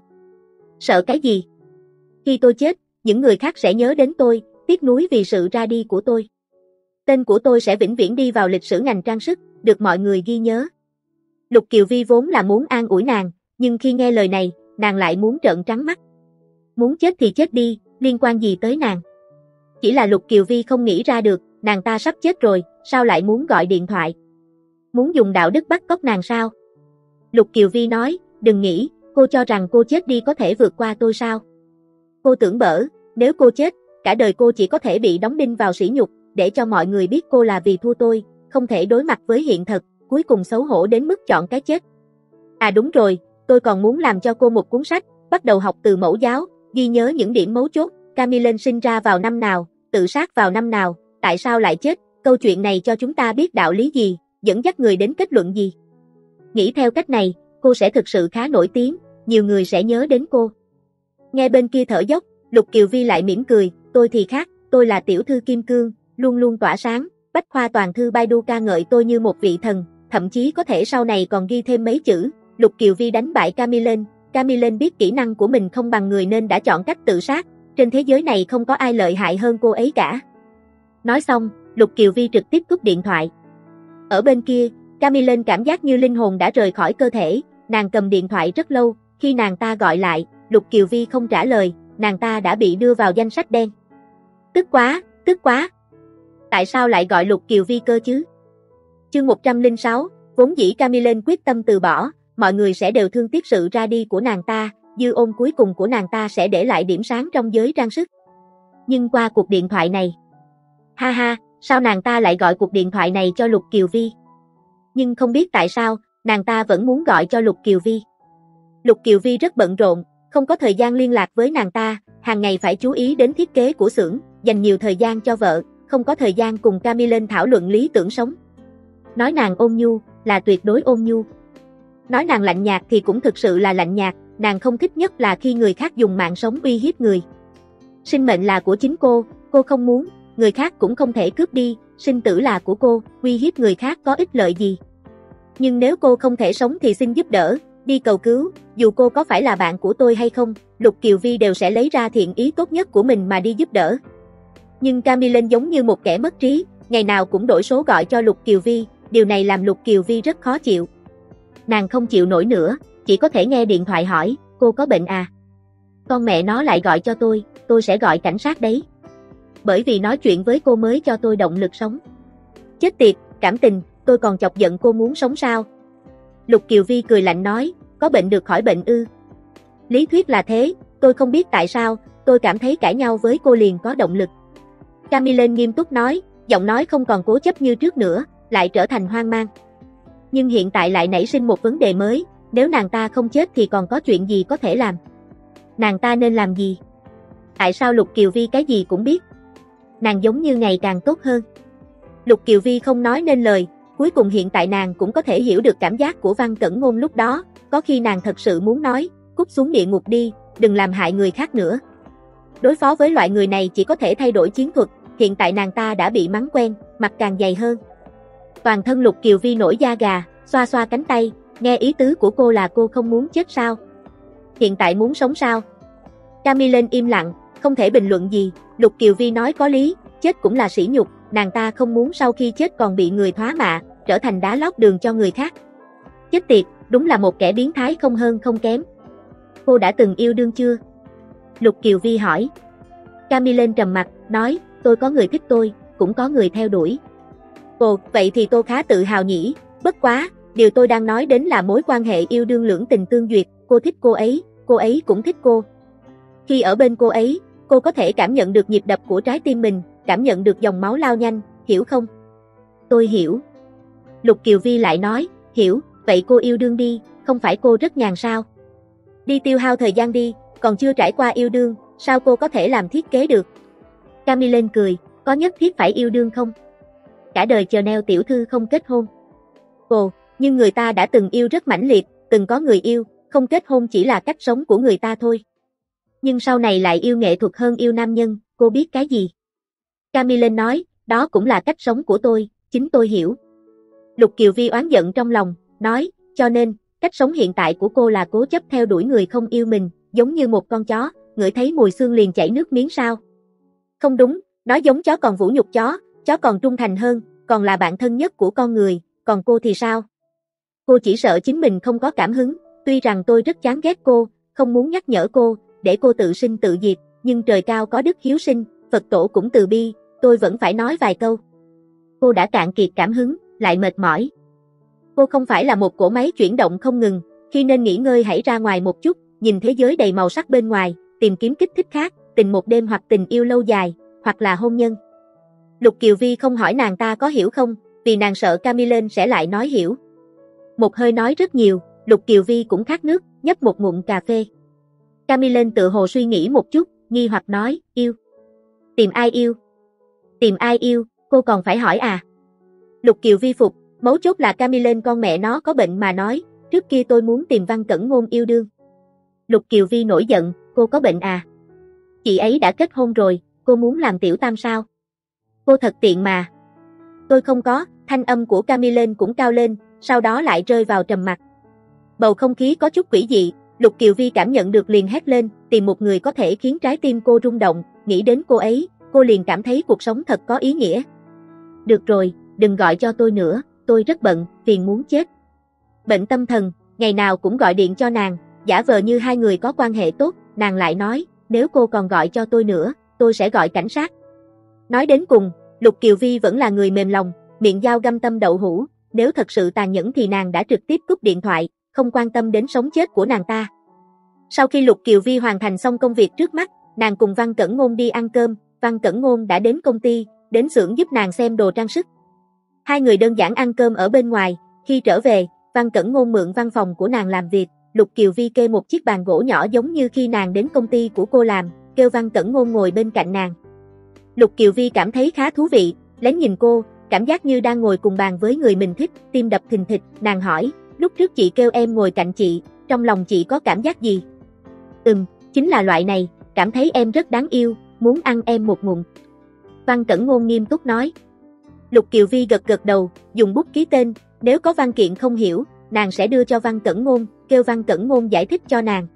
Sợ cái gì? Khi tôi chết, những người khác sẽ nhớ đến tôi, tiếc nuối vì sự ra đi của tôi. Tên của tôi sẽ vĩnh viễn đi vào lịch sử ngành trang sức, được mọi người ghi nhớ. Lục Kiều Vi vốn là muốn an ủi nàng, nhưng khi nghe lời này, nàng lại muốn trợn trắng mắt. Muốn chết thì chết đi, liên quan gì tới nàng? Chỉ là Lục Kiều Vi không nghĩ ra được, nàng ta sắp chết rồi, sao lại muốn gọi điện thoại? Muốn dùng đạo đức bắt cóc nàng sao? Lục Kiều Vi nói, đừng nghĩ, cô cho rằng cô chết đi có thể vượt qua tôi sao? Cô tưởng bở, nếu cô chết, cả đời cô chỉ có thể bị đóng đinh vào sỉ nhục, để cho mọi người biết cô là vì thua tôi, không thể đối mặt với hiện thực, cuối cùng xấu hổ đến mức chọn cái chết. À đúng rồi, tôi còn muốn làm cho cô một cuốn sách, bắt đầu học từ mẫu giáo, ghi nhớ những điểm mấu chốt, Camille sinh ra vào năm nào, tự sát vào năm nào, tại sao lại chết, câu chuyện này cho chúng ta biết đạo lý gì, dẫn dắt người đến kết luận gì. Nghĩ theo cách này, cô sẽ thực sự khá nổi tiếng, nhiều người sẽ nhớ đến cô. Nghe bên kia thở dốc, Lục Kiều Vi lại mỉm cười, tôi thì khác, tôi là tiểu thư kim cương, luôn luôn tỏa sáng, bách khoa toàn thư Baidu ca ngợi tôi như một vị thần, thậm chí có thể sau này còn ghi thêm mấy chữ, Lục Kiều Vi đánh bại Camille, Camille biết kỹ năng của mình không bằng người nên đã chọn cách tự sát, trên thế giới này không có ai lợi hại hơn cô ấy cả. Nói xong, Lục Kiều Vi trực tiếp cúp điện thoại. Ở bên kia, Camille cảm giác như linh hồn đã rời khỏi cơ thể, nàng cầm điện thoại rất lâu, khi nàng ta gọi lại, Lục Kiều Vi không trả lời, nàng ta đã bị đưa vào danh sách đen. Tức quá, tức quá. Tại sao lại gọi Lục Kiều Vi cơ chứ? Chương một trăm lẻ sáu, vốn dĩ Camille quyết tâm từ bỏ, mọi người sẽ đều thương tiếc sự ra đi của nàng ta, dư ôn cuối cùng của nàng ta sẽ để lại điểm sáng trong giới trang sức. Nhưng qua cuộc điện thoại này, ha ha, sao nàng ta lại gọi cuộc điện thoại này cho Lục Kiều Vi? Nhưng không biết tại sao, nàng ta vẫn muốn gọi cho Lục Kiều Vi. Lục Kiều Vi rất bận rộn, không có thời gian liên lạc với nàng ta, hàng ngày phải chú ý đến thiết kế của xưởng, dành nhiều thời gian cho vợ, không có thời gian cùng Camille thảo luận lý tưởng sống. Nói nàng ôn nhu, là tuyệt đối ôn nhu. Nói nàng lạnh nhạt thì cũng thực sự là lạnh nhạt, nàng không thích nhất là khi người khác dùng mạng sống uy hiếp người. Sinh mệnh là của chính cô, cô không muốn, người khác cũng không thể cướp đi, sinh tử là của cô, uy hiếp người khác có ích lợi gì. Nhưng nếu cô không thể sống thì xin giúp đỡ, đi cầu cứu, dù cô có phải là bạn của tôi hay không, Lục Kiều Vi đều sẽ lấy ra thiện ý tốt nhất của mình mà đi giúp đỡ. Nhưng Camille giống như một kẻ mất trí, ngày nào cũng đổi số gọi cho Lục Kiều Vi, điều này làm Lục Kiều Vi rất khó chịu. Nàng không chịu nổi nữa, chỉ có thể nghe điện thoại hỏi, cô có bệnh à? Con mẹ nó lại gọi cho tôi, tôi sẽ gọi cảnh sát đấy. Bởi vì nói chuyện với cô mới cho tôi động lực sống. Chết tiệt, cảm tình, tôi còn chọc giận cô muốn sống sao? Lục Kiều Vi cười lạnh nói, có bệnh được khỏi bệnh ư? Lý thuyết là thế, tôi không biết tại sao, tôi cảm thấy cãi nhau với cô liền có động lực. Camille nghiêm túc nói, giọng nói không còn cố chấp như trước nữa, lại trở thành hoang mang. Nhưng hiện tại lại nảy sinh một vấn đề mới, nếu nàng ta không chết thì còn có chuyện gì có thể làm? Nàng ta nên làm gì? Tại sao Lục Kiều Vi cái gì cũng biết? Nàng giống như ngày càng tốt hơn. Lục Kiều Vi không nói nên lời, cuối cùng hiện tại nàng cũng có thể hiểu được cảm giác của Văn Cẩn Ngôn lúc đó, có khi nàng thật sự muốn nói, cút xuống địa ngục đi, đừng làm hại người khác nữa. Đối phó với loại người này chỉ có thể thay đổi chiến thuật, hiện tại nàng ta đã bị mắng quen, mặt càng dày hơn. Toàn thân Lục Kiều Vi nổi da gà, xoa xoa cánh tay, nghe ý tứ của cô là cô không muốn chết sao? Hiện tại muốn sống sao? Camille im lặng, không thể bình luận gì, Lục Kiều Vi nói có lý, chết cũng là sỉ nhục, nàng ta không muốn sau khi chết còn bị người thoá mạ, trở thành đá lót đường cho người khác. Chết tiệt, đúng là một kẻ biến thái không hơn không kém. Cô đã từng yêu đương chưa? Lục Kiều Vi hỏi. Camille trầm mặt, nói, tôi có người thích tôi, cũng có người theo đuổi. Ồ, vậy thì tôi khá tự hào nhỉ, bất quá, điều tôi đang nói đến là mối quan hệ yêu đương lưỡng tình tương duyệt, cô thích cô ấy, cô ấy cũng thích cô. Khi ở bên cô ấy, cô có thể cảm nhận được nhịp đập của trái tim mình, cảm nhận được dòng máu lao nhanh, hiểu không? Tôi hiểu. Lục Kiều Vi lại nói, hiểu, vậy cô yêu đương đi, không phải cô rất nhàn sao? Đi tiêu hao thời gian đi, còn chưa trải qua yêu đương, sao cô có thể làm thiết kế được? Camille cười, có nhất thiết phải yêu đương không? Cả đời chờ neo tiểu thư không kết hôn. Ồ, nhưng người ta đã từng yêu rất mãnh liệt, từng có người yêu, không kết hôn chỉ là cách sống của người ta thôi. Nhưng sau này lại yêu nghệ thuật hơn yêu nam nhân, cô biết cái gì? Camille nói, đó cũng là cách sống của tôi, chính tôi hiểu. Lục Kiều Vi oán giận trong lòng, nói, cho nên, Cách sống hiện tại của cô là cố chấp theo đuổi người không yêu mình, giống như một con chó, ngửi thấy mùi xương liền chảy nước miếng sao? Không đúng, nói giống chó còn vũ nhục chó, chó còn trung thành hơn, còn là bạn thân nhất của con người, còn cô thì sao? Cô chỉ sợ chính mình không có cảm hứng, tuy rằng tôi rất chán ghét cô, không muốn nhắc nhở cô, để cô tự sinh tự diệt, nhưng trời cao có đức hiếu sinh, Phật tổ cũng từ bi, tôi vẫn phải nói vài câu. Cô đã cạn kiệt cảm hứng, lại mệt mỏi. Cô không phải là một cỗ máy chuyển động không ngừng, khi nên nghỉ ngơi hãy ra ngoài một chút, nhìn thế giới đầy màu sắc bên ngoài, tìm kiếm kích thích khác, tình một đêm hoặc tình yêu lâu dài, hoặc là hôn nhân. Lục Kiều Vi không hỏi nàng ta có hiểu không, vì nàng sợ Camillen sẽ lại nói hiểu. Một hơi nói rất nhiều, Lục Kiều Vi cũng khát nước, nhấp một ngụm cà phê. Camillen tự hồ suy nghĩ một chút, nghi hoặc nói, yêu. Tìm ai yêu? Tìm ai yêu, cô còn phải hỏi à? Lục Kiều Vi phục, mấu chốt là Camillen con mẹ nó có bệnh mà nói, trước kia tôi muốn tìm Văn Cẩn Ngôn yêu đương. Lục Kiều Vi nổi giận, cô có bệnh à? Chị ấy đã kết hôn rồi, cô muốn làm tiểu tam sao? Cô thật tiện mà. Tôi không có, thanh âm của Camillen cũng cao lên, sau đó lại rơi vào trầm mặc. Bầu không khí có chút quỷ dị, Lục Kiều Vi cảm nhận được liền hét lên, tìm một người có thể khiến trái tim cô rung động, nghĩ đến cô ấy, cô liền cảm thấy cuộc sống thật có ý nghĩa. Được rồi, đừng gọi cho tôi nữa, tôi rất bận, phiền muốn chết. Bệnh tâm thần, ngày nào cũng gọi điện cho nàng, giả vờ như hai người có quan hệ tốt, nàng lại nói, nếu cô còn gọi cho tôi nữa, tôi sẽ gọi cảnh sát. Nói đến cùng, Lục Kiều Vi vẫn là người mềm lòng, miệng dao găm tâm đậu hũ, nếu thật sự tàn nhẫn thì nàng đã trực tiếp cúp điện thoại, không quan tâm đến sống chết của nàng ta. Sau khi Lục Kiều Vi hoàn thành xong công việc trước mắt, nàng cùng Văn Cẩn Ngôn đi ăn cơm, Văn Cẩn Ngôn đã đến công ty, đến xưởng giúp nàng xem đồ trang sức. Hai người đơn giản ăn cơm ở bên ngoài, khi trở về, Văn Cẩn Ngôn mượn văn phòng của nàng làm việc, Lục Kiều Vi kê một chiếc bàn gỗ nhỏ giống như khi nàng đến công ty của cô làm, kêu Văn Cẩn Ngôn ngồi bên cạnh nàng. Lục Kiều Vi cảm thấy khá thú vị, lén nhìn cô, cảm giác như đang ngồi cùng bàn với người mình thích, tim đập thình thịch, nàng hỏi, lúc trước chị kêu em ngồi cạnh chị, trong lòng chị có cảm giác gì? Ừm, chính là loại này, cảm thấy em rất đáng yêu, muốn ăn em một ngụm. Văn Cẩn Ngôn nghiêm túc nói. Lục Kiều Vi gật gật đầu, dùng bút ký tên, nếu có văn kiện không hiểu, nàng sẽ đưa cho Văn Cẩn Ngôn, kêu Văn Cẩn Ngôn giải thích cho nàng.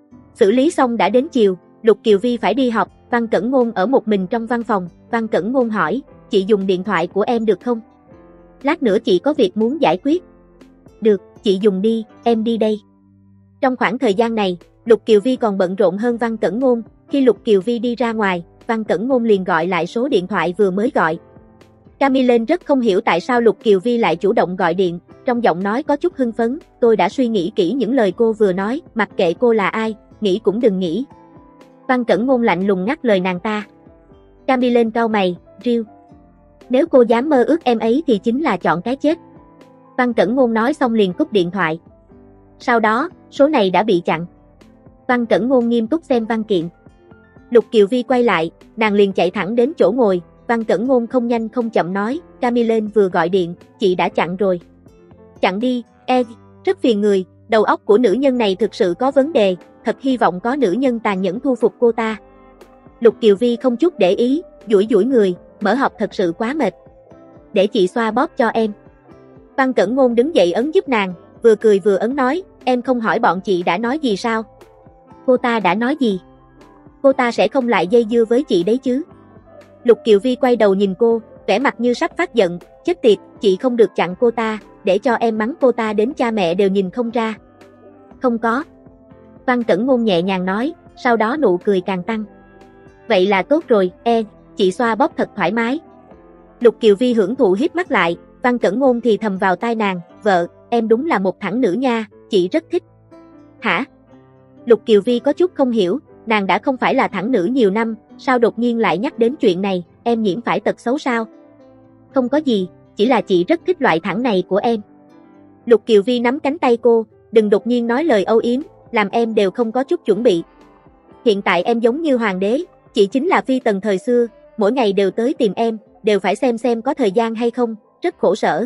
Xử lý xong đã đến chiều, Lục Kiều Vi phải đi học, Văn Cẩn Ngôn ở một mình trong văn phòng, Văn Cẩn Ngôn hỏi, chị dùng điện thoại của em được không? Lát nữa chị có việc muốn giải quyết. Được, chị dùng đi, em đi đây. Trong khoảng thời gian này, Lục Kiều Vi còn bận rộn hơn Văn Cẩn Ngôn, khi Lục Kiều Vi đi ra ngoài, Văn Cẩn Ngôn liền gọi lại số điện thoại vừa mới gọi. Camillen rất không hiểu tại sao Lục Kiều Vi lại chủ động gọi điện, trong giọng nói có chút hưng phấn, tôi đã suy nghĩ kỹ những lời cô vừa nói, mặc kệ cô là ai, nghĩ cũng đừng nghĩ. Văn Cẩn Ngôn lạnh lùng ngắt lời nàng ta. Camillen cau mày, riu. Nếu cô dám mơ ước em ấy thì chính là chọn cái chết. Văn Cẩn Ngôn nói xong liền cúp điện thoại. Sau đó, số này đã bị chặn. Văn Cẩn Ngôn nghiêm túc xem văn kiện. Lục Kiều Vi quay lại, nàng liền chạy thẳng đến chỗ ngồi, Văn Cẩn Ngôn không nhanh không chậm nói, Camillen vừa gọi điện, chị đã chặn rồi. Chặn đi, e, rất phiền người, đầu óc của nữ nhân này thực sự có vấn đề, thật hy vọng có nữ nhân tàn nhẫn thu phục cô ta. Lục Kiều Vi không chút để ý, duỗi duỗi người, mở họp thật sự quá mệt. Để chị xoa bóp cho em. Văn Cẩn Ngôn đứng dậy ấn giúp nàng, vừa cười vừa ấn nói, em không hỏi bọn chị đã nói gì sao? Cô ta đã nói gì? Cô ta sẽ không lại dây dưa với chị đấy chứ? Lục Kiều Vi quay đầu nhìn cô, vẻ mặt như sắp phát giận, chết tiệt, chị không được chặn cô ta, để cho em mắng cô ta đến cha mẹ đều nhìn không ra. Không có. Văn Cẩn Ngôn nhẹ nhàng nói, sau đó nụ cười càng tăng. Vậy là tốt rồi, e, chị xoa bóp thật thoải mái. Lục Kiều Vi hưởng thụ híp mắt lại, Văn Cẩn Ngôn thì thầm vào tai nàng, vợ, em đúng là một thẳng nữ nha, chị rất thích. Hả? Lục Kiều Vi có chút không hiểu, nàng đã không phải là thẳng nữ nhiều năm, sao đột nhiên lại nhắc đến chuyện này, em nhiễm phải tật xấu sao? Không có gì, chỉ là chị rất thích loại thẳng này của em. Lục Kiều Vi nắm cánh tay cô, đừng đột nhiên nói lời âu yếm, làm em đều không có chút chuẩn bị. Hiện tại em giống như hoàng đế, chị chính là phi tần thời xưa, mỗi ngày đều tới tìm em, đều phải xem xem có thời gian hay không, rất khổ sở.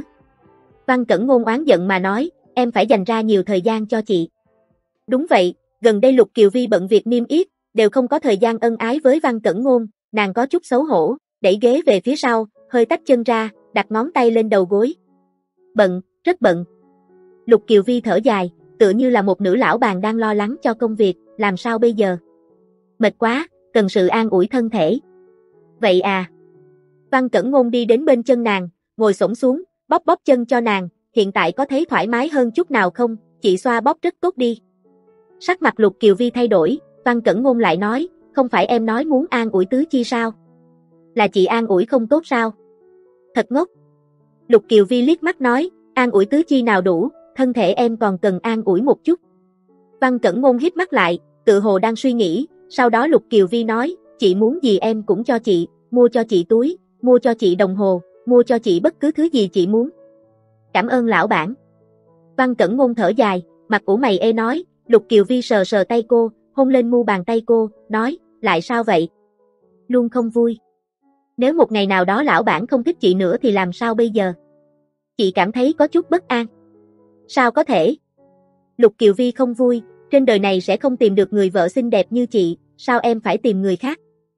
Văn Cẩn Ngôn oán giận mà nói, em phải dành ra nhiều thời gian cho chị. Đúng vậy, gần đây Lục Kiều Vi bận việc niêm yết, đều không có thời gian ân ái với Văn Cẩn Ngôn, nàng có chút xấu hổ, đẩy ghế về phía sau, hơi tách chân ra, đặt ngón tay lên đầu gối. Bận, rất bận. Lục Kiều Vi thở dài, tựa như là một nữ lão bàn đang lo lắng cho công việc, làm sao bây giờ? Mệt quá, cần sự an ủi thân thể. Vậy à? Văn Cẩn Ngôn đi đến bên chân nàng, ngồi xổm xuống, bóp bóp chân cho nàng, hiện tại có thấy thoải mái hơn chút nào không? Chị xoa bóp rất tốt đi. Sắc mặt Lục Kiều Vi thay đổi, Văn Cẩn Ngôn lại nói, không phải em nói muốn an ủi Tứ Chi sao? Là chị an ủi không tốt sao? Thật ngốc. Lục Kiều Vi liếc mắt nói, an ủi Tứ Chi nào đủ, thân thể em còn cần an ủi một chút. Văn Cẩn Ngôn híp mắt lại, tự hồ đang suy nghĩ, sau đó Lục Kiều Vi nói, chị muốn gì em cũng cho chị, mua cho chị túi, mua cho chị đồng hồ, mua cho chị bất cứ thứ gì chị muốn. Cảm ơn lão bản. Văn Cẩn Ngôn thở dài, mặt ủ mày ê nói, Lục Kiều Vi sờ sờ tay cô, hôn lên mu bàn tay cô, nói, lại sao vậy? Luôn không vui. Nếu một ngày nào đó lão bản không thích chị nữa thì làm sao bây giờ? Chị cảm thấy có chút bất an. Sao có thể? Lục Kiều Vi không vui, trên đời này sẽ không tìm được người vợ xinh đẹp như chị, sao em phải tìm người khác?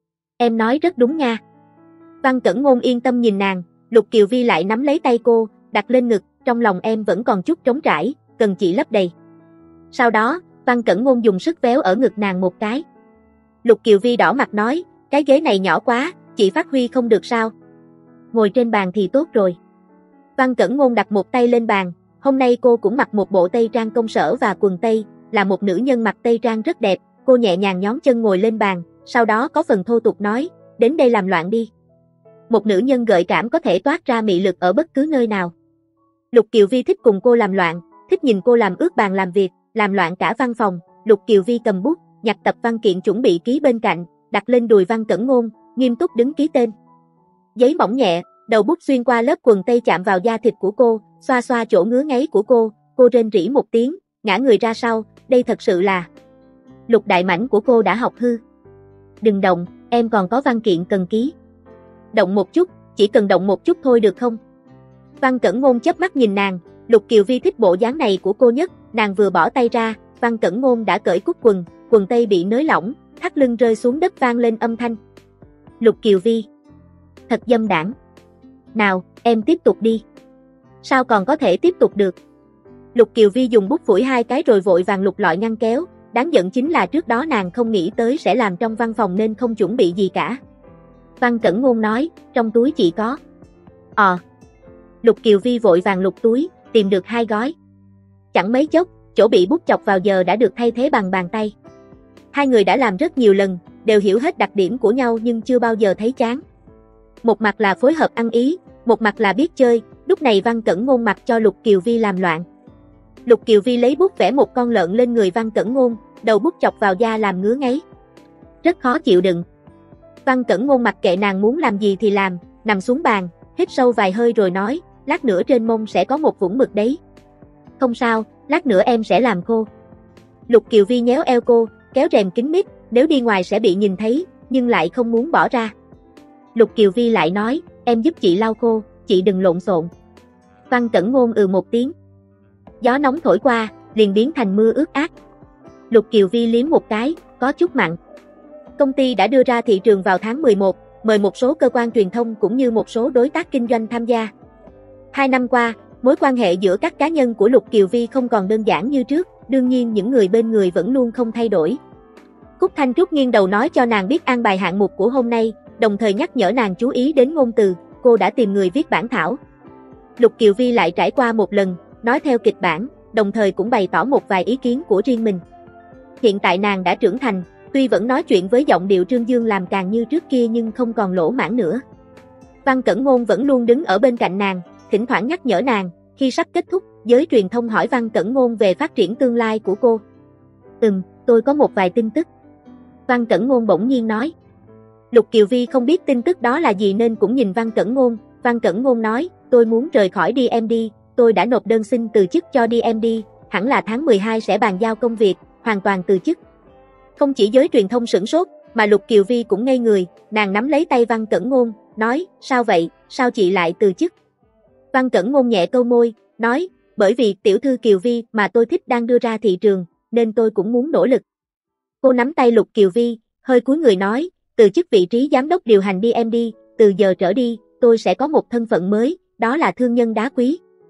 Em nói rất đúng nha. Văn Cẩn Ngôn yên tâm nhìn nàng, Lục Kiều Vi lại nắm lấy tay cô, đặt lên ngực, trong lòng em vẫn còn chút trống trải, cần chị lấp đầy. Sau đó, Văn Cẩn Ngôn dùng sức véo ở ngực nàng một cái. Lục Kiều Vi đỏ mặt nói, cái ghế này nhỏ quá, chị phát huy không được sao? Ngồi trên bàn thì tốt rồi. Văn Cẩn Ngôn đặt một tay lên bàn, hôm nay cô cũng mặc một bộ tây trang công sở và quần tây, là một nữ nhân mặc tây trang rất đẹp, cô nhẹ nhàng nhón chân ngồi lên bàn, sau đó có phần thô tục nói, đến đây làm loạn đi. Một nữ nhân gợi cảm có thể toát ra mị lực ở bất cứ nơi nào. Lục Kiều Vi thích cùng cô làm loạn, thích nhìn cô làm ướt bàn làm việc, làm loạn cả văn phòng. Lục Kiều Vi cầm bút, nhặt tập văn kiện chuẩn bị ký bên cạnh, đặt lên đùi Văn Cẩn Ngôn, nghiêm túc đứng ký tên. Giấy mỏng nhẹ, đầu bút xuyên qua lớp quần tây chạm vào da thịt của cô, xoa xoa chỗ ngứa ngáy của cô, cô rên rỉ một tiếng, ngã người ra sau, đây thật sự là... Lục đại mảnh của cô đã học hư. Đừng động, em còn có văn kiện cần ký. Động một chút, chỉ cần động một chút thôi được không? Văn Cẩn Ngôn chớp mắt nhìn nàng, Lục Kiều Vi thích bộ dáng này của cô nhất, nàng vừa bỏ tay ra, Văn Cẩn Ngôn đã cởi cúc quần, quần tây bị nới lỏng, thắt lưng rơi xuống đất vang lên âm thanh. Lục Kiều Vi. Thật dâm đảng. Nào, em tiếp tục đi. Sao còn có thể tiếp tục được? Lục Kiều Vi dùng bút phủi hai cái rồi vội vàng lục lọi ngăn kéo, đáng giận chính là trước đó nàng không nghĩ tới sẽ làm trong văn phòng nên không chuẩn bị gì cả. Văn Cẩn Ngôn nói, trong túi chị có. Ờ. Lục Kiều Vi vội vàng lục túi, tìm được hai gói. Chẳng mấy chốc, chỗ bị bút chọc vào giờ đã được thay thế bằng bàn tay. Hai người đã làm rất nhiều lần, đều hiểu hết đặc điểm của nhau nhưng chưa bao giờ thấy chán. Một mặt là phối hợp ăn ý, một mặt là biết chơi, lúc này Văn Cẩn Ngôn mặc cho Lục Kiều Vi làm loạn. Lục Kiều Vi lấy bút vẽ một con lợn lên người Văn Cẩn Ngôn, đầu bút chọc vào da làm ngứa ngáy. Rất khó chịu đựng. Văn Cẩn Ngôn mặc kệ nàng muốn làm gì thì làm, nằm xuống bàn, hít sâu vài hơi rồi nói, lát nữa trên mông sẽ có một vũng mực đấy. Không sao, lát nữa em sẽ làm khô. Lục Kiều Vi nhéo eo cô, kéo rèm kín mít, nếu đi ngoài sẽ bị nhìn thấy, nhưng lại không muốn bỏ ra. Lục Kiều Vi lại nói, em giúp chị lau khô, chị đừng lộn xộn. Văn Cẩn Ngôn ừ một tiếng. Gió nóng thổi qua, liền biến thành mưa ướt át. Lục Kiều Vi liếm một cái, có chút mặn. Công ty đã đưa ra thị trường vào tháng mười một, mời một số cơ quan truyền thông cũng như một số đối tác kinh doanh tham gia. Hai năm qua, mối quan hệ giữa các cá nhân của Lục Kiều Vi không còn đơn giản như trước, đương nhiên những người bên người vẫn luôn không thay đổi. Cúc Thanh Trúc nghiêng đầu nói cho nàng biết an bài hạng mục của hôm nay, đồng thời nhắc nhở nàng chú ý đến ngôn từ, cô đã tìm người viết bản thảo. Lục Kiều Vi lại trải qua một lần, nói theo kịch bản, đồng thời cũng bày tỏ một vài ý kiến của riêng mình. Hiện tại nàng đã trưởng thành, tuy vẫn nói chuyện với giọng điệu trương dương làm càng như trước kia nhưng không còn lỗ mãng nữa. Văn Cẩn Ngôn vẫn luôn đứng ở bên cạnh nàng, thỉnh thoảng nhắc nhở nàng, khi sắp kết thúc, giới truyền thông hỏi Văn Cẩn Ngôn về phát triển tương lai của cô. Ừm, tôi có một vài tin tức. Văn Cẩn Ngôn bỗng nhiên nói. Lục Kiều Vi không biết tin tức đó là gì nên cũng nhìn Văn Cẩn Ngôn. Văn Cẩn Ngôn nói, tôi muốn rời khỏi đê em đê, tôi đã nộp đơn xin từ chức cho đê em đê, hẳn là tháng mười hai sẽ bàn giao công việc, hoàn toàn từ chức. Không chỉ giới truyền thông sửng sốt, mà Lục Kiều Vi cũng ngây người, nàng nắm lấy tay Văn Cẩn Ngôn, nói, sao vậy, sao chị lại từ chức? Văn Cẩn Ngôn nhẹ câu môi, nói, bởi vì tiểu thư Kiều Vi mà tôi thích đang đưa ra thị trường, nên tôi cũng muốn nỗ lực. Cô nắm tay Lục Kiều Vi, hơi cúi người nói, từ chức vị trí giám đốc điều hành đê em đê, từ giờ trở đi, tôi sẽ có một thân phận mới, đó là thương nhân đá quý.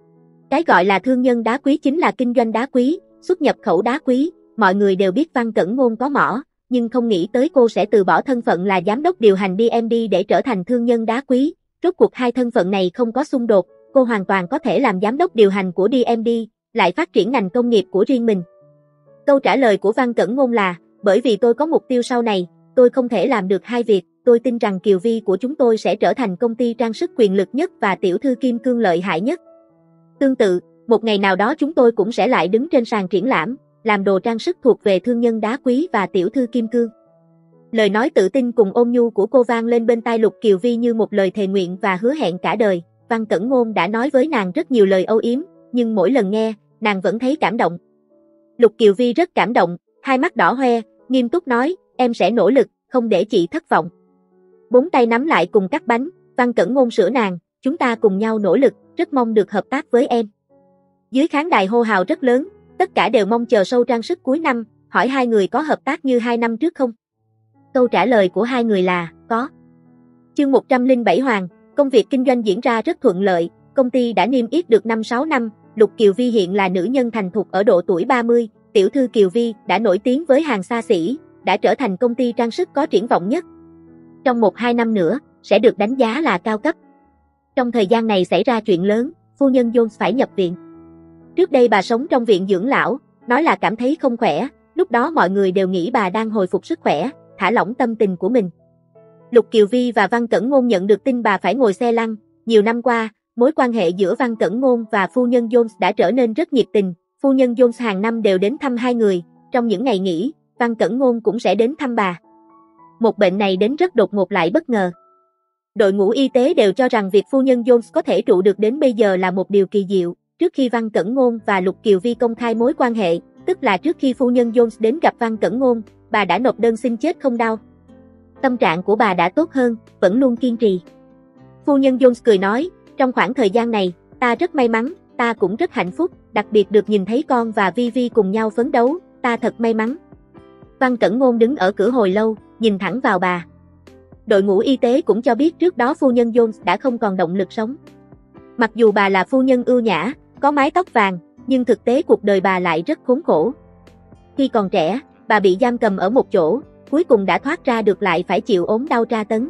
Cái gọi là thương nhân đá quý chính là kinh doanh đá quý, xuất nhập khẩu đá quý. Mọi người đều biết Văn Cẩn Ngôn có mỏ, nhưng không nghĩ tới cô sẽ từ bỏ thân phận là giám đốc điều hành đê em đê để trở thành thương nhân đá quý. Rốt cuộc hai thân phận này không có xung đột, cô hoàn toàn có thể làm giám đốc điều hành của đê em đê, lại phát triển ngành công nghiệp của riêng mình. Câu trả lời của Văn Cẩn Ngôn là, bởi vì tôi có mục tiêu sau này, tôi không thể làm được hai việc, tôi tin rằng Kiều Vi của chúng tôi sẽ trở thành công ty trang sức quyền lực nhất và tiểu thư kim cương lợi hại nhất. Tương tự, một ngày nào đó chúng tôi cũng sẽ lại đứng trên sàn triển lãm, làm đồ trang sức thuộc về thương nhân đá quý và tiểu thư kim cương. Lời nói tự tin cùng ôn nhu của cô vang lên bên tai Lục Kiều Vi như một lời thề nguyện và hứa hẹn cả đời. Văn Cẩn Ngôn đã nói với nàng rất nhiều lời âu yếm, nhưng mỗi lần nghe, nàng vẫn thấy cảm động. Lục Kiều Vi rất cảm động, hai mắt đỏ hoe, nghiêm túc nói, em sẽ nỗ lực, không để chị thất vọng. Bốn tay nắm lại cùng cắt bánh, Văn Cẩn Ngôn sửa nàng, chúng ta cùng nhau nỗ lực, rất mong được hợp tác với em. Dưới khán đài hô hào rất lớn, tất cả đều mong chờ show trang sức cuối năm, hỏi hai người có hợp tác như hai năm trước không? Câu trả lời của hai người là, có. Chương một trăm lẻ bảy Hoàng, công việc kinh doanh diễn ra rất thuận lợi, công ty đã niêm yết được năm sáu năm, Lục Kiều Vi hiện là nữ nhân thành thục ở độ tuổi ba mươi, tiểu thư Kiều Vi đã nổi tiếng với hàng xa xỉ, đã trở thành công ty trang sức có triển vọng nhất. Trong một hai năm nữa, sẽ được đánh giá là cao cấp. Trong thời gian này xảy ra chuyện lớn, phu nhân Jones phải nhập viện. Trước đây bà sống trong viện dưỡng lão, nói là cảm thấy không khỏe, lúc đó mọi người đều nghĩ bà đang hồi phục sức khỏe, thả lỏng tâm tình của mình. Lục Kiều Vi và Văn Cẩn Ngôn nhận được tin bà phải ngồi xe lăn, nhiều năm qua, mối quan hệ giữa Văn Cẩn Ngôn và phu nhân Jones đã trở nên rất nhiệt tình, phu nhân Jones hàng năm đều đến thăm hai người, trong những ngày nghỉ, Văn Cẩn Ngôn cũng sẽ đến thăm bà. Một bệnh này đến rất đột ngột lại bất ngờ. Đội ngũ y tế đều cho rằng việc phu nhân Jones có thể trụ được đến bây giờ là một điều kỳ diệu. Trước khi Văn Cẩn Ngôn và Lục Kiều Vi công khai mối quan hệ, tức là trước khi phu nhân Jones đến gặp Văn Cẩn Ngôn, bà đã nộp đơn xin chết không đau. Tâm trạng của bà đã tốt hơn, vẫn luôn kiên trì. Phu nhân Jones cười nói, trong khoảng thời gian này, ta rất may mắn, ta cũng rất hạnh phúc, đặc biệt được nhìn thấy con và Vi Vi cùng nhau phấn đấu, ta thật may mắn. Văn Cẩn Ngôn đứng ở cửa hồi lâu, nhìn thẳng vào bà. Đội ngũ y tế cũng cho biết trước đó phu nhân Jones đã không còn động lực sống. Mặc dù bà là phu nhân ưu nhã, có mái tóc vàng, nhưng thực tế cuộc đời bà lại rất khốn khổ. Khi còn trẻ, bà bị giam cầm ở một chỗ, cuối cùng đã thoát ra được lại phải chịu ốm đau tra tấn.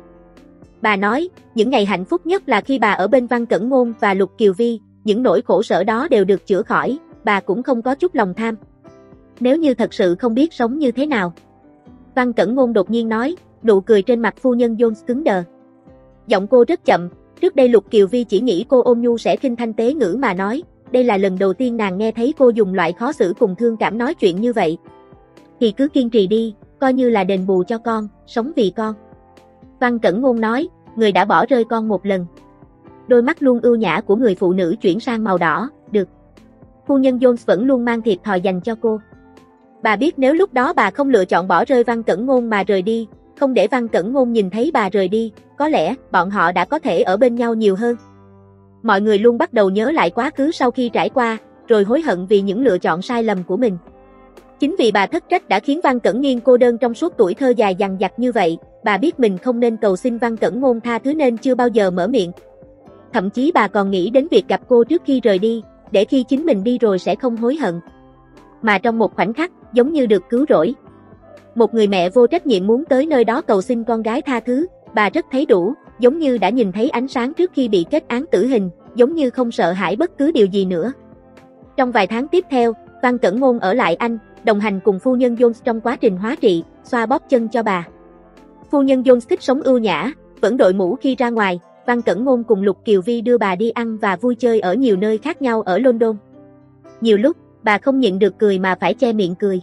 Bà nói, những ngày hạnh phúc nhất là khi bà ở bên Văn Cẩn Ngôn và Lục Kiều Vi, những nỗi khổ sở đó đều được chữa khỏi, bà cũng không có chút lòng tham. Nếu như thật sự không biết sống như thế nào. Văn Cẩn Ngôn đột nhiên nói, nụ cười trên mặt phu nhân Jones cứng đờ. Giọng cô rất chậm, trước đây Lục Kiều Vi chỉ nghĩ cô ôn nhu sẽ khinh thanh tế ngữ mà nói, đây là lần đầu tiên nàng nghe thấy cô dùng loại khó xử cùng thương cảm nói chuyện như vậy. Thì cứ kiên trì đi, coi như là đền bù cho con, sống vì con. Văn Cẩn Ngôn nói, người đã bỏ rơi con một lần. Đôi mắt luôn ưu nhã của người phụ nữ chuyển sang màu đỏ, được. Phu nhân Jones vẫn luôn mang thiệt thòi dành cho cô. Bà biết nếu lúc đó bà không lựa chọn bỏ rơi Văn Cẩn Ngôn mà rời đi, không để Văn Cẩn Ngôn nhìn thấy bà rời đi, có lẽ bọn họ đã có thể ở bên nhau nhiều hơn. Mọi người luôn bắt đầu nhớ lại quá khứ sau khi trải qua, rồi hối hận vì những lựa chọn sai lầm của mình. Chính vì bà thất trách đã khiến Văn Cẩn Nghiên cô đơn trong suốt tuổi thơ dài dằng dặc như vậy, bà biết mình không nên cầu xin Văn Cẩn Ngôn tha thứ nên chưa bao giờ mở miệng. Thậm chí bà còn nghĩ đến việc gặp cô trước khi rời đi, để khi chính mình đi rồi sẽ không hối hận. Mà trong một khoảnh khắc, giống như được cứu rỗi. Một người mẹ vô trách nhiệm muốn tới nơi đó cầu xin con gái tha thứ, bà rất thấy đủ, giống như đã nhìn thấy ánh sáng trước khi bị kết án tử hình, giống như không sợ hãi bất cứ điều gì nữa. Trong vài tháng tiếp theo, Văn Cẩn Ngôn ở lại Anh, đồng hành cùng phu nhân Jones trong quá trình hóa trị, xoa bóp chân cho bà. Phu nhân Jones thích sống ưu nhã, vẫn đội mũ khi ra ngoài, Văn Cẩn Ngôn cùng Lục Kiều Vi đưa bà đi ăn và vui chơi ở nhiều nơi khác nhau ở London. Nhiều lúc, bà không nhịn được cười mà phải che miệng cười.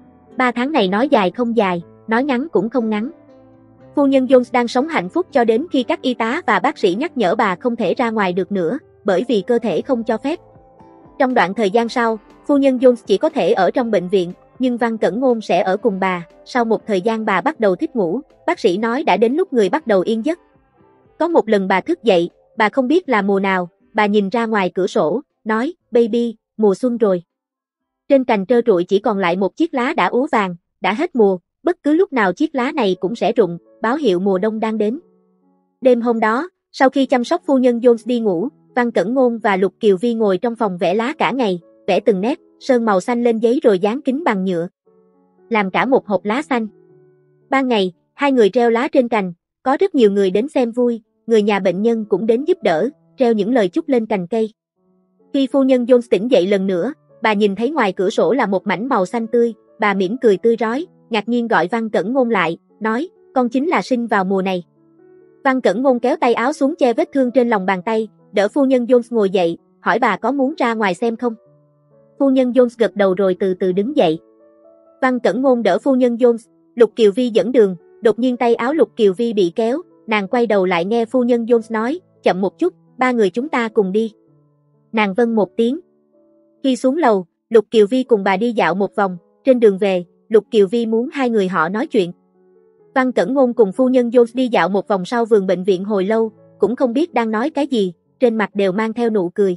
Ba tháng này nói dài không dài, nói ngắn cũng không ngắn. Phu nhân Jones đang sống hạnh phúc cho đến khi các y tá và bác sĩ nhắc nhở bà không thể ra ngoài được nữa, bởi vì cơ thể không cho phép. Trong đoạn thời gian sau, phu nhân Jones chỉ có thể ở trong bệnh viện, nhưng Văn Cẩn Ngôn sẽ ở cùng bà. Sau một thời gian bà bắt đầu thích ngủ, bác sĩ nói đã đến lúc người bắt đầu yên giấc. Có một lần bà thức dậy, bà không biết là mùa nào, bà nhìn ra ngoài cửa sổ, nói, baby, mùa xuân rồi. Trên cành trơ trụi chỉ còn lại một chiếc lá đã úa vàng, đã hết mùa, bất cứ lúc nào chiếc lá này cũng sẽ rụng, báo hiệu mùa đông đang đến. Đêm hôm đó, sau khi chăm sóc phu nhân Jones đi ngủ, Văn Cẩn Ngôn và Lục Kiều Vi ngồi trong phòng vẽ lá cả ngày, vẽ từng nét, sơn màu xanh lên giấy rồi dán kính bằng nhựa. Làm cả một hộp lá xanh. Ban ngày, hai người treo lá trên cành, có rất nhiều người đến xem vui, người nhà bệnh nhân cũng đến giúp đỡ, treo những lời chúc lên cành cây. Khi phu nhân Jones tỉnh dậy lần nữa, bà nhìn thấy ngoài cửa sổ là một mảnh màu xanh tươi, bà mỉm cười tươi rói, ngạc nhiên gọi Văn Cẩn Ngôn lại, nói, con chính là sinh vào mùa này. Văn Cẩn Ngôn kéo tay áo xuống che vết thương trên lòng bàn tay, đỡ phu nhân Jones ngồi dậy, hỏi bà có muốn ra ngoài xem không? Phu nhân Jones gật đầu rồi từ từ đứng dậy. Văn Cẩn Ngôn đỡ phu nhân Jones, Lục Kiều Vi dẫn đường, đột nhiên tay áo Lục Kiều Vi bị kéo, nàng quay đầu lại nghe phu nhân Jones nói, chậm một chút, ba người chúng ta cùng đi. Nàng vâng một tiếng. Khi xuống lầu, Lục Kiều Vi cùng bà đi dạo một vòng, trên đường về, Lục Kiều Vi muốn hai người họ nói chuyện. Văn Cẩn Ngôn cùng phu nhân Jones đi dạo một vòng sau vườn bệnh viện hồi lâu, cũng không biết đang nói cái gì, trên mặt đều mang theo nụ cười.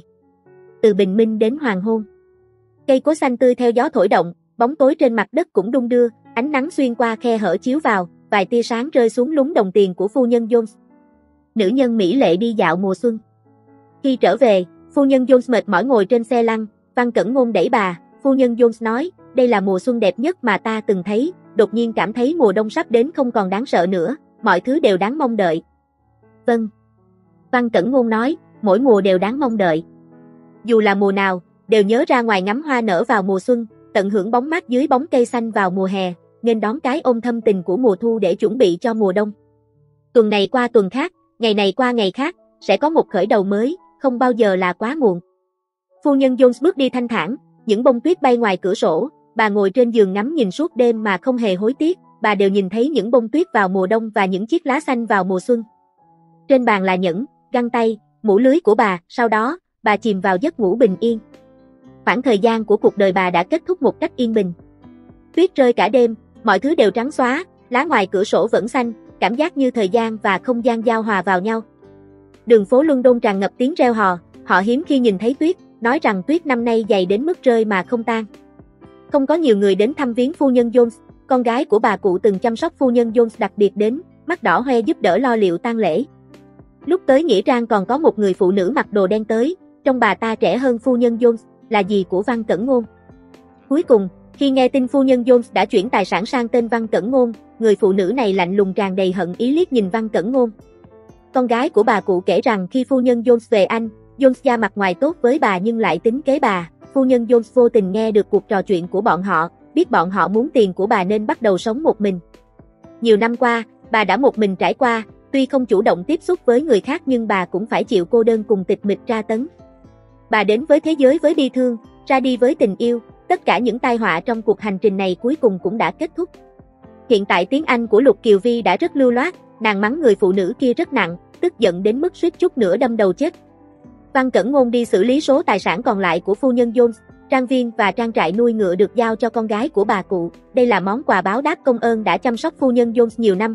Từ bình minh đến hoàng hôn. Cây cối xanh tươi theo gió thổi động, bóng tối trên mặt đất cũng đung đưa, ánh nắng xuyên qua khe hở chiếu vào, vài tia sáng rơi xuống lúng đồng tiền của phu nhân Jones. Nữ nhân mỹ lệ đi dạo mùa xuân. Khi trở về, phu nhân Jones mệt mỏi ngồi trên xe lăn, Văn Cẩn Ngôn đẩy bà, phu nhân Jones nói, đây là mùa xuân đẹp nhất mà ta từng thấy, đột nhiên cảm thấy mùa đông sắp đến không còn đáng sợ nữa, mọi thứ đều đáng mong đợi. Vâng. Văn Cẩn Ngôn nói, mỗi mùa đều đáng mong đợi. Dù là mùa nào, đều nhớ ra ngoài ngắm hoa nở vào mùa xuân, tận hưởng bóng mát dưới bóng cây xanh vào mùa hè, nên đón cái ôm thâm tình của mùa thu để chuẩn bị cho mùa đông. Tuần này qua tuần khác, ngày này qua ngày khác, sẽ có một khởi đầu mới, không bao giờ là quá muộn. Phu nhân Jones bước đi thanh thản, những bông tuyết bay ngoài cửa sổ, bà ngồi trên giường ngắm nhìn suốt đêm mà không hề hối tiếc, bà đều nhìn thấy những bông tuyết vào mùa đông và những chiếc lá xanh vào mùa xuân. Trên bàn là nhẫn, găng tay, mũ lưới của bà, sau đó, bà chìm vào giấc ngủ bình yên. Khoảng thời gian của cuộc đời bà đã kết thúc một cách yên bình. Tuyết rơi cả đêm, mọi thứ đều trắng xóa, lá ngoài cửa sổ vẫn xanh, cảm giác như thời gian và không gian giao hòa vào nhau. Đường phố London tràn ngập tiếng reo hò, họ hiếm khi nhìn thấy tuyết, nói rằng tuyết năm nay dày đến mức rơi mà không tan. Không có nhiều người đến thăm viếng phu nhân Jones, con gái của bà cụ từng chăm sóc phu nhân Jones đặc biệt đến, mắt đỏ hoe giúp đỡ lo liệu tang lễ. Lúc tới nghĩa trang còn có một người phụ nữ mặc đồ đen tới, trông bà ta trẻ hơn phu nhân Jones, là dì của Văn Cẩn Ngôn. Cuối cùng, khi nghe tin phu nhân Jones đã chuyển tài sản sang tên Văn Cẩn Ngôn, người phụ nữ này lạnh lùng tràn đầy hận ý liếc nhìn Văn Cẩn Ngôn. Con gái của bà cụ kể rằng khi phu nhân Jones về Anh, Jones da mặt ngoài tốt với bà nhưng lại tính kế bà. Phu nhân Jones vô tình nghe được cuộc trò chuyện của bọn họ, biết bọn họ muốn tiền của bà nên bắt đầu sống một mình. Nhiều năm qua, bà đã một mình trải qua, tuy không chủ động tiếp xúc với người khác nhưng bà cũng phải chịu cô đơn cùng tịch mịch tra tấn. Bà đến với thế giới với bi thương, ra đi với tình yêu, tất cả những tai họa trong cuộc hành trình này cuối cùng cũng đã kết thúc. Hiện tại tiếng Anh của Lục Kiều Vi đã rất lưu loát, nàng mắng người phụ nữ kia rất nặng, tức giận đến mức suýt chút nữa đâm đầu chết. Văn Cẩn Ngôn đi xử lý số tài sản còn lại của phu nhân Jones, trang viên và trang trại nuôi ngựa được giao cho con gái của bà cụ, đây là món quà báo đáp công ơn đã chăm sóc phu nhân Jones nhiều năm.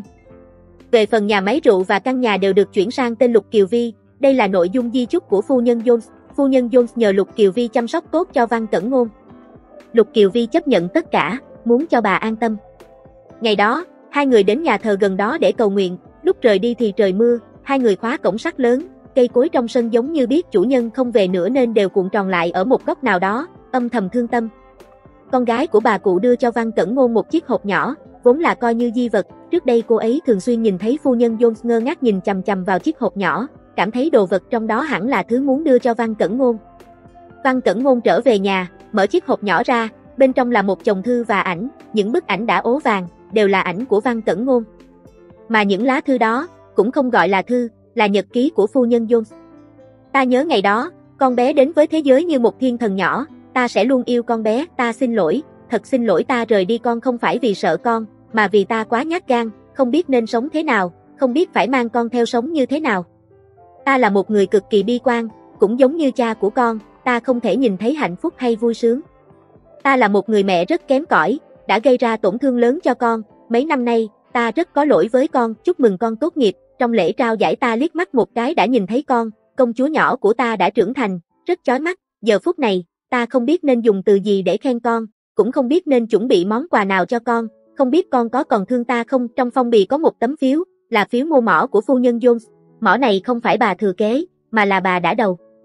Về phần nhà máy rượu và căn nhà đều được chuyển sang tên Lục Kiều Vi, đây là nội dung di chúc của phu nhân Jones, phu nhân Jones nhờ Lục Kiều Vi chăm sóc tốt cho Văn Cẩn Ngôn. Lục Kiều Vi chấp nhận tất cả, muốn cho bà an tâm. Ngày đó, hai người đến nhà thờ gần đó để cầu nguyện, lúc rời đi thì trời mưa, hai người khóa cổng sắt lớn, cây cối trong sân giống như biết chủ nhân không về nữa nên đều cuộn tròn lại ở một góc nào đó, âm thầm thương tâm. Con gái của bà cụ đưa cho Văn Cẩn Ngôn một chiếc hộp nhỏ, vốn là coi như di vật, trước đây cô ấy thường xuyên nhìn thấy phu nhân Jones ngơ ngác nhìn chằm chằm vào chiếc hộp nhỏ, cảm thấy đồ vật trong đó hẳn là thứ muốn đưa cho Văn Cẩn Ngôn. Văn Cẩn Ngôn trở về nhà, mở chiếc hộp nhỏ ra, bên trong là một chồng thư và ảnh, những bức ảnh đã ố vàng, đều là ảnh của Văn Cẩn Ngôn. Mà những lá thư đó, cũng không gọi là thư, là nhật ký của phu nhân Jones. Ta nhớ ngày đó, con bé đến với thế giới như một thiên thần nhỏ, ta sẽ luôn yêu con bé, ta xin lỗi, thật xin lỗi ta rời đi con không phải vì sợ con, mà vì ta quá nhát gan, không biết nên sống thế nào, không biết phải mang con theo sống như thế nào. Ta là một người cực kỳ bi quan, cũng giống như cha của con, ta không thể nhìn thấy hạnh phúc hay vui sướng. Ta là một người mẹ rất kém cỏi, đã gây ra tổn thương lớn cho con, mấy năm nay, ta rất có lỗi với con, chúc mừng con tốt nghiệp, trong lễ trao giải ta liếc mắt một cái đã nhìn thấy con, công chúa nhỏ của ta đã trưởng thành, rất chói mắt, giờ phút này, ta không biết nên dùng từ gì để khen con, cũng không biết nên chuẩn bị món quà nào cho con, không biết con có còn thương ta không, trong phong bì có một tấm phiếu, là phiếu mua mỏ của phu nhân Jones, mỏ này không phải bà thừa kế, mà là bà đã đầu.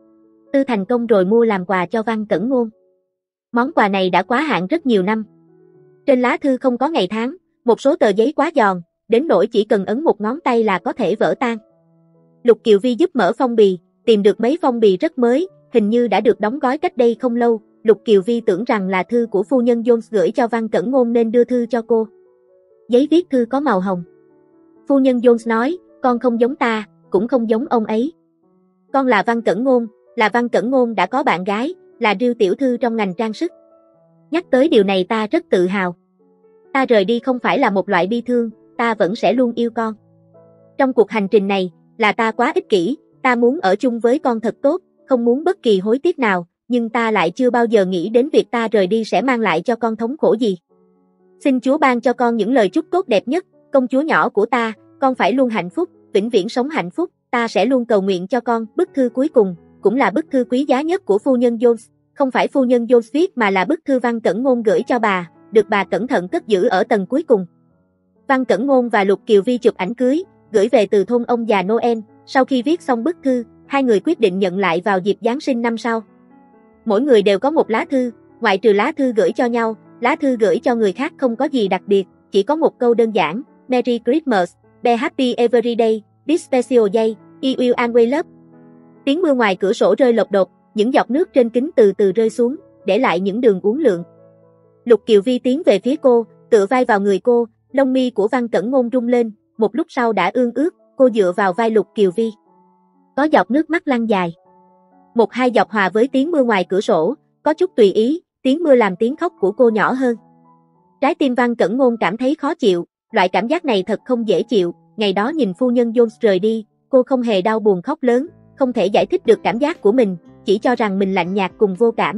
tư thành công rồi mua làm quà cho Văn Cẩn Ngôn. Món quà này đã quá hạn rất nhiều năm. Trên lá thư không có ngày tháng, một số tờ giấy quá giòn, đến nỗi chỉ cần ấn một ngón tay là có thể vỡ tan. Lục Kiều Vi giúp mở phong bì, tìm được mấy phong bì rất mới, hình như đã được đóng gói cách đây không lâu. Lục Kiều Vi tưởng rằng là thư của phu nhân Jones gửi cho Văn Cẩn Ngôn nên đưa thư cho cô. Giấy viết thư có màu hồng. Phu nhân Jones nói, con không giống ta, cũng không giống ông ấy. Con là Văn Cẩn Ngôn, là Văn Cẩn Ngôn đã có bạn gái, là Riêu tiểu thư trong ngành trang sức. Nhắc tới điều này ta rất tự hào. Ta rời đi không phải là một loại bi thương, ta vẫn sẽ luôn yêu con. Trong cuộc hành trình này, là ta quá ích kỷ, ta muốn ở chung với con thật tốt, không muốn bất kỳ hối tiếc nào, nhưng ta lại chưa bao giờ nghĩ đến việc ta rời đi sẽ mang lại cho con thống khổ gì. Xin Chúa ban cho con những lời chúc tốt đẹp nhất, công chúa nhỏ của ta, con phải luôn hạnh phúc, vĩnh viễn sống hạnh phúc, ta sẽ luôn cầu nguyện cho con. Bức thư cuối cùng, cũng là bức thư quý giá nhất của phu nhân Jones, không phải phu nhân Jones viết mà là bức thư Văn Cẩn Ngôn gửi cho bà, được bà cẩn thận cất giữ ở tầng cuối cùng. Văn Cẩn Ngôn và Lục Kiều Vi chụp ảnh cưới, gửi về từ thôn ông già Noel, sau khi viết xong bức thư, hai người quyết định nhận lại vào dịp Giáng sinh năm sau. Mỗi người đều có một lá thư, ngoại trừ lá thư gửi cho nhau, lá thư gửi cho người khác không có gì đặc biệt, chỉ có một câu đơn giản, Merry Christmas, be happy every day, this special day, I will always love. Tiếng mưa ngoài cửa sổ rơi lộc độc, những giọt nước trên kính từ từ rơi xuống, để lại những đường uốn lượn. Lục Kiều Vi tiến về phía cô, tựa vai vào người cô, lông mi của Văn Cẩn Ngôn rung lên, một lúc sau đã ương ướt, cô dựa vào vai Lục Kiều Vi. Có giọt nước mắt lăn dài. Một hai giọt hòa với tiếng mưa ngoài cửa sổ, có chút tùy ý, tiếng mưa làm tiếng khóc của cô nhỏ hơn. Trái tim Văn Cẩn Ngôn cảm thấy khó chịu, loại cảm giác này thật không dễ chịu, ngày đó nhìn phu nhân Jones rời đi, cô không hề đau buồn khóc lớn, không thể giải thích được cảm giác của mình, chỉ cho rằng mình lạnh nhạt cùng vô cảm.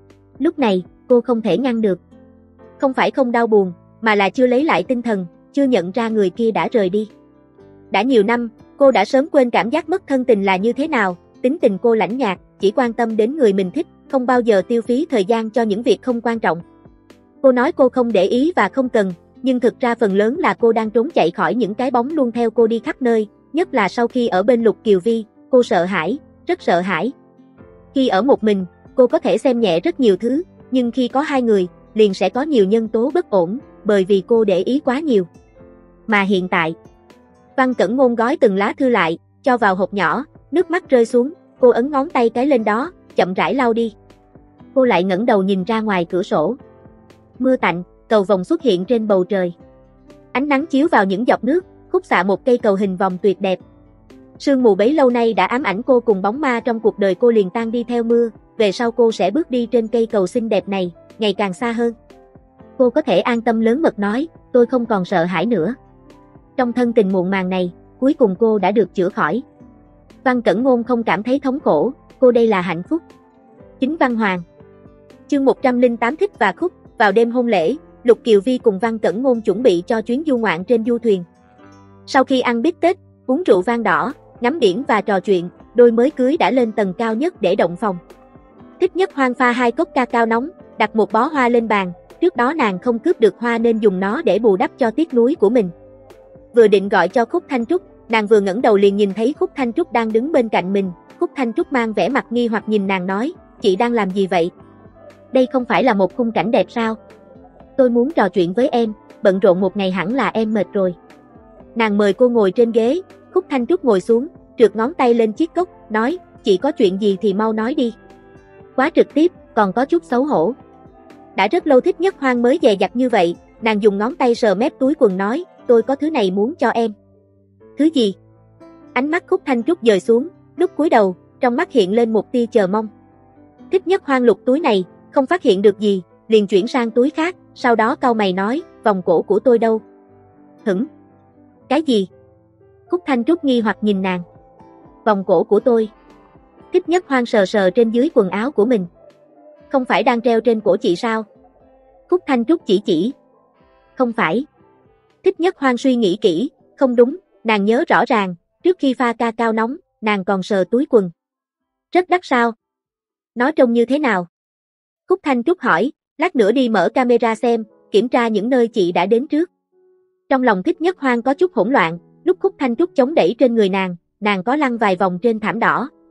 Lúc này, cô không thể ngăn được. Không phải không đau buồn, mà là chưa lấy lại tinh thần, chưa nhận ra người kia đã rời đi. Đã nhiều năm, cô đã sớm quên cảm giác mất thân tình là như thế nào, tính tình cô lạnh nhạt, chỉ quan tâm đến người mình thích, không bao giờ tiêu phí thời gian cho những việc không quan trọng. Cô nói cô không để ý và không cần, nhưng thực ra phần lớn là cô đang trốn chạy khỏi những cái bóng luôn theo cô đi khắp nơi, nhất là sau khi ở bên Lục Kiều Vi, cô sợ hãi, rất sợ hãi. Khi ở một mình, cô có thể xem nhẹ rất nhiều thứ, nhưng khi có hai người, liền sẽ có nhiều nhân tố bất ổn, bởi vì cô để ý quá nhiều. Mà hiện tại, Văn Cẩn Ngôn gói từng lá thư lại, cho vào hộp nhỏ, nước mắt rơi xuống, cô ấn ngón tay cái lên đó, chậm rãi lau đi. Cô lại ngẩng đầu nhìn ra ngoài cửa sổ. Mưa tạnh, cầu vồng xuất hiện trên bầu trời. Ánh nắng chiếu vào những giọt nước, khúc xạ một cây cầu hình vòng tuyệt đẹp. Sương mù bấy lâu nay đã ám ảnh cô cùng bóng ma trong cuộc đời cô liền tan đi theo mưa, về sau cô sẽ bước đi trên cây cầu xinh đẹp này, ngày càng xa hơn. Cô có thể an tâm lớn mật nói, tôi không còn sợ hãi nữa. Trong thân tình muộn màng này, cuối cùng cô đã được chữa khỏi. Văn Cẩn Ngôn không cảm thấy thống khổ, cô đây là hạnh phúc. Chính Văn Hoàng. Chương một trăm lẻ tám Thích và Khúc. Vào đêm hôn lễ, Lục Kiều Vi cùng Văn Cẩn Ngôn chuẩn bị cho chuyến du ngoạn trên du thuyền. Sau khi ăn bít tết, uống rượu vang đỏ, ngắm biển và trò chuyện, đôi mới cưới đã lên tầng cao nhất để động phòng. Thích Nhất Hoang pha hai cốc ca cao nóng, đặt một bó hoa lên bàn, trước đó nàng không cướp được hoa nên dùng nó để bù đắp cho tiếc nuối của mình. Vừa định gọi cho Khúc Thanh Trúc, nàng vừa ngẩng đầu liền nhìn thấy Khúc Thanh Trúc đang đứng bên cạnh mình. Khúc Thanh Trúc mang vẻ mặt nghi hoặc nhìn nàng nói, chị đang làm gì vậy? Đây không phải là một khung cảnh đẹp sao? Tôi muốn trò chuyện với em, bận rộn một ngày hẳn là em mệt rồi. Nàng mời cô ngồi trên ghế, Khúc Thanh Trúc ngồi xuống, trượt ngón tay lên chiếc cốc, nói, chị có chuyện gì thì mau nói đi. Quá trực tiếp, còn có chút xấu hổ. Đã rất lâu Thích Nhất Hoang mới dè dặt như vậy, nàng dùng ngón tay sờ mép túi quần nói, tôi có thứ này muốn cho em. Thứ gì? Ánh mắt Khúc Thanh Trúc dời xuống, lúc cúi đầu, trong mắt hiện lên một tia chờ mong. Thích Nhất Hoang lục túi này, không phát hiện được gì, liền chuyển sang túi khác, sau đó cau mày nói, vòng cổ của tôi đâu? Hửng? Cái gì? Khúc Thanh Trúc nghi hoặc nhìn nàng. Vòng cổ của tôi. Thích Nhất Hoang sờ sờ trên dưới quần áo của mình. Không phải đang treo trên cổ chị sao? Khúc Thanh Trúc chỉ chỉ. Không phải. Thích Nhất Hoang suy nghĩ kỹ, không đúng, nàng nhớ rõ ràng, trước khi pha ca cao nóng, nàng còn sờ túi quần. Rất đắt sao? Nó trông như thế nào? Khúc Thanh Trúc hỏi, lát nữa đi mở camera xem, kiểm tra những nơi chị đã đến trước. Trong lòng Thích Nhất Hoang có chút hỗn loạn, lúc Khúc Thanh Trúc chống đẩy trên người nàng, nàng có lăn vài vòng trên thảm đỏ,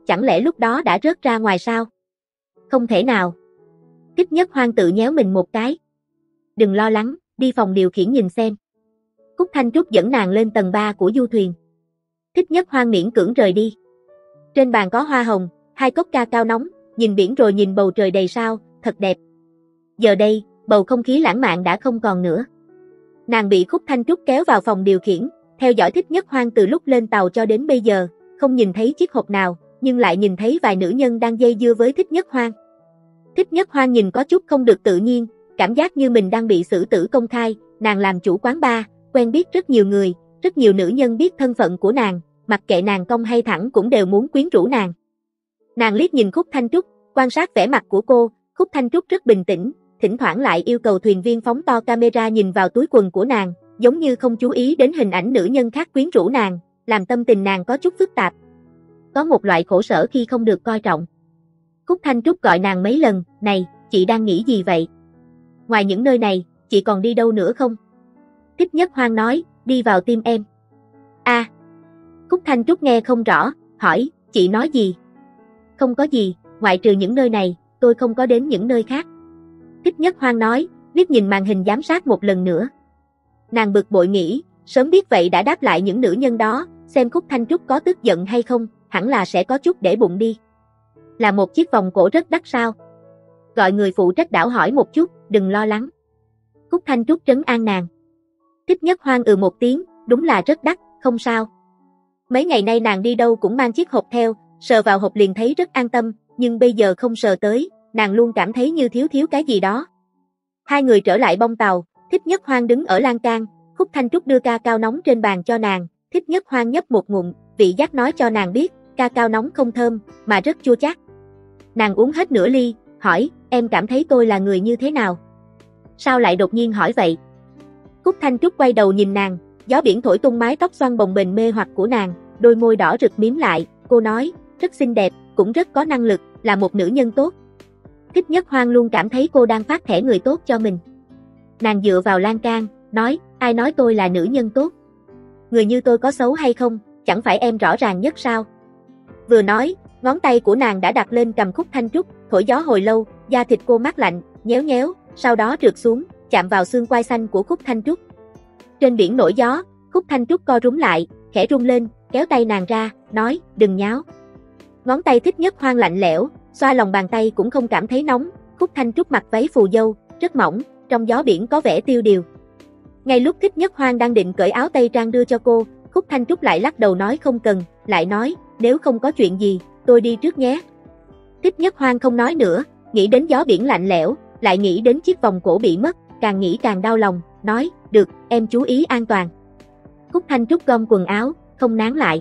chẳng lẽ lúc đó đã rớt ra ngoài sao? Không thể nào. Thích Nhất Hoang tự nhéo mình một cái. Đừng lo lắng, đi phòng điều khiển nhìn xem. Cúc Thanh Trúc dẫn nàng lên tầng ba của du thuyền. Thích Nhất Hoang miễn cưỡng rời đi. Trên bàn có hoa hồng, hai cốc ca cao nóng, nhìn biển rồi nhìn bầu trời đầy sao, thật đẹp. Giờ đây, bầu không khí lãng mạn đã không còn nữa. Nàng bị Cúc Thanh Trúc kéo vào phòng điều khiển, theo dõi Thích Nhất Hoang từ lúc lên tàu cho đến bây giờ, không nhìn thấy chiếc hộp nào, nhưng lại nhìn thấy vài nữ nhân đang dây dưa với Thích Nhất Hoang. Thích Nhất Hoang nhìn có chút không được tự nhiên, cảm giác như mình đang bị xử tử công khai, nàng làm chủ quán bar, quen biết rất nhiều người, rất nhiều nữ nhân biết thân phận của nàng, mặc kệ nàng cong hay thẳng cũng đều muốn quyến rũ nàng. Nàng liếc nhìn Cúc Thanh Trúc, quan sát vẻ mặt của cô, Cúc Thanh Trúc rất bình tĩnh, thỉnh thoảng lại yêu cầu thuyền viên phóng to camera nhìn vào túi quần của nàng, giống như không chú ý đến hình ảnh nữ nhân khác quyến rũ nàng, làm tâm tình nàng có chút phức tạp. Có một loại khổ sở khi không được coi trọng. Cúc Thanh Trúc gọi nàng mấy lần, này, chị đang nghĩ gì vậy? Ngoài những nơi này, chị còn đi đâu nữa không? Thích Nhất Hoang nói, đi vào tim em. A. À. Cúc Thanh Trúc nghe không rõ, hỏi, chị nói gì? Không có gì, ngoại trừ những nơi này, tôi không có đến những nơi khác. Thích Nhất Hoang nói, liếc nhìn màn hình giám sát một lần nữa. Nàng bực bội nghĩ, sớm biết vậy đã đáp lại những nữ nhân đó, xem Cúc Thanh Trúc có tức giận hay không, hẳn là sẽ có chút để bụng đi. Là một chiếc vòng cổ rất đắt sao? Gọi người phụ trách đảo hỏi một chút, đừng lo lắng. Cúc Thanh Trúc trấn an nàng. Thích Nhất Hoang ừ một tiếng, đúng là rất đắt, không sao. Mấy ngày nay nàng đi đâu cũng mang chiếc hộp theo, sờ vào hộp liền thấy rất an tâm, nhưng bây giờ không sờ tới, nàng luôn cảm thấy như thiếu thiếu cái gì đó. Hai người trở lại bông tàu, Thích Nhất Hoang đứng ở lan can, Cúc Thanh Trúc đưa ca cao nóng trên bàn cho nàng, Thích Nhất Hoang nhấp một ngụm, vị giác nói cho nàng biết, ca cao nóng không thơm, mà rất chua chát. Nàng uống hết nửa ly, hỏi, em cảm thấy tôi là người như thế nào? Sao lại đột nhiên hỏi vậy? Cúc Thanh Trúc quay đầu nhìn nàng, gió biển thổi tung mái tóc xoăn bồng bềnh mê hoặc của nàng, đôi môi đỏ rực mím lại, cô nói, rất xinh đẹp, cũng rất có năng lực, là một nữ nhân tốt. Thích Nhất Hoang luôn cảm thấy cô đang phát thẻ người tốt cho mình. Nàng dựa vào lan can, nói, ai nói tôi là nữ nhân tốt? Người như tôi có xấu hay không, chẳng phải em rõ ràng nhất sao? Vừa nói, ngón tay của nàng đã đặt lên cằm Cúc Thanh Trúc, thổi gió hồi lâu, da thịt cô mát lạnh, nhéo nhéo, sau đó trượt xuống, chạm vào xương quai xanh của Cúc Thanh Trúc. Trên biển nổi gió, Cúc Thanh Trúc co rúm lại, khẽ rung lên, kéo tay nàng ra, nói, đừng nháo. Ngón tay Thích Nhất Hoang lạnh lẽo, xoa lòng bàn tay cũng không cảm thấy nóng, Cúc Thanh Trúc mặc váy phù dâu, rất mỏng, trong gió biển có vẻ tiêu điều. Ngay lúc Thích Nhất Hoang đang định cởi áo tây trang đưa cho cô, Cúc Thanh Trúc lại lắc đầu nói không cần, lại nói, nếu không có chuyện gì, tôi đi trước nhé. Thích Nhất Hoang không nói nữa, nghĩ đến gió biển lạnh lẽo, lại nghĩ đến chiếc vòng cổ bị mất, càng nghĩ càng đau lòng, nói, được, em chú ý an toàn. Cúc Thanh Trúc gom quần áo, không nán lại.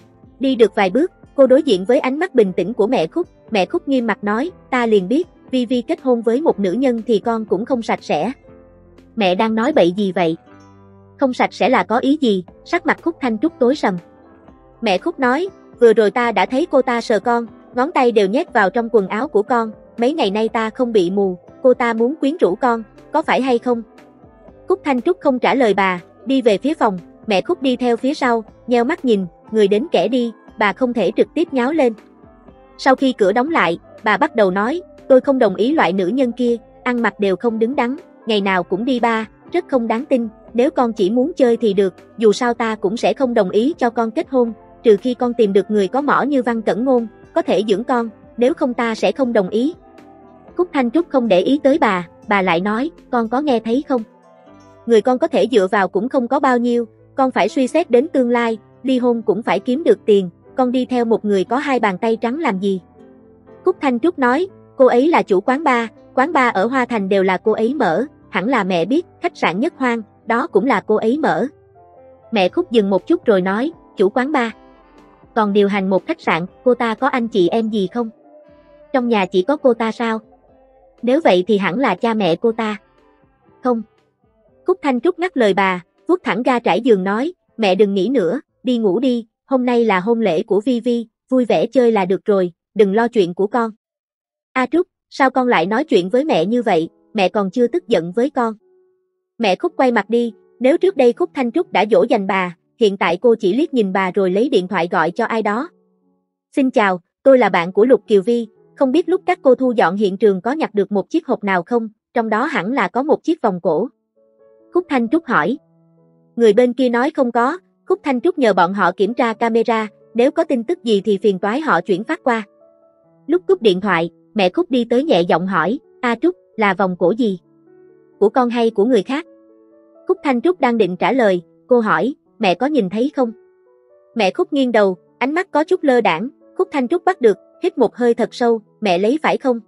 Đi được vài bước, cô đối diện với ánh mắt bình tĩnh của mẹ Cúc, mẹ Cúc nghiêm mặt nói, ta liền biết, Vi Vi kết hôn với một nữ nhân thì con cũng không sạch sẽ. Mẹ đang nói bậy gì vậy? Không sạch sẽ là có ý gì? Sắc mặt Cúc Thanh Trúc tối sầm. Mẹ Cúc nói, vừa rồi ta đã thấy cô ta sờ con, ngón tay đều nhét vào trong quần áo của con, mấy ngày nay ta không bị mù, cô ta muốn quyến rũ con, có phải hay không? Cúc Thanh Trúc không trả lời bà, đi về phía phòng, mẹ Cúc đi theo phía sau, nheo mắt nhìn, người đến kẻ đi, bà không thể trực tiếp nháo lên. Sau khi cửa đóng lại, bà bắt đầu nói, tôi không đồng ý loại nữ nhân kia, ăn mặc đều không đứng đắn, ngày nào cũng đi bar, rất không đáng tin, nếu con chỉ muốn chơi thì được, dù sao ta cũng sẽ không đồng ý cho con kết hôn, trừ khi con tìm được người có mỏ như Văn Cẩn Ngôn, có thể dưỡng con, nếu không ta sẽ không đồng ý. Cúc Thanh Trúc không để ý tới bà, bà lại nói, con có nghe thấy không? Người con có thể dựa vào cũng không có bao nhiêu, con phải suy xét đến tương lai, ly hôn cũng phải kiếm được tiền, con đi theo một người có hai bàn tay trắng làm gì? Cúc Thanh Trúc nói, cô ấy là chủ quán bar, quán bar ở Hoa Thành đều là cô ấy mở, hẳn là mẹ biết, khách sạn Nhất Hoang, đó cũng là cô ấy mở. Mẹ Cúc dừng một chút rồi nói, chủ quán bar. Còn điều hành một khách sạn, cô ta có anh chị em gì không? Trong nhà chỉ có cô ta sao? Nếu vậy thì hẳn là cha mẹ cô ta. Không. Cúc Thanh Trúc ngắt lời bà, vuốt thẳng ga trải giường nói, mẹ đừng nghĩ nữa, đi ngủ đi, hôm nay là hôn lễ của Vi Vi, vui vẻ chơi là được rồi, đừng lo chuyện của con. A Trúc, sao con lại nói chuyện với mẹ như vậy, mẹ còn chưa tức giận với con. Mẹ Cúc quay mặt đi, nếu trước đây Cúc Thanh Trúc đã dỗ dành bà, hiện tại cô chỉ liếc nhìn bà rồi lấy điện thoại gọi cho ai đó. Xin chào, tôi là bạn của Lục Kiều Vi, không biết lúc các cô thu dọn hiện trường có nhặt được một chiếc hộp nào không, trong đó hẳn là có một chiếc vòng cổ. Khúc Thanh Trúc hỏi. Người bên kia nói không có, Khúc Thanh Trúc nhờ bọn họ kiểm tra camera, nếu có tin tức gì thì phiền toái họ chuyển phát qua. Lúc cúp điện thoại, mẹ Khúc đi tới nhẹ giọng hỏi, A Trúc, là vòng cổ gì? Của con hay của người khác? Khúc Thanh Trúc đang định trả lời, cô hỏi, mẹ có nhìn thấy không? Mẹ Khúc nghiêng đầu, ánh mắt có chút lơ đãng. Khúc Thanh Trúc bắt được, hít một hơi thật sâu, mẹ lấy phải không?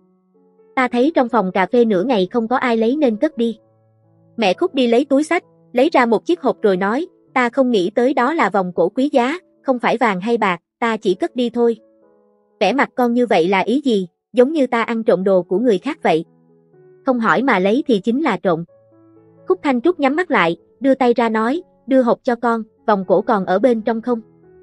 Ta thấy trong phòng cà phê nửa ngày không có ai lấy nên cất đi. Mẹ Khúc đi lấy túi xách, lấy ra một chiếc hộp rồi nói, ta không nghĩ tới đó là vòng cổ quý giá, không phải vàng hay bạc, ta chỉ cất đi thôi. Vẻ mặt con như vậy là ý gì, giống như ta ăn trộm đồ của người khác vậy. Không hỏi mà lấy thì chính là trộm. Khúc Thanh Trúc nhắm mắt lại, đưa tay ra nói, đưa hộp cho con, vòng cổ còn ở bên trong không?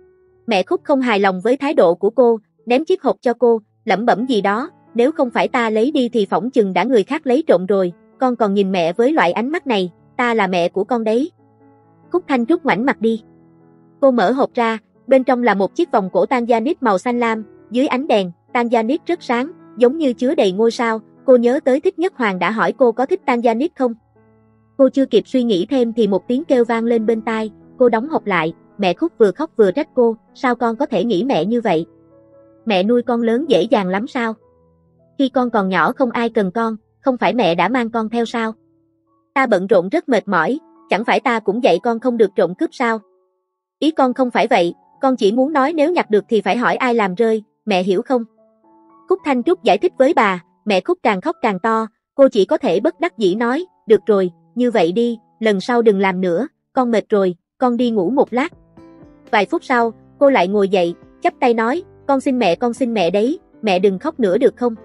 Mẹ Khúc không hài lòng với thái độ của cô, ném chiếc hộp cho cô, lẩm bẩm gì đó, nếu không phải ta lấy đi thì phỏng chừng đã người khác lấy trộm rồi, con còn nhìn mẹ với loại ánh mắt này, ta là mẹ của con đấy. Khúc Thanh Trúc ngoảnh mặt đi. Cô mở hộp ra, bên trong là một chiếc vòng cổ Tanzanite màu xanh lam, dưới ánh đèn, Tanzanite rất sáng, giống như chứa đầy ngôi sao, cô nhớ tới Thích Nhất Hoàng đã hỏi cô có thích Tanzanite không? Cô chưa kịp suy nghĩ thêm thì một tiếng kêu vang lên bên tai, cô đóng hộp lại, mẹ Khúc vừa khóc vừa trách cô, sao con có thể nghĩ mẹ như vậy? Mẹ nuôi con lớn dễ dàng lắm sao? Khi con còn nhỏ không ai cần con, không phải mẹ đã mang con theo sao? Ta bận rộn rất mệt mỏi, chẳng phải ta cũng dạy con không được trộm cướp sao? Ý con không phải vậy, con chỉ muốn nói nếu nhặt được thì phải hỏi ai làm rơi, mẹ hiểu không? Khúc Thanh Trúc giải thích với bà, mẹ Khúc càng khóc càng to, cô chỉ có thể bất đắc dĩ nói, được rồi, như vậy đi, lần sau đừng làm nữa, con mệt rồi, con đi ngủ một lát. Vài phút sau, cô lại ngồi dậy, chắp tay nói, con xin mẹ con xin mẹ đấy, mẹ đừng khóc nữa được không?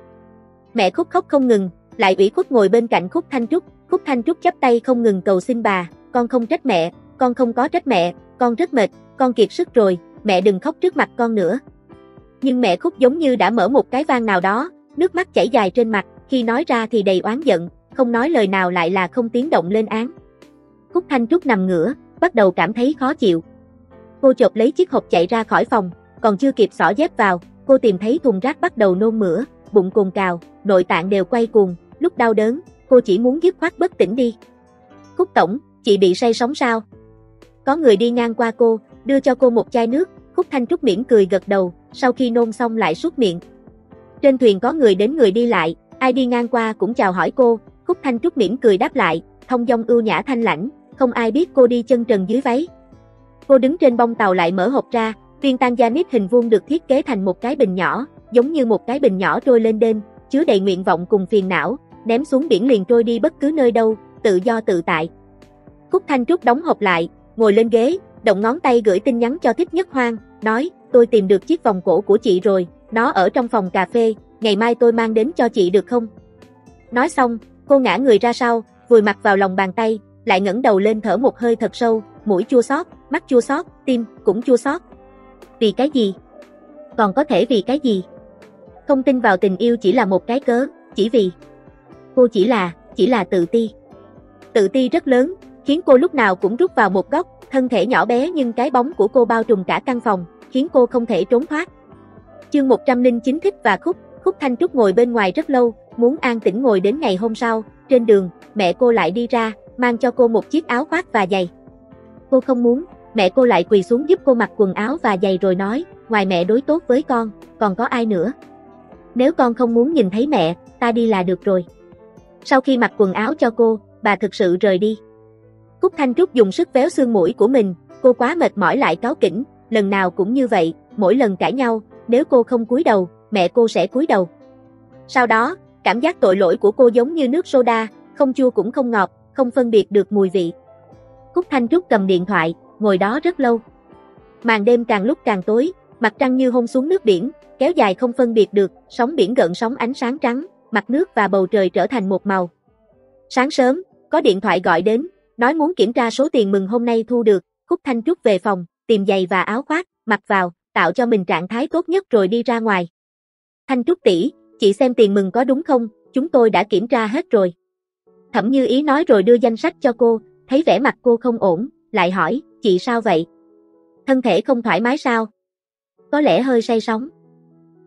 Mẹ Khúc khóc không ngừng, lại ủy khuất ngồi bên cạnh Khúc Thanh Trúc, Khúc Thanh Trúc chắp tay không ngừng cầu xin bà, con không trách mẹ, con không có trách mẹ, con rất mệt, con kiệt sức rồi, mẹ đừng khóc trước mặt con nữa. Nhưng mẹ Khúc giống như đã mở một cái van nào đó, nước mắt chảy dài trên mặt, khi nói ra thì đầy oán giận, không nói lời nào lại là không tiếng động lên án. Khúc Thanh Trúc nằm ngửa, bắt đầu cảm thấy khó chịu. Cô chộp lấy chiếc hộp chạy ra khỏi phòng, còn chưa kịp xỏ dép vào, cô tìm thấy thùng rác bắt đầu nôn mửa, bụng cồn cào, nội tạng đều quay cuồng, lúc đau đớn, cô chỉ muốn dứt khoát bất tỉnh đi. Khúc tổng, chị bị say sóng sao? Có người đi ngang qua cô, đưa cho cô một chai nước, Khúc Thanh Trúc mỉm cười gật đầu, sau khi nôn xong lại súc miệng. Trên thuyền có người đến người đi lại, ai đi ngang qua cũng chào hỏi cô, Khúc Thanh Trúc mỉm cười đáp lại, thông dong ưu nhã thanh lãnh, không ai biết cô đi chân trần dưới váy. Cô đứng trên bông tàu lại mở hộp ra, viên Tanzanite hình vuông được thiết kế thành một cái bình nhỏ, giống như một cái bình nhỏ trôi lên đên, chứa đầy nguyện vọng cùng phiền não, ném xuống biển liền trôi đi bất cứ nơi đâu, tự do tự tại. Khúc Thanh Trúc đóng hộp lại, ngồi lên ghế, động ngón tay gửi tin nhắn cho Thích Nhất Hoang, nói, tôi tìm được chiếc vòng cổ của chị rồi, nó ở trong phòng cà phê, ngày mai tôi mang đến cho chị được không? Nói xong, cô ngã người ra sau, vùi mặt vào lòng bàn tay, lại ngẩng đầu lên thở một hơi thật sâu, mũi chua xót, mắt chua xót, tim cũng chua xót. Vì cái gì? Còn có thể vì cái gì? Không tin vào tình yêu chỉ là một cái cớ, chỉ vì cô chỉ là, chỉ là tự ti. Tự ti rất lớn, khiến cô lúc nào cũng rút vào một góc, thân thể nhỏ bé nhưng cái bóng của cô bao trùm cả căn phòng, khiến cô không thể trốn thoát. Chương một trăm lẻ chín Thích và Khúc. Khúc Thanh Trúc ngồi bên ngoài rất lâu, muốn an tĩnh ngồi đến ngày hôm sau, trên đường, mẹ cô lại đi ra, mang cho cô một chiếc áo khoác và giày. Cô không muốn, mẹ cô lại quỳ xuống giúp cô mặc quần áo và giày rồi nói, ngoài mẹ đối tốt với con, còn có ai nữa? Nếu con không muốn nhìn thấy mẹ, ta đi là được rồi. Sau khi mặc quần áo cho cô, bà thực sự rời đi. Khúc Thanh Trúc dùng sức véo xương mũi của mình, cô quá mệt mỏi lại cáu kỉnh, lần nào cũng như vậy, mỗi lần cãi nhau, nếu cô không cúi đầu, mẹ cô sẽ cúi đầu. Sau đó, cảm giác tội lỗi của cô giống như nước soda, không chua cũng không ngọt, không phân biệt được mùi vị. Khúc Thanh Trúc cầm điện thoại, ngồi đó rất lâu. Màn đêm càng lúc càng tối, mặt trăng như hôn xuống nước biển, kéo dài không phân biệt được, sóng biển gợn sóng ánh sáng trắng, mặt nước và bầu trời trở thành một màu. Sáng sớm, có điện thoại gọi đến, nói muốn kiểm tra số tiền mừng hôm nay thu được, Khúc Thanh Trúc về phòng, tìm giày và áo khoác, mặc vào, tạo cho mình trạng thái tốt nhất rồi đi ra ngoài. Thanh Trúc tỷ, chị xem tiền mừng có đúng không, chúng tôi đã kiểm tra hết rồi. Thẩm Như Ý nói rồi đưa danh sách cho cô, thấy vẻ mặt cô không ổn, lại hỏi, chị sao vậy? Thân thể không thoải mái sao? Có lẽ hơi say sóng.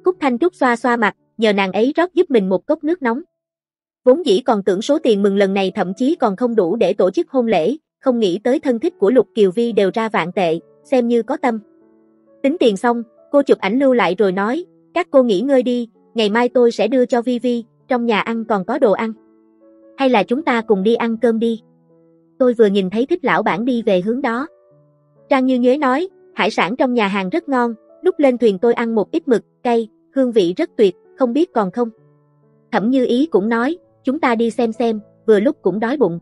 Cúc Thanh Trúc xoa xoa mặt, nhờ nàng ấy rót giúp mình một cốc nước nóng. Vốn dĩ còn tưởng số tiền mừng lần này thậm chí còn không đủ để tổ chức hôn lễ, không nghĩ tới thân thích của Lục Kiều Vi đều ra vạn tệ, xem như có tâm. Tính tiền xong, cô chụp ảnh lưu lại rồi nói, các cô nghỉ ngơi đi, ngày mai tôi sẽ đưa cho Vi Vi, trong nhà ăn còn có đồ ăn. Hay là chúng ta cùng đi ăn cơm đi. Tôi vừa nhìn thấy Thích lão bản đi về hướng đó. Trang Như Nhuế nói, hải sản trong nhà hàng rất ngon, lúc lên thuyền tôi ăn một ít mực, cay, hương vị rất tuyệt, không biết còn không. Thẩm Như Ý cũng nói, chúng ta đi xem xem, vừa lúc cũng đói bụng.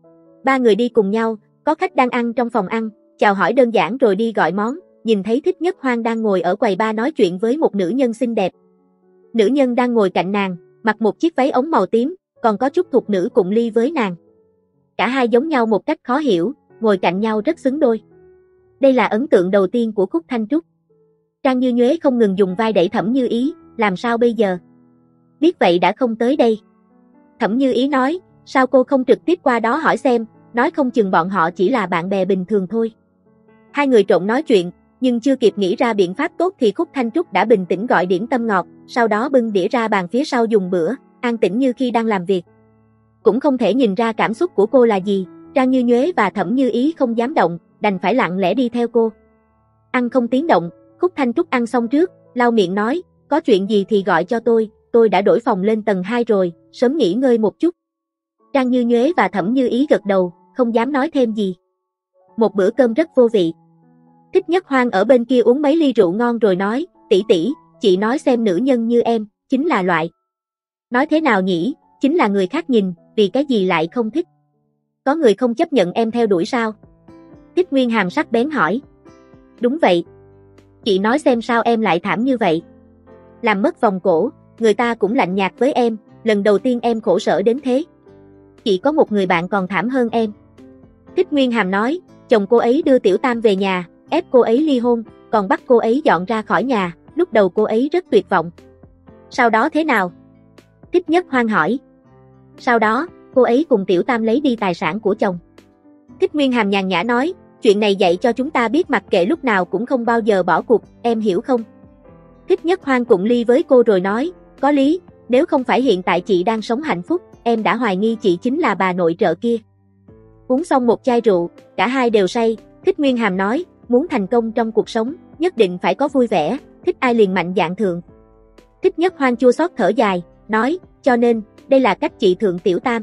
Ba người đi cùng nhau, có khách đang ăn trong phòng ăn, chào hỏi đơn giản rồi đi gọi món, nhìn thấy Thích Nhất Hoang đang ngồi ở quầy bar nói chuyện với một nữ nhân xinh đẹp. Nữ nhân đang ngồi cạnh nàng, mặc một chiếc váy ống màu tím, còn có chút thục nữ cụng ly với nàng. Cả hai giống nhau một cách khó hiểu, ngồi cạnh nhau rất xứng đôi. Đây là ấn tượng đầu tiên của Cúc Thanh Trúc. Trang Như Nhuế không ngừng dùng vai đẩy Thẩm Như Ý, làm sao bây giờ? Biết vậy đã không tới đây. Thẩm Như Ý nói, sao cô không trực tiếp qua đó hỏi xem, nói không chừng bọn họ chỉ là bạn bè bình thường thôi. Hai người trộn nói chuyện, nhưng chưa kịp nghĩ ra biện pháp tốt thì Cúc Thanh Trúc đã bình tĩnh gọi điểm tâm ngọt, sau đó bưng đĩa ra bàn phía sau dùng bữa, an tĩnh như khi đang làm việc. Cũng không thể nhìn ra cảm xúc của cô là gì, Trang Như Nhuế và Thẩm Như Ý không dám động, đành phải lặng lẽ đi theo cô. Ăn không tiếng động, Cúc Thanh Trúc ăn xong trước, lau miệng nói, có chuyện gì thì gọi cho tôi, tôi đã đổi phòng lên tầng hai rồi, sớm nghỉ ngơi một chút. Trang Như Nhuế và Thẩm Như Ý gật đầu, không dám nói thêm gì. Một bữa cơm rất vô vị. Thích Nhất Hoang ở bên kia uống mấy ly rượu ngon rồi nói, tỷ tỷ, chị nói xem nữ nhân như em, chính là loại. Nói thế nào nhỉ, chính là người khác nhìn, vì cái gì lại không thích. Có người không chấp nhận em theo đuổi sao? Thích Nguyên Hàm sắc bén hỏi. Đúng vậy. Chị nói xem sao em lại thảm như vậy. Làm mất vòng cổ, người ta cũng lạnh nhạt với em, lần đầu tiên em khổ sở đến thế. Chị có một người bạn còn thảm hơn em. Thích Nguyên Hàm nói, chồng cô ấy đưa Tiểu Tam về nhà, ép cô ấy ly hôn, còn bắt cô ấy dọn ra khỏi nhà, lúc đầu cô ấy rất tuyệt vọng. Sau đó thế nào? Thích Nhất Hoang hỏi. Sau đó, cô ấy cùng Tiểu Tam lấy đi tài sản của chồng. Thích Nguyên Hàm nhàn nhã nói, chuyện này dạy cho chúng ta biết mặc kệ lúc nào cũng không bao giờ bỏ cuộc, em hiểu không? Thích Nhất Hoang cụng ly với cô rồi nói, có lý, nếu không phải hiện tại chị đang sống hạnh phúc, em đã hoài nghi chị chính là bà nội trợ kia. Uống xong một chai rượu, cả hai đều say, Thích Nguyên Hàm nói, muốn thành công trong cuộc sống, nhất định phải có vui vẻ, thích ai liền mạnh dạn thượng. Thích Nhất Hoang chua xót thở dài, nói, cho nên, đây là cách chị thượng Tiểu Tam.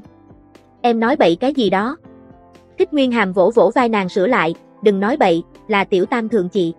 Em nói bậy cái gì đó. Thích Nguyên Hàm vỗ vỗ vai nàng sửa lại, đừng nói bậy, là Tiểu Tam thượng chị.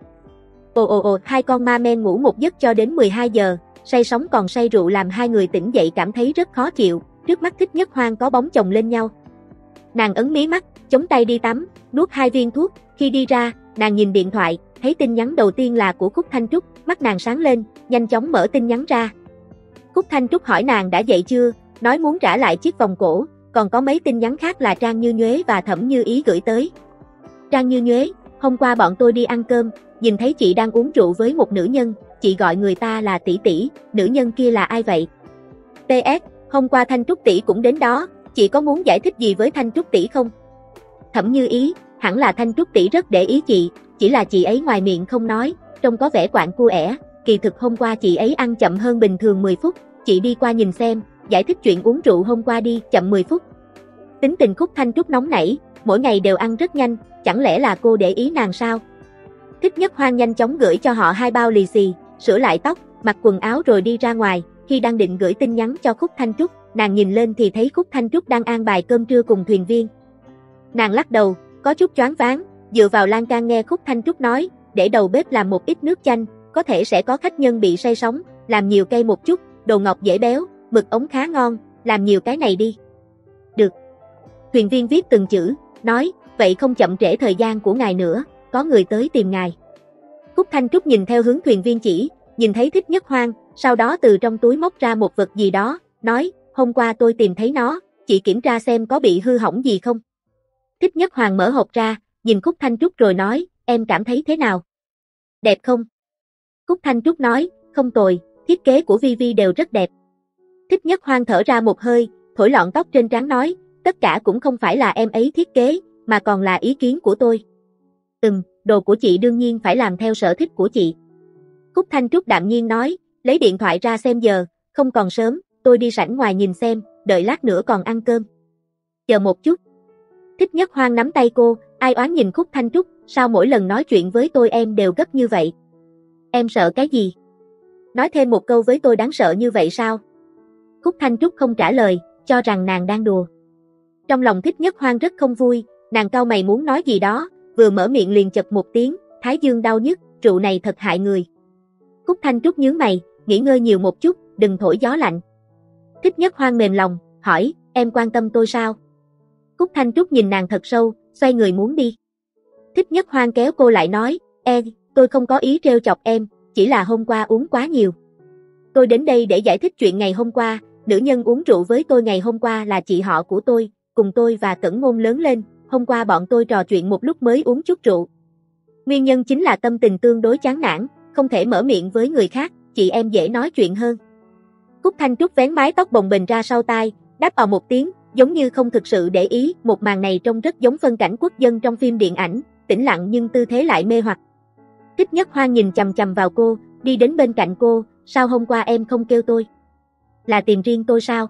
Ồ ồ ồ, hai con ma men ngủ một giấc cho đến mười hai giờ, say sóng còn say rượu làm hai người tỉnh dậy cảm thấy rất khó chịu, trước mắt Thích Nhất Hoang có bóng chồng lên nhau. Nàng ấn mí mắt, chống tay đi tắm, nuốt hai viên thuốc, khi đi ra, nàng nhìn điện thoại, thấy tin nhắn đầu tiên là của Cúc Thanh Trúc, mắt nàng sáng lên, nhanh chóng mở tin nhắn ra. Cúc Thanh Trúc hỏi nàng đã dậy chưa, nói muốn trả lại chiếc vòng cổ, còn có mấy tin nhắn khác là Trang Như Nhuế và Thẩm Như Ý gửi tới. Trang Như Nhuế, hôm qua bọn tôi đi ăn cơm, nhìn thấy chị đang uống rượu với một nữ nhân, chị gọi người ta là tỷ tỷ, nữ nhân kia là ai vậy? pê ét, hôm qua Thanh Trúc tỷ cũng đến đó, chị có muốn giải thích gì với Thanh Trúc tỷ không? Thẩm Như Ý, hẳn là Thanh Trúc tỷ rất để ý chị, chỉ là chị ấy ngoài miệng không nói, trông có vẻ quạng cua ẻ, kỳ thực hôm qua chị ấy ăn chậm hơn bình thường mười phút, chị đi qua nhìn xem, giải thích chuyện uống rượu hôm qua đi, chậm mười phút. Tính tình Cúc Thanh Trúc nóng nảy, mỗi ngày đều ăn rất nhanh, chẳng lẽ là cô để ý nàng sao? Thích Nhất Hoang nhanh chóng gửi cho họ hai bao lì xì, sửa lại tóc, mặc quần áo rồi đi ra ngoài, khi đang định gửi tin nhắn cho Cúc Thanh Trúc, nàng nhìn lên thì thấy Cúc Thanh Trúc đang an bài cơm trưa cùng thuyền viên. Nàng lắc đầu, có chút choáng váng, dựa vào lan can nghe Cúc Thanh Trúc nói, để đầu bếp làm một ít nước chanh, có thể sẽ có khách nhân bị say sóng, làm nhiều cây một chút, đồ ngọt dễ béo, mực ống khá ngon, làm nhiều cái này đi. Được. Thuyền viên viết từng chữ, nói, vậy không chậm trễ thời gian của ngài nữa, có người tới tìm ngài. Cúc Thanh Trúc nhìn theo hướng thuyền viên chỉ, nhìn thấy Thích Nhất Hoang, sau đó từ trong túi móc ra một vật gì đó, nói, hôm qua tôi tìm thấy nó, chị kiểm tra xem có bị hư hỏng gì không. Thích Nhất Hoang mở hộp ra, nhìn Cúc Thanh Trúc rồi nói, em cảm thấy thế nào? Đẹp không? Cúc Thanh Trúc nói, không tồi, thiết kế của Vi Vi đều rất đẹp. Thích Nhất Hoang thở ra một hơi, thổi lọn tóc trên trán nói, tất cả cũng không phải là em ấy thiết kế, mà còn là ý kiến của tôi. Ừm, đồ của chị đương nhiên phải làm theo sở thích của chị. Cúc Thanh Trúc đạm nhiên nói, lấy điện thoại ra xem giờ, không còn sớm, tôi đi sảnh ngoài nhìn xem, đợi lát nữa còn ăn cơm. Chờ một chút. Thích Nhất Hoang nắm tay cô, ai oán nhìn Khúc Thanh Trúc, sao mỗi lần nói chuyện với tôi em đều gấp như vậy? Em sợ cái gì? Nói thêm một câu với tôi đáng sợ như vậy sao? Khúc Thanh Trúc không trả lời, cho rằng nàng đang đùa. Trong lòng Thích Nhất Hoang rất không vui, nàng cau mày muốn nói gì đó, vừa mở miệng liền chật một tiếng, thái dương đau nhức, rượu này thật hại người. Khúc Thanh Trúc nhướng mày, nghỉ ngơi nhiều một chút, đừng thổi gió lạnh. Thích Nhất Hoang mềm lòng, hỏi, em quan tâm tôi sao? Khúc Thanh Trúc nhìn nàng thật sâu, xoay người muốn đi. Thích Nhất Hoang kéo cô lại nói, e, tôi không có ý trêu chọc em, chỉ là hôm qua uống quá nhiều. Tôi đến đây để giải thích chuyện ngày hôm qua, nữ nhân uống rượu với tôi ngày hôm qua là chị họ của tôi, cùng tôi và Cẩn Ngôn lớn lên, hôm qua bọn tôi trò chuyện một lúc mới uống chút rượu. Nguyên nhân chính là tâm tình tương đối chán nản, không thể mở miệng với người khác, chị em dễ nói chuyện hơn. Khúc Thanh Trúc vén mái tóc bồng bềnh ra sau tai, đáp ào một tiếng, giống như không thực sự để ý, một màn này trông rất giống phân cảnh quốc dân trong phim điện ảnh, tĩnh lặng nhưng tư thế lại mê hoặc. Thích Nhất Hoang nhìn chằm chằm vào cô, đi đến bên cạnh cô, sao hôm qua em không kêu tôi? Là tìm riêng tôi sao?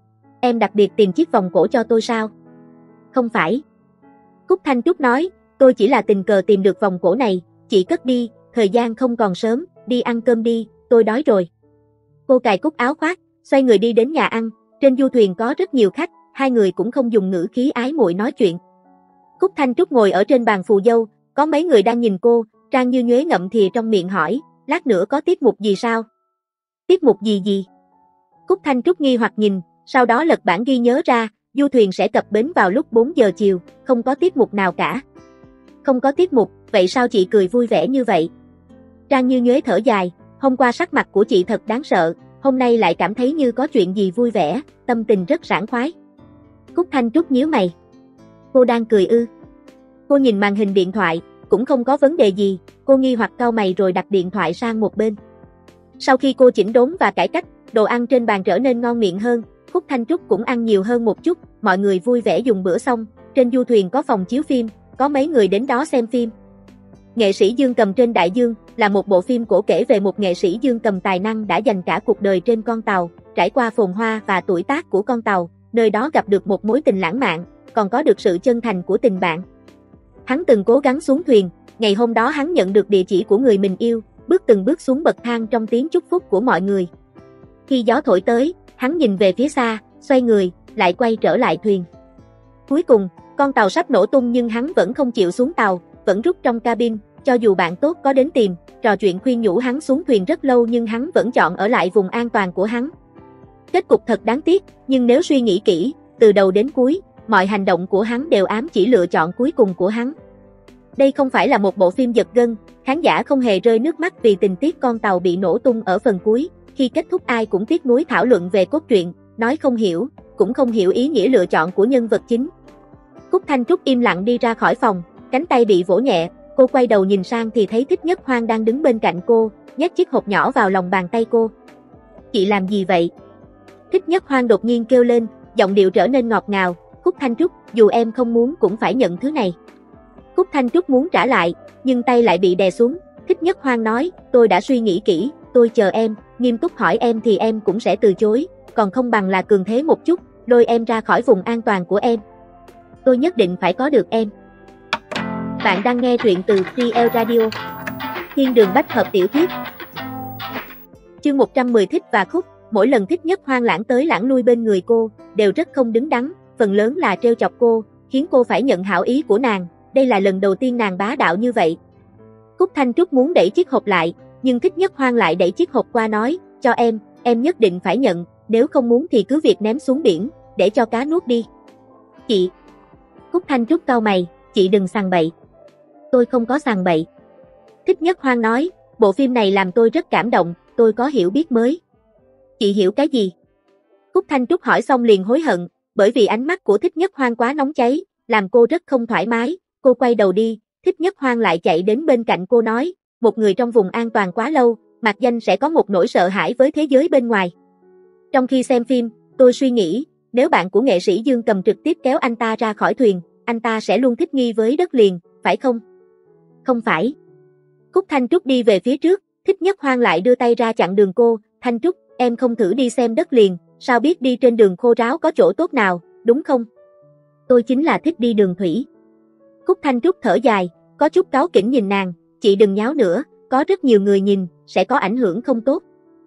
Em đặc biệt tìm chiếc vòng cổ cho tôi sao? Không phải. Khúc Thanh Trúc nói, tôi chỉ là tình cờ tìm được vòng cổ này, chị cất đi, thời gian không còn sớm, đi ăn cơm đi, tôi đói rồi. Cô cài cúc áo khoác, xoay người đi đến nhà ăn, trên du thuyền có rất nhiều khách, hai người cũng không dùng ngữ khí ái muội nói chuyện. Khúc Thanh Trúc ngồi ở trên bàn phù dâu, có mấy người đang nhìn cô, Trang Như Nhuế ngậm thìa trong miệng hỏi, lát nữa có tiết mục gì sao? Tiết mục gì gì? Khúc Thanh Trúc nghi hoặc nhìn, sau đó lật bản ghi nhớ ra, du thuyền sẽ cập bến vào lúc bốn giờ chiều, không có tiết mục nào cả. Không có tiết mục, vậy sao chị cười vui vẻ như vậy? Trang Như Nhuế thở dài, hôm qua sắc mặt của chị thật đáng sợ, hôm nay lại cảm thấy như có chuyện gì vui vẻ, tâm tình rất sảng khoái. Khúc Thanh Trúc nhíu mày. Cô đang cười ư? Cô nhìn màn hình điện thoại, cũng không có vấn đề gì, cô nghi hoặc cau mày rồi đặt điện thoại sang một bên. Sau khi cô chỉnh đốn và cải cách, đồ ăn trên bàn trở nên ngon miệng hơn, Khúc Thanh Trúc cũng ăn nhiều hơn một chút, mọi người vui vẻ dùng bữa xong, trên du thuyền có phòng chiếu phim, có mấy người đến đó xem phim. Nghệ sĩ Dương Cầm trên Đại Dương là một bộ phim cổ kể về một nghệ sĩ dương cầm tài năng đã dành cả cuộc đời trên con tàu, trải qua phồn hoa và tuổi tác của con tàu, nơi đó gặp được một mối tình lãng mạn, còn có được sự chân thành của tình bạn. Hắn từng cố gắng xuống thuyền, ngày hôm đó hắn nhận được địa chỉ của người mình yêu, bước từng bước xuống bậc thang trong tiếng chúc phúc của mọi người. Khi gió thổi tới, hắn nhìn về phía xa, xoay người, lại quay trở lại thuyền. Cuối cùng, con tàu sắp nổ tung nhưng hắn vẫn không chịu xuống tàu, vẫn rút trong cabin, cho dù bạn tốt có đến tìm, trò chuyện khuyên nhủ hắn xuống thuyền rất lâu nhưng hắn vẫn chọn ở lại vùng an toàn của hắn. Kết cục thật đáng tiếc, nhưng nếu suy nghĩ kỹ, từ đầu đến cuối, mọi hành động của hắn đều ám chỉ lựa chọn cuối cùng của hắn. Đây không phải là một bộ phim giật gân, khán giả không hề rơi nước mắt vì tình tiết con tàu bị nổ tung ở phần cuối, khi kết thúc ai cũng tiếc nuối thảo luận về cốt truyện, nói không hiểu, cũng không hiểu ý nghĩa lựa chọn của nhân vật chính. Khúc Thanh Trúc im lặng đi ra khỏi phòng, cánh tay bị vỗ nhẹ, cô quay đầu nhìn sang thì thấy Thích Nhất Hoang đang đứng bên cạnh cô, nhét chiếc hộp nhỏ vào lòng bàn tay cô. Chị làm gì vậy? Thích Nhất Hoang đột nhiên kêu lên, giọng điệu trở nên ngọt ngào, Khúc Thanh Trúc, dù em không muốn cũng phải nhận thứ này. Khúc Thanh Trúc muốn trả lại, nhưng tay lại bị đè xuống, Thích Nhất Hoang nói, tôi đã suy nghĩ kỹ, tôi chờ em, nghiêm túc hỏi em thì em cũng sẽ từ chối, còn không bằng là cường thế một chút, lôi em ra khỏi vùng an toàn của em. Tôi nhất định phải có được em. Bạn đang nghe truyện từ tê lờ Radio. Thiên đường bách hợp tiểu thuyết. Chương một trăm mười Thích và Khúc. Mỗi lần Thích Nhất Hoang lãng tới lãng lui bên người cô, đều rất không đứng đắn, phần lớn là trêu chọc cô, khiến cô phải nhận hảo ý của nàng, đây là lần đầu tiên nàng bá đạo như vậy. Khúc Thanh Trúc muốn đẩy chiếc hộp lại, nhưng Thích Nhất Hoang lại đẩy chiếc hộp qua nói, cho em, em nhất định phải nhận, nếu không muốn thì cứ việc ném xuống biển, để cho cá nuốt đi. Chị. Khúc Thanh Trúc cau mày, chị đừng sằng bậy. Tôi không có sằng bậy. Thích Nhất Hoang nói, bộ phim này làm tôi rất cảm động, tôi có hiểu biết mới. Chị hiểu cái gì? Khúc Thanh Trúc hỏi xong liền hối hận, bởi vì ánh mắt của Thích Nhất Hoang quá nóng cháy, làm cô rất không thoải mái, cô quay đầu đi, Thích Nhất Hoang lại chạy đến bên cạnh cô nói, một người trong vùng an toàn quá lâu, mặc danh sẽ có một nỗi sợ hãi với thế giới bên ngoài. Trong khi xem phim, tôi suy nghĩ, nếu bạn của nghệ sĩ Dương Cầm trực tiếp kéo anh ta ra khỏi thuyền, anh ta sẽ luôn thích nghi với đất liền, phải không? Không phải. Khúc Thanh Trúc đi về phía trước, Thích Nhất Hoang lại đưa tay ra chặn đường cô, Thanh Trúc, em không thử đi xem đất liền, sao biết đi trên đường khô ráo có chỗ tốt nào, đúng không? Tôi chính là thích đi đường thủy. Khúc Thanh Trúc thở dài, có chút cáu kỉnh nhìn nàng, chị đừng nháo nữa, có rất nhiều người nhìn, sẽ có ảnh hưởng không tốt.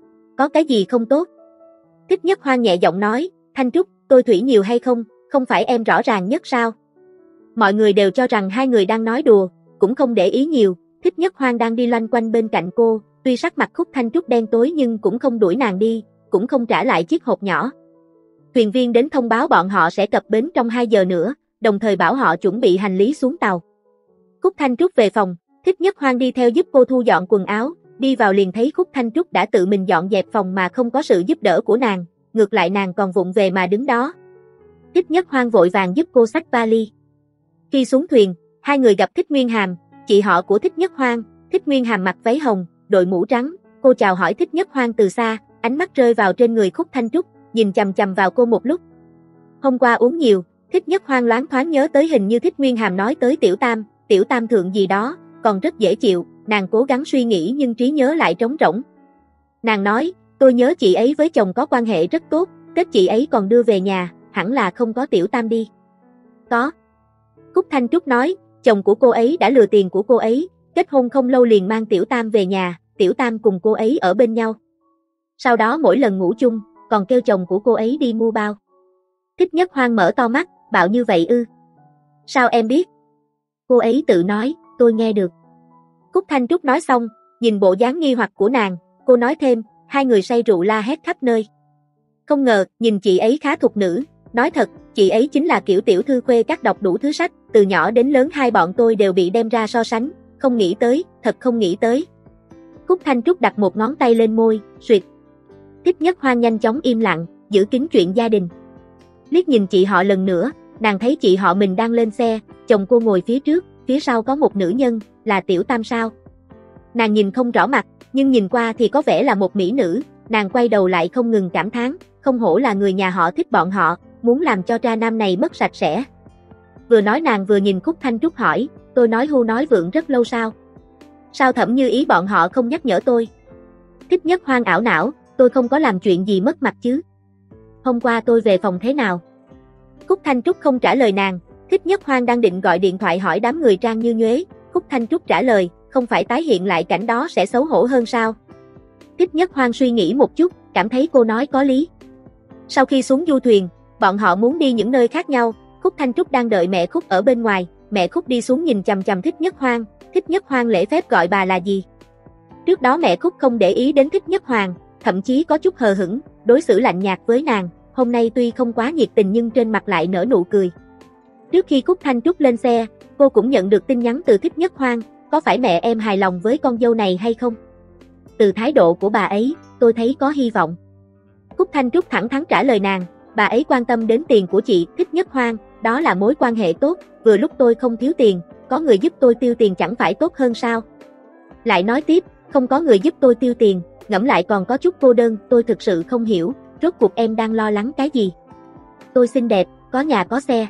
Có cái gì không tốt? Thích Nhất Hoang nhẹ giọng nói, Thanh Trúc, tôi thủy nhiều hay không, không phải em rõ ràng nhất sao? Mọi người đều cho rằng hai người đang nói đùa, cũng không để ý nhiều, Thích Nhất Hoang đang đi loanh quanh bên cạnh cô, tuy sắc mặt Khúc Thanh Trúc đen tối nhưng cũng không đuổi nàng đi, cũng không trả lại chiếc hộp nhỏ. Thuyền viên đến thông báo bọn họ sẽ cập bến trong hai giờ nữa, đồng thời bảo họ chuẩn bị hành lý xuống tàu. Khúc Thanh Trúc về phòng, Thích Nhất Hoang đi theo giúp cô thu dọn quần áo, đi vào liền thấy Khúc Thanh Trúc đã tự mình dọn dẹp phòng mà không có sự giúp đỡ của nàng, ngược lại nàng còn vụng về mà đứng đó. Thích Nhất Hoang vội vàng giúp cô xách vali. Khi xuống thuyền, hai người gặp Thích Nguyên Hàm, chị họ của Thích Nhất Hoang. Thích Nguyên Hàm mặc váy hồng, đội mũ trắng, cô chào hỏi Thích Nhất Hoang từ xa, ánh mắt rơi vào trên người Khúc Thanh Trúc, nhìn chằm chằm vào cô một lúc. Hôm qua uống nhiều, Thích Nhất Hoang loáng thoáng nhớ tới hình như Thích Nguyên Hàm nói tới Tiểu Tam, Tiểu Tam thượng gì đó, còn rất dễ chịu, nàng cố gắng suy nghĩ nhưng trí nhớ lại trống rỗng. Nàng nói, tôi nhớ chị ấy với chồng có quan hệ rất tốt, Tết chị ấy còn đưa về nhà, hẳn là không có Tiểu Tam đi. Có. Khúc Thanh Trúc nói, chồng của cô ấy đã lừa tiền của cô ấy, kết hôn không lâu liền mang Tiểu Tam về nhà, Tiểu Tam cùng cô ấy ở bên nhau. Sau đó mỗi lần ngủ chung, còn kêu chồng của cô ấy đi mua bao. Thích Nhất Hoang mở to mắt, bạo như vậy ư? Sao em biết? Cô ấy tự nói, tôi nghe được. Khúc Thanh Trúc nói xong, nhìn bộ dáng nghi hoặc của nàng, cô nói thêm, hai người say rượu la hét khắp nơi. Không ngờ, nhìn chị ấy khá thục nữ, nói thật, chị ấy chính là kiểu tiểu thư khuê các đọc đủ thứ sách, từ nhỏ đến lớn hai bọn tôi đều bị đem ra so sánh, không nghĩ tới, thật không nghĩ tới. Khúc Thanh Trúc đặt một ngón tay lên môi, suyệt. Thích Nhất Hoang nhanh chóng im lặng, giữ kín chuyện gia đình. Liếc nhìn chị họ lần nữa, nàng thấy chị họ mình đang lên xe, chồng cô ngồi phía trước, phía sau có một nữ nhân, là Tiểu Tam sao. Nàng nhìn không rõ mặt, nhưng nhìn qua thì có vẻ là một mỹ nữ, nàng quay đầu lại không ngừng cảm thán, không hổ là người nhà họ thích bọn họ, muốn làm cho tra nam này mất sạch sẽ. Vừa nói nàng vừa nhìn Khúc Thanh Trúc hỏi, tôi nói hưu nói vượng rất lâu sao? Sao Thẩm Như Ý bọn họ không nhắc nhở tôi? Thích Nhất Hoang ảo não, tôi không có làm chuyện gì mất mặt chứ. Hôm qua tôi về phòng thế nào? Khúc Thanh Trúc không trả lời nàng, Thích Nhất Hoang đang định gọi điện thoại hỏi đám người Trang Như Nhuế, Khúc Thanh Trúc trả lời, không phải tái hiện lại cảnh đó sẽ xấu hổ hơn sao? Thích Nhất Hoang suy nghĩ một chút, cảm thấy cô nói có lý. Sau khi xuống du thuyền, bọn họ muốn đi những nơi khác nhau, Khúc Thanh Trúc đang đợi mẹ Khúc ở bên ngoài, mẹ Khúc đi xuống nhìn chằm chằm Thích Nhất Hoang, Thích Nhất Hoang lễ phép gọi bà là gì? Trước đó mẹ Khúc không để ý đến Thích Nhất Hoang, thậm chí có chút hờ hững, đối xử lạnh nhạt với nàng, hôm nay tuy không quá nhiệt tình nhưng trên mặt lại nở nụ cười. Trước khi Khúc Thanh Trúc lên xe, cô cũng nhận được tin nhắn từ Thích Nhất Hoang, có phải mẹ em hài lòng với con dâu này hay không? Từ thái độ của bà ấy, tôi thấy có hy vọng. Khúc Thanh Trúc thẳng thắn trả lời nàng, bà ấy quan tâm đến tiền của chị, Thích Nhất Hoang, đó là mối quan hệ tốt, vừa lúc tôi không thiếu tiền, có người giúp tôi tiêu tiền chẳng phải tốt hơn sao? Lại nói tiếp, không có người giúp tôi tiêu tiền, ngẫm lại còn có chút cô đơn, tôi thực sự không hiểu, rốt cuộc em đang lo lắng cái gì? Tôi xinh đẹp, có nhà có xe.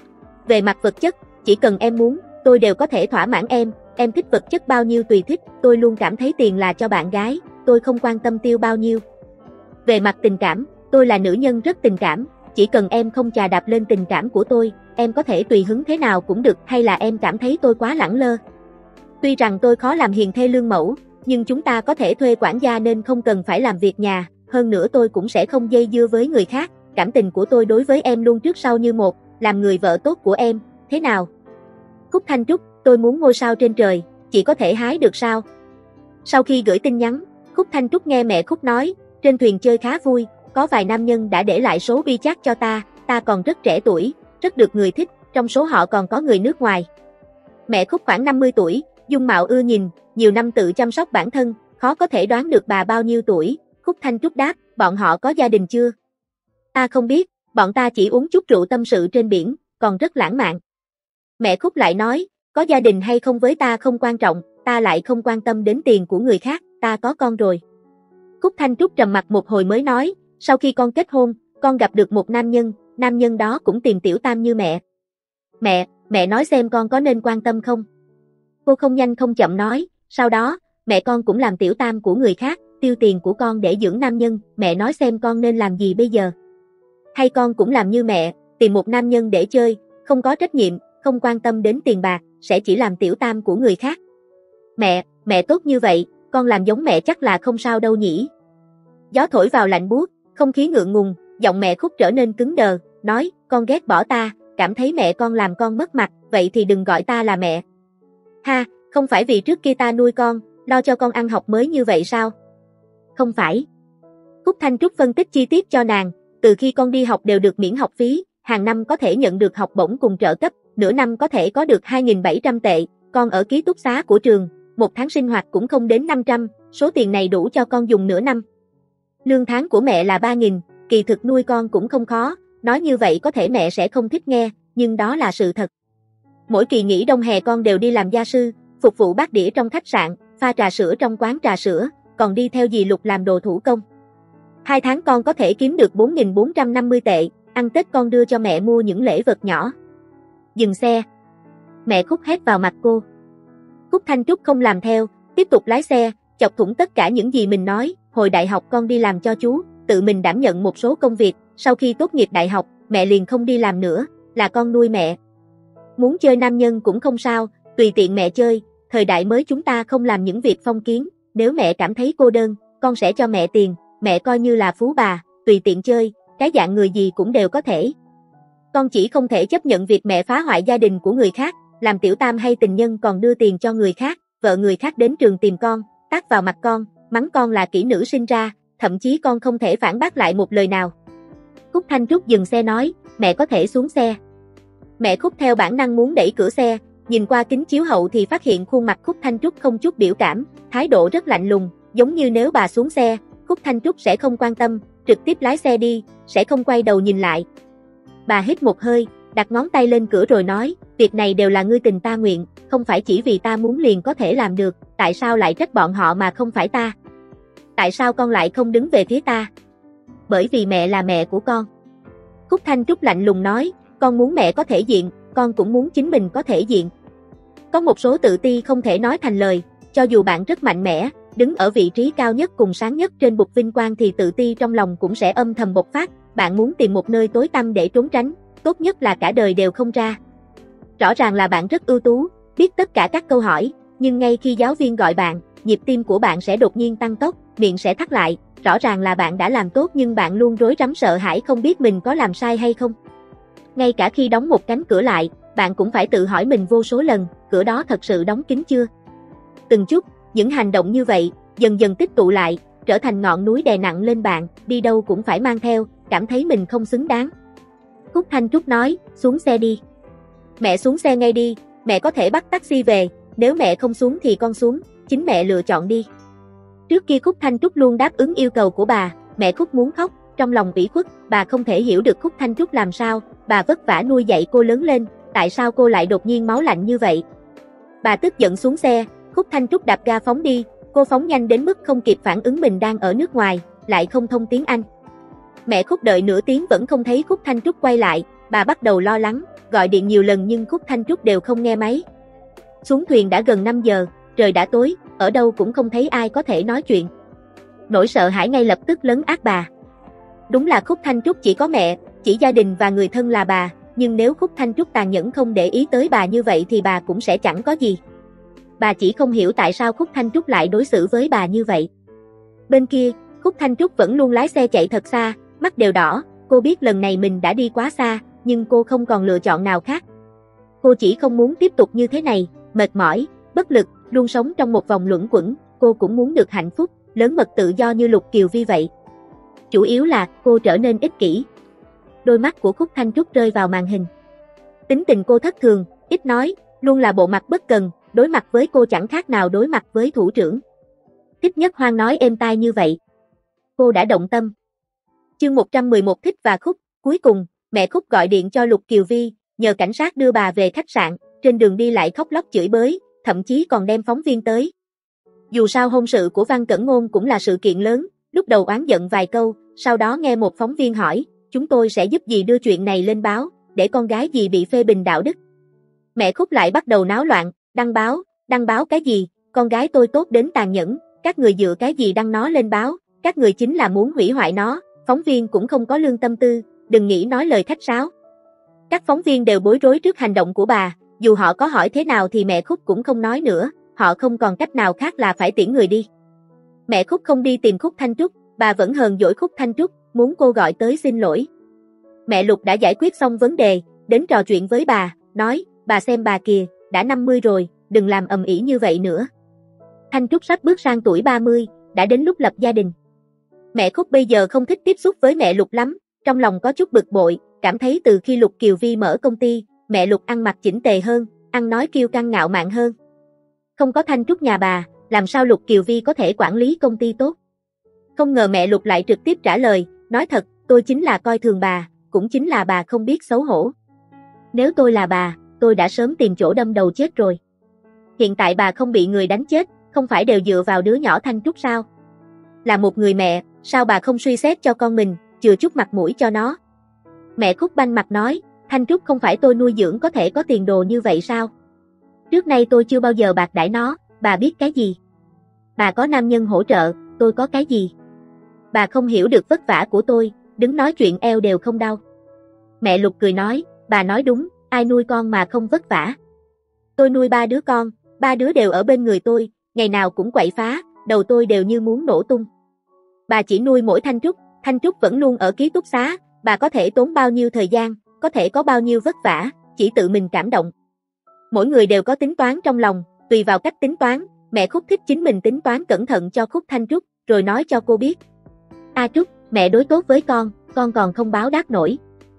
Về mặt vật chất, chỉ cần em muốn, tôi đều có thể thỏa mãn em, em thích vật chất bao nhiêu tùy thích, tôi luôn cảm thấy tiền là cho bạn gái, tôi không quan tâm tiêu bao nhiêu. Về mặt tình cảm, tôi là nữ nhân rất tình cảm, chỉ cần em không chà đạp lên tình cảm của tôi, em có thể tùy hứng thế nào cũng được, hay là em cảm thấy tôi quá lẳng lơ. Tuy rằng tôi khó làm hiền thê lương mẫu, nhưng chúng ta có thể thuê quản gia nên không cần phải làm việc nhà, hơn nữa tôi cũng sẽ không dây dưa với người khác, cảm tình của tôi đối với em luôn trước sau như một, làm người vợ tốt của em, thế nào? Khúc Thanh Trúc, tôi muốn ngôi sao trên trời, chị có thể hái được sao? Sau khi gửi tin nhắn, Khúc Thanh Trúc nghe mẹ Khúc nói, trên thuyền chơi khá vui, có vài nam nhân đã để lại số WeChat cho ta, ta còn rất trẻ tuổi, rất được người thích, trong số họ còn có người nước ngoài. Mẹ Khúc khoảng năm mươi tuổi, dung mạo ưa nhìn, nhiều năm tự chăm sóc bản thân, khó có thể đoán được bà bao nhiêu tuổi. Khúc Thanh Trúc đáp, bọn họ có gia đình chưa? Ta không biết, bọn ta chỉ uống chút rượu tâm sự trên biển, còn rất lãng mạn. Mẹ Khúc lại nói, có gia đình hay không với ta không quan trọng, ta lại không quan tâm đến tiền của người khác, ta có con rồi. Khúc Thanh Trúc trầm mặc một hồi mới nói, sau khi con kết hôn, con gặp được một nam nhân, nam nhân đó cũng tìm Tiểu Tam như mẹ. Mẹ, mẹ nói xem con có nên quan tâm không? Cô không nhanh không chậm nói, sau đó, mẹ con cũng làm Tiểu Tam của người khác, tiêu tiền của con để dưỡng nam nhân, mẹ nói xem con nên làm gì bây giờ? Hay con cũng làm như mẹ, tìm một nam nhân để chơi, không có trách nhiệm, không quan tâm đến tiền bạc, sẽ chỉ làm tiểu tam của người khác. Mẹ, mẹ tốt như vậy, con làm giống mẹ chắc là không sao đâu nhỉ? Gió thổi vào lạnh buốt, không khí ngượng ngùng, giọng mẹ Khúc trở nên cứng đờ, nói, con ghét bỏ ta, cảm thấy mẹ con làm con mất mặt, vậy thì đừng gọi ta là mẹ. Ha, không phải vì trước kia ta nuôi con, lo cho con ăn học mới như vậy sao? Không phải. Khúc Thanh Trúc phân tích chi tiết cho nàng, từ khi con đi học đều được miễn học phí, hàng năm có thể nhận được học bổng cùng trợ cấp, nửa năm có thể có được hai nghìn bảy trăm tệ, con ở ký túc xá của trường, một tháng sinh hoạt cũng không đến năm trăm, số tiền này đủ cho con dùng nửa năm. Lương tháng của mẹ là ba nghìn, kỳ thực nuôi con cũng không khó, nói như vậy có thể mẹ sẽ không thích nghe, nhưng đó là sự thật. Mỗi kỳ nghỉ đông hè con đều đi làm gia sư, phục vụ bát đĩa trong khách sạn, pha trà sữa trong quán trà sữa, còn đi theo dì Lục làm đồ thủ công. Hai tháng con có thể kiếm được bốn nghìn bốn trăm năm mươi tệ, ăn Tết con đưa cho mẹ mua những lễ vật nhỏ. Dừng xe. Mẹ Khúc hét vào mặt cô. Khúc Thanh Trúc không làm theo, tiếp tục lái xe, chọc thủng tất cả những gì mình nói. Hồi đại học con đi làm cho chú, tự mình đảm nhận một số công việc, sau khi tốt nghiệp đại học, mẹ liền không đi làm nữa, là con nuôi mẹ. Muốn chơi nam nhân cũng không sao, tùy tiện mẹ chơi, thời đại mới chúng ta không làm những việc phong kiến, nếu mẹ cảm thấy cô đơn, con sẽ cho mẹ tiền, mẹ coi như là phú bà, tùy tiện chơi, cái dạng người gì cũng đều có thể. Con chỉ không thể chấp nhận việc mẹ phá hoại gia đình của người khác, làm tiểu tam hay tình nhân còn đưa tiền cho người khác, vợ người khác đến trường tìm con, tát vào mặt con, mắng con là kỹ nữ sinh ra, thậm chí con không thể phản bác lại một lời nào. Khúc Thanh Trúc dừng xe nói, mẹ có thể xuống xe. Mẹ Khúc theo bản năng muốn đẩy cửa xe, nhìn qua kính chiếu hậu thì phát hiện khuôn mặt Khúc Thanh Trúc không chút biểu cảm, thái độ rất lạnh lùng, giống như nếu bà xuống xe, Khúc Thanh Trúc sẽ không quan tâm, trực tiếp lái xe đi, sẽ không quay đầu nhìn lại. Bà hít một hơi, đặt ngón tay lên cửa rồi nói, việc này đều là ngươi tình ta nguyện, không phải chỉ vì ta muốn liền có thể làm được, tại sao lại trách bọn họ mà không phải ta? Tại sao con lại không đứng về phía ta? Bởi vì mẹ là mẹ của con. Khúc Thanh Trúc lạnh lùng nói, con muốn mẹ có thể diện, con cũng muốn chính mình có thể diện. Có một số tự ti không thể nói thành lời, cho dù bạn rất mạnh mẽ, đứng ở vị trí cao nhất cùng sáng nhất trên bục vinh quang thì tự ti trong lòng cũng sẽ âm thầm bộc phát, bạn muốn tìm một nơi tối tăm để trốn tránh, tốt nhất là cả đời đều không ra. Rõ ràng là bạn rất ưu tú, biết tất cả các câu hỏi, nhưng ngay khi giáo viên gọi bạn, nhịp tim của bạn sẽ đột nhiên tăng tốc, miệng sẽ thắt lại, rõ ràng là bạn đã làm tốt nhưng bạn luôn rối rắm sợ hãi không biết mình có làm sai hay không. Ngay cả khi đóng một cánh cửa lại, bạn cũng phải tự hỏi mình vô số lần, cửa đó thật sự đóng kín chưa? Từng chút, những hành động như vậy, dần dần tích tụ lại, trở thành ngọn núi đè nặng lên bạn, đi đâu cũng phải mang theo, cảm thấy mình không xứng đáng. Khúc Thanh Trúc nói, xuống xe đi. Mẹ xuống xe ngay đi, mẹ có thể bắt taxi về, nếu mẹ không xuống thì con xuống, chính mẹ lựa chọn đi. Trước kia Khúc Thanh Trúc luôn đáp ứng yêu cầu của bà, mẹ Khúc muốn khóc, trong lòng ủy khuất, bà không thể hiểu được Khúc Thanh Trúc làm sao, bà vất vả nuôi dạy cô lớn lên, tại sao cô lại đột nhiên máu lạnh như vậy. Bà tức giận xuống xe, Khúc Thanh Trúc đạp ga phóng đi, cô phóng nhanh đến mức không kịp phản ứng mình đang ở nước ngoài, lại không thông tiếng Anh. Mẹ Khúc đợi nửa tiếng vẫn không thấy Khúc Thanh Trúc quay lại, bà bắt đầu lo lắng, gọi điện nhiều lần nhưng Khúc Thanh Trúc đều không nghe máy. Xuống thuyền đã gần năm giờ, trời đã tối, ở đâu cũng không thấy ai có thể nói chuyện. Nỗi sợ hãi ngay lập tức lấn át bà. Đúng là Khúc Thanh Trúc chỉ có mẹ, chỉ gia đình và người thân là bà, nhưng nếu Khúc Thanh Trúc tàn nhẫn không để ý tới bà như vậy thì bà cũng sẽ chẳng có gì. Bà chỉ không hiểu tại sao Khúc Thanh Trúc lại đối xử với bà như vậy. Bên kia, Khúc Thanh Trúc vẫn luôn lái xe chạy thật xa, mắt đều đỏ, cô biết lần này mình đã đi quá xa, nhưng cô không còn lựa chọn nào khác. Cô chỉ không muốn tiếp tục như thế này, mệt mỏi, bất lực, luôn sống trong một vòng luẩn quẩn, cô cũng muốn được hạnh phúc, lớn mật tự do như Lục Kiều Vi vậy. Chủ yếu là, cô trở nên ích kỷ. Đôi mắt của Khúc Thanh Trúc rơi vào màn hình. Tính tình cô thất thường, ít nói, luôn là bộ mặt bất cần, đối mặt với cô chẳng khác nào đối mặt với thủ trưởng. Thích Nhất Hoang nói êm tai như vậy. Cô đã động tâm. Chương một trăm mười một Thích và Khúc, cuối cùng, mẹ Khúc gọi điện cho Lục Kiều Vi, nhờ cảnh sát đưa bà về khách sạn, trên đường đi lại khóc lóc chửi bới, thậm chí còn đem phóng viên tới. Dù sao hôn sự của Văn Cẩn Ngôn cũng là sự kiện lớn, lúc đầu oán giận vài câu, sau đó nghe một phóng viên hỏi, chúng tôi sẽ giúp dì đưa chuyện này lên báo, để con gái dì bị phê bình đạo đức. Mẹ Khúc lại bắt đầu náo loạn, đăng báo, đăng báo cái gì, con gái tôi tốt đến tàn nhẫn, các người dựa cái gì đăng nó lên báo, các người chính là muốn hủy hoại nó, phóng viên cũng không có lương tâm tư, đừng nghĩ nói lời khách sáo. Các phóng viên đều bối rối trước hành động của bà, dù họ có hỏi thế nào thì mẹ Khúc cũng không nói nữa, họ không còn cách nào khác là phải tiễn người đi. Mẹ Khúc không đi tìm Khúc Thanh Trúc, bà vẫn hờn dỗi Khúc Thanh Trúc, muốn cô gọi tới xin lỗi. Mẹ Lục đã giải quyết xong vấn đề, đến trò chuyện với bà, nói, bà xem bà kìa, đã năm mươi rồi, đừng làm ầm ĩ như vậy nữa. Thanh Trúc sắp bước sang tuổi ba mươi, đã đến lúc lập gia đình. Mẹ Khúc bây giờ không thích tiếp xúc với mẹ Lục lắm, trong lòng có chút bực bội, cảm thấy từ khi Lục Kiều Vi mở công ty, mẹ Lục ăn mặc chỉnh tề hơn, ăn nói kiêu căng ngạo mạn hơn. Không có Thanh Trúc nhà bà, làm sao Lục Kiều Vi có thể quản lý công ty tốt? Không ngờ mẹ Lục lại trực tiếp trả lời, nói thật, tôi chính là coi thường bà, cũng chính là bà không biết xấu hổ. Nếu tôi là bà, tôi đã sớm tìm chỗ đâm đầu chết rồi. Hiện tại bà không bị người đánh chết, không phải đều dựa vào đứa nhỏ Thanh Trúc sao? Là một người mẹ, sao bà không suy xét cho con mình, chừa chút mặt mũi cho nó? Mẹ Khúc banh mặt nói, Thanh Trúc không phải tôi nuôi dưỡng có thể có tiền đồ như vậy sao? Trước nay tôi chưa bao giờ bạc đãi nó, bà biết cái gì? Bà có nam nhân hỗ trợ, tôi có cái gì? Bà không hiểu được vất vả của tôi, đứng nói chuyện eo đều không đau. Mẹ Lục cười nói, bà nói đúng, ai nuôi con mà không vất vả? Tôi nuôi ba đứa con, ba đứa đều ở bên người tôi, ngày nào cũng quậy phá, đầu tôi đều như muốn nổ tung. Bà chỉ nuôi mỗi Thanh Trúc, Thanh Trúc vẫn luôn ở ký túc xá, bà có thể tốn bao nhiêu thời gian, có thể có bao nhiêu vất vả, chỉ tự mình cảm động. Mỗi người đều có tính toán trong lòng, tùy vào cách tính toán, mẹ Khúc thích chính mình tính toán cẩn thận cho Khúc Thanh Trúc, rồi nói cho cô biết. A Trúc, mẹ đối tốt với con, con còn không báo đáp nổi.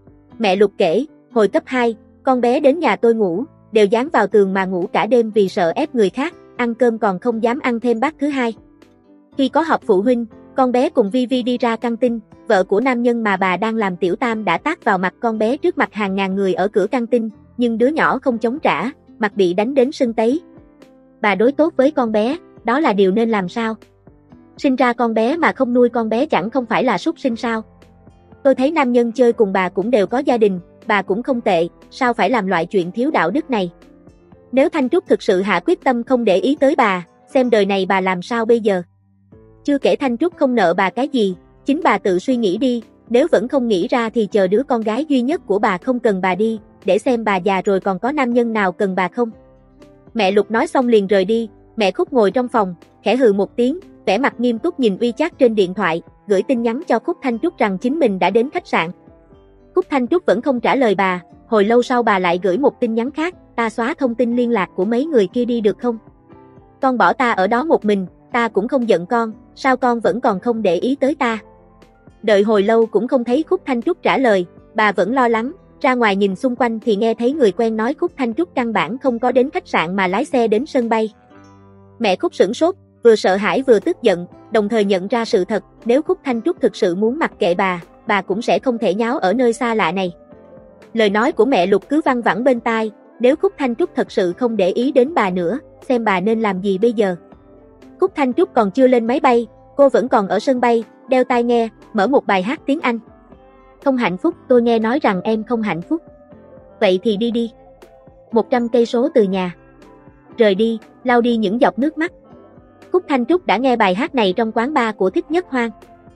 Mẹ Lục kể, hồi cấp hai, con bé đến nhà tôi ngủ, đều dán vào tường mà ngủ cả đêm vì sợ ép người khác, ăn cơm còn không dám ăn thêm bát thứ hai. Khi có họp phụ huynh, con bé cùng Vi Vi đi ra căng tin, vợ của nam nhân mà bà đang làm tiểu tam đã tát vào mặt con bé trước mặt hàng ngàn người ở cửa căng tin, nhưng đứa nhỏ không chống trả, mặt bị đánh đến sưng tấy. Bà đối tốt với con bé, đó là điều nên làm sao? Sinh ra con bé mà không nuôi con bé chẳng không phải là súc sinh sao? Tôi thấy nam nhân chơi cùng bà cũng đều có gia đình, bà cũng không tệ, sao phải làm loại chuyện thiếu đạo đức này? Nếu Thanh Trúc thực sự hạ quyết tâm không để ý tới bà, xem đời này bà làm sao bây giờ? Chưa kể Thanh Trúc không nợ bà cái gì, chính bà tự suy nghĩ đi, nếu vẫn không nghĩ ra thì chờ đứa con gái duy nhất của bà không cần bà đi, để xem bà già rồi còn có nam nhân nào cần bà không. Mẹ Lục nói xong liền rời đi, mẹ Khúc ngồi trong phòng, khẽ hừ một tiếng, vẻ mặt nghiêm túc nhìn WeChat trên điện thoại, gửi tin nhắn cho Khúc Thanh Trúc rằng chính mình đã đến khách sạn. Khúc Thanh Trúc vẫn không trả lời bà, hồi lâu sau bà lại gửi một tin nhắn khác, ta xóa thông tin liên lạc của mấy người kia đi được không? Con bỏ ta ở đó một mình, ta cũng không giận con, sao con vẫn còn không để ý tới ta? Đợi hồi lâu cũng không thấy Khúc Thanh Trúc trả lời, bà vẫn lo lắng, ra ngoài nhìn xung quanh thì nghe thấy người quen nói Khúc Thanh Trúc căn bản không có đến khách sạn mà lái xe đến sân bay. Mẹ Khúc sửng sốt, vừa sợ hãi vừa tức giận, đồng thời nhận ra sự thật, nếu Khúc Thanh Trúc thực sự muốn mặc kệ bà, bà cũng sẽ không thể nháo ở nơi xa lạ này. Lời nói của mẹ Lục cứ văng vẳng bên tai, nếu Khúc Thanh Trúc thật sự không để ý đến bà nữa, xem bà nên làm gì bây giờ. Khúc Thanh Trúc còn chưa lên máy bay, cô vẫn còn ở sân bay, đeo tai nghe, mở một bài hát tiếng Anh. Không hạnh phúc, tôi nghe nói rằng em không hạnh phúc. Vậy thì đi đi. một trăm cây số từ nhà. Rời đi, lau đi những giọt nước mắt. Khúc Thanh Trúc đã nghe bài hát này trong quán bar của Thích Nhất Hoang.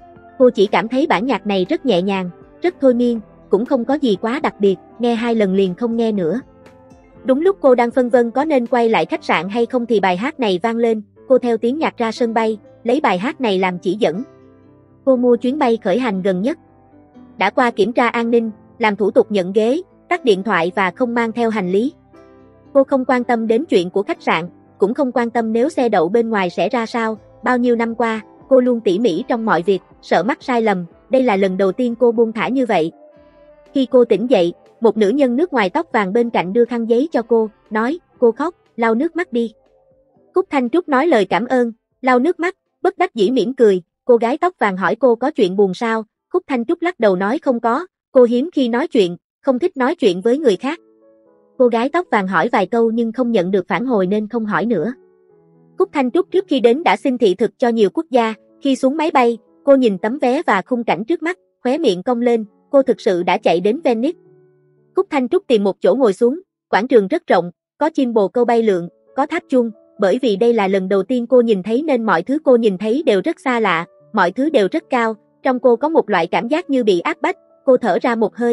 Cô chỉ cảm thấy bản nhạc này rất nhẹ nhàng, rất thôi miên, cũng không có gì quá đặc biệt, nghe hai lần liền không nghe nữa. Đúng lúc cô đang phân vân có nên quay lại khách sạn hay không thì bài hát này vang lên, cô theo tiếng nhạc ra sân bay, lấy bài hát này làm chỉ dẫn. Cô mua chuyến bay khởi hành gần nhất. Đã qua kiểm tra an ninh, làm thủ tục nhận ghế, tắt điện thoại và không mang theo hành lý. Cô không quan tâm đến chuyện của khách sạn, cũng không quan tâm nếu xe đậu bên ngoài sẽ ra sao, bao nhiêu năm qua, cô luôn tỉ mỉ trong mọi việc, sợ mắc sai lầm, đây là lần đầu tiên cô buông thả như vậy. Khi cô tỉnh dậy, một nữ nhân nước ngoài tóc vàng bên cạnh đưa khăn giấy cho cô, nói, cô khóc, lau nước mắt đi. Khúc Thanh Trúc nói lời cảm ơn, lau nước mắt, bất đắc dĩ mỉm cười, cô gái tóc vàng hỏi cô có chuyện buồn sao, Khúc Thanh Trúc lắc đầu nói không có, cô hiếm khi nói chuyện, không thích nói chuyện với người khác. Cô gái tóc vàng hỏi vài câu nhưng không nhận được phản hồi nên không hỏi nữa. Khúc Thanh Trúc trước khi đến đã xin thị thực cho nhiều quốc gia, khi xuống máy bay, cô nhìn tấm vé và khung cảnh trước mắt, khóe miệng cong lên, cô thực sự đã chạy đến Venice. Khúc Thanh Trúc tìm một chỗ ngồi xuống, quảng trường rất rộng, có chim bồ câu bay lượn, có tháp chuông, bởi vì đây là lần đầu tiên cô nhìn thấy nên mọi thứ cô nhìn thấy đều rất xa lạ, mọi thứ đều rất cao, trong cô có một loại cảm giác như bị áp bách, cô thở ra một hơi.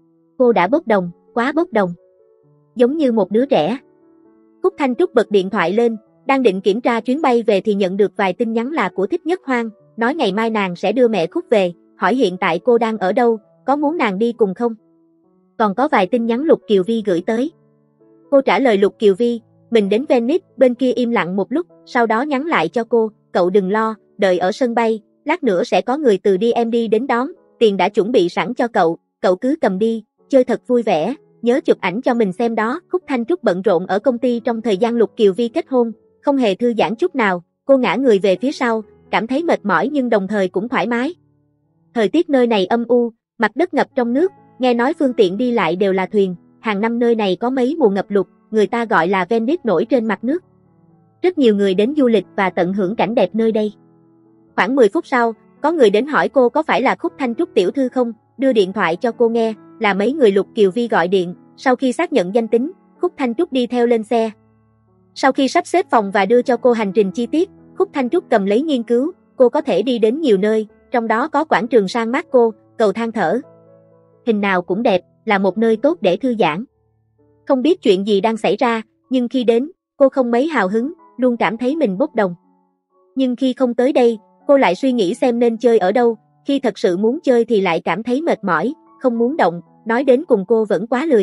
Cô đã bốc đồng, quá bốc đồng. Giống như một đứa trẻ. Khúc Thanh Trúc bật điện thoại lên, đang định kiểm tra chuyến bay về thì nhận được vài tin nhắn là của Thích Nhất Hoang, nói ngày mai nàng sẽ đưa mẹ Khúc về, hỏi hiện tại cô đang ở đâu, có muốn nàng đi cùng không? Còn có vài tin nhắn Lục Kiều Vi gửi tới. Cô trả lời Lục Kiều Vi, mình đến Venice, bên kia im lặng một lúc, sau đó nhắn lại cho cô, cậu đừng lo, đợi ở sân bay, lát nữa sẽ có người từ đê em đê đến đón, tiền đã chuẩn bị sẵn cho cậu, cậu cứ cầm đi, chơi thật vui vẻ, nhớ chụp ảnh cho mình xem đó. Khúc Thanh Trúc bận rộn ở công ty trong thời gian Lục Kiều Vi kết hôn, không hề thư giãn chút nào, cô ngã người về phía sau, cảm thấy mệt mỏi nhưng đồng thời cũng thoải mái. Thời tiết nơi này âm u, mặt đất ngập trong nước, nghe nói phương tiện đi lại đều là thuyền, hàng năm nơi này có mấy mùa ngập lụt, người ta gọi là Venice nổi trên mặt nước. Rất nhiều người đến du lịch và tận hưởng cảnh đẹp nơi đây. Khoảng mười phút sau, có người đến hỏi cô có phải là Khúc Thanh Trúc tiểu thư không, đưa điện thoại cho cô nghe, là mấy người Lục Kiều Vi gọi điện, sau khi xác nhận danh tính, Khúc Thanh Trúc đi theo lên xe. Sau khi sắp xếp phòng và đưa cho cô hành trình chi tiết, Khúc Thanh Trúc cầm lấy nghiên cứu, cô có thể đi đến nhiều nơi, trong đó có quảng trường San Marco, cầu thang thở. Hình nào cũng đẹp, là một nơi tốt để thư giãn. Không biết chuyện gì đang xảy ra, nhưng khi đến, cô không mấy hào hứng, luôn cảm thấy mình bốc đồng. Nhưng khi không tới đây, cô lại suy nghĩ xem nên chơi ở đâu, khi thật sự muốn chơi thì lại cảm thấy mệt mỏi, không muốn động, nói đến cùng cô vẫn quá lười.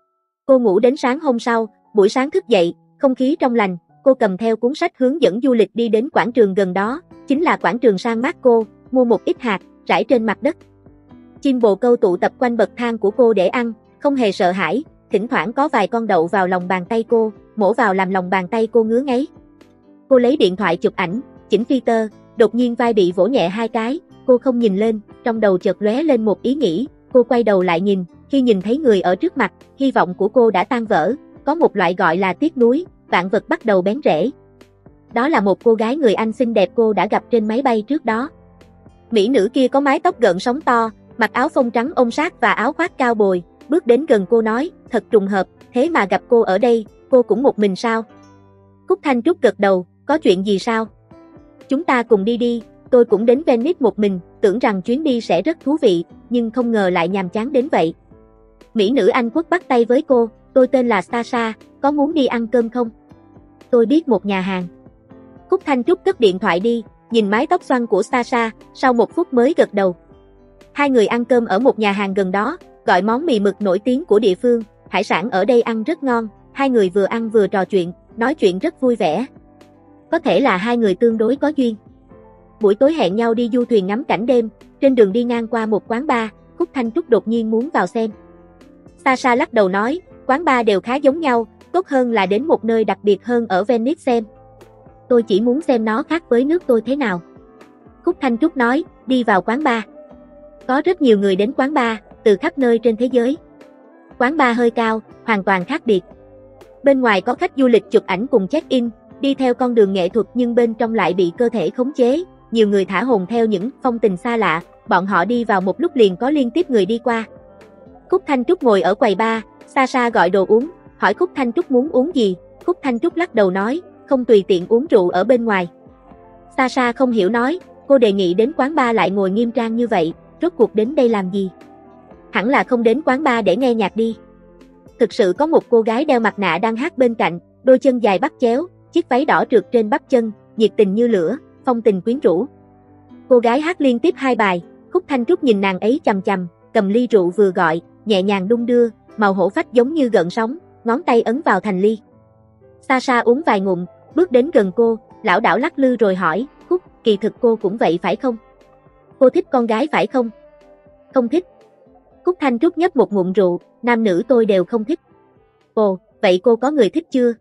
Cô ngủ đến sáng hôm sau, buổi sáng thức dậy, không khí trong lành, cô cầm theo cuốn sách hướng dẫn du lịch đi đến quảng trường gần đó, chính là quảng trường San Marco, mua một ít hạt, rải trên mặt đất. Chim bồ câu tụ tập quanh bậc thang của cô để ăn, không hề sợ hãi, thỉnh thoảng có vài con đậu vào lòng bàn tay cô, mổ vào làm lòng bàn tay cô ngứa ngáy. Cô lấy điện thoại chụp ảnh, chỉnh filter, đột nhiên vai bị vỗ nhẹ hai cái, cô không nhìn lên, trong đầu chợt lóe lên một ý nghĩ, cô quay đầu lại nhìn, khi nhìn thấy người ở trước mặt, hy vọng của cô đã tan vỡ, có một loại gọi là tiếc nuối, vạn vật bắt đầu bén rễ. Đó là một cô gái người Anh xinh đẹp cô đã gặp trên máy bay trước đó. Mỹ nữ kia có mái tóc gợn sóng to, mặc áo phông trắng ôm sát và áo khoác cao bồi, bước đến gần cô nói, thật trùng hợp, thế mà gặp cô ở đây, cô cũng một mình sao? Khúc Thanh Trúc gật đầu, có chuyện gì sao? Chúng ta cùng đi đi, tôi cũng đến Venice một mình, tưởng rằng chuyến đi sẽ rất thú vị, nhưng không ngờ lại nhàm chán đến vậy. Mỹ nữ Anh Quốc bắt tay với cô, tôi tên là Sasha, có muốn đi ăn cơm không? Tôi biết một nhà hàng. Khúc Thanh Trúc cất điện thoại đi, nhìn mái tóc xoăn của Sasha, sau một phút mới gật đầu. Hai người ăn cơm ở một nhà hàng gần đó, gọi món mì mực nổi tiếng của địa phương, hải sản ở đây ăn rất ngon, hai người vừa ăn vừa trò chuyện, nói chuyện rất vui vẻ. Có thể là hai người tương đối có duyên. Buổi tối hẹn nhau đi du thuyền ngắm cảnh đêm, trên đường đi ngang qua một quán bar, Khúc Thanh Trúc đột nhiên muốn vào xem. Sasha lắc đầu nói, quán bar đều khá giống nhau, tốt hơn là đến một nơi đặc biệt hơn ở Venice xem. Tôi chỉ muốn xem nó khác với nước tôi thế nào. Khúc Thanh Trúc nói, đi vào quán bar. Có rất nhiều người đến quán bar, từ khắp nơi trên thế giới. Quán bar hơi cao, hoàn toàn khác biệt. Bên ngoài có khách du lịch chụp ảnh cùng check-in, đi theo con đường nghệ thuật nhưng bên trong lại bị cơ thể khống chế. Nhiều người thả hồn theo những phong tình xa lạ, bọn họ đi vào một lúc liền có liên tiếp người đi qua. Khúc Thanh Trúc ngồi ở quầy bar, Sasha gọi đồ uống, hỏi Khúc Thanh Trúc muốn uống gì, Khúc Thanh Trúc lắc đầu nói, không tùy tiện uống rượu ở bên ngoài. Sasha không hiểu nói, cô đề nghị đến quán bar lại ngồi nghiêm trang như vậy, rốt cuộc đến đây làm gì? Hẳn là không đến quán bar để nghe nhạc đi. Thực sự có một cô gái đeo mặt nạ đang hát bên cạnh, đôi chân dài bắt chéo, chiếc váy đỏ trượt trên bắp chân, nhiệt tình như lửa, phong tình quyến rũ. Cô gái hát liên tiếp hai bài, Khúc Thanh Trúc nhìn nàng ấy chằm chằm, cầm ly rượu vừa gọi, nhẹ nhàng đung đưa, màu hổ phách giống như gợn sóng, ngón tay ấn vào thành ly. Sasha uống vài ngụm, bước đến gần cô, lảo đảo lắc lư rồi hỏi, Khúc, kỳ thực cô cũng vậy phải không? Cô thích con gái phải không? Không thích. Khúc Thanh Trúc nhấp một ngụm rượu, nam nữ tôi đều không thích. Ồ, vậy cô có người thích chưa?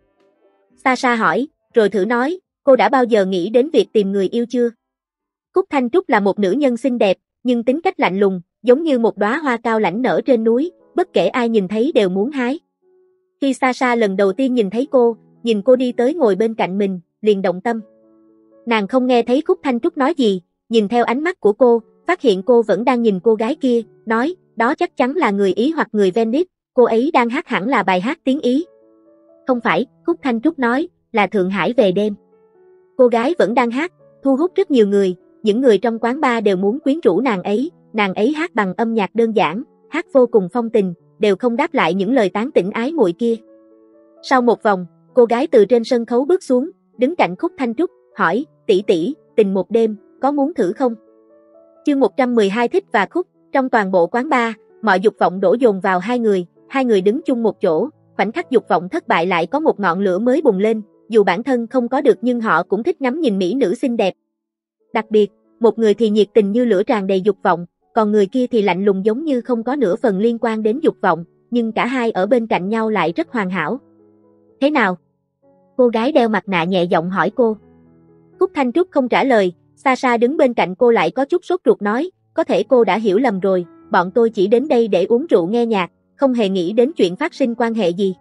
Sasha hỏi, rồi thử nói, cô đã bao giờ nghĩ đến việc tìm người yêu chưa? Khúc Thanh Trúc là một nữ nhân xinh đẹp, nhưng tính cách lạnh lùng, giống như một đóa hoa cao lãnh nở trên núi, bất kể ai nhìn thấy đều muốn hái. Khi Sasha lần đầu tiên nhìn thấy cô, nhìn cô đi tới ngồi bên cạnh mình, liền động tâm. Nàng không nghe thấy Khúc Thanh Trúc nói gì, nhìn theo ánh mắt của cô, phát hiện cô vẫn đang nhìn cô gái kia, nói, đó chắc chắn là người Ý hoặc người Venice, cô ấy đang hát hẳn là bài hát tiếng Ý. Không phải, Khúc Thanh Trúc nói, là Thượng Hải về đêm. Cô gái vẫn đang hát, thu hút rất nhiều người, những người trong quán bar đều muốn quyến rũ nàng ấy, nàng ấy hát bằng âm nhạc đơn giản, hát vô cùng phong tình, đều không đáp lại những lời tán tỉnh ái muội kia. Sau một vòng, cô gái từ trên sân khấu bước xuống, đứng cạnh Khúc Thanh Trúc, hỏi, tỷ tỷ, tình một đêm, có muốn thử không? Chương một trăm mười hai Thích và Khúc, trong toàn bộ quán bar, mọi dục vọng đổ dồn vào hai người, hai người đứng chung một chỗ, khoảnh khắc dục vọng thất bại lại có một ngọn lửa mới bùng lên, dù bản thân không có được nhưng họ cũng thích ngắm nhìn mỹ nữ xinh đẹp. Đặc biệt, một người thì nhiệt tình như lửa tràn đầy dục vọng, còn người kia thì lạnh lùng giống như không có nửa phần liên quan đến dục vọng, nhưng cả hai ở bên cạnh nhau lại rất hoàn hảo. Thế nào? Cô gái đeo mặt nạ nhẹ giọng hỏi cô. Khúc Thanh Trúc không trả lời, Sasha đứng bên cạnh cô lại có chút sốt ruột nói, có thể cô đã hiểu lầm rồi, bọn tôi chỉ đến đây để uống rượu nghe nhạc, không hề nghĩ đến chuyện phát sinh quan hệ gì.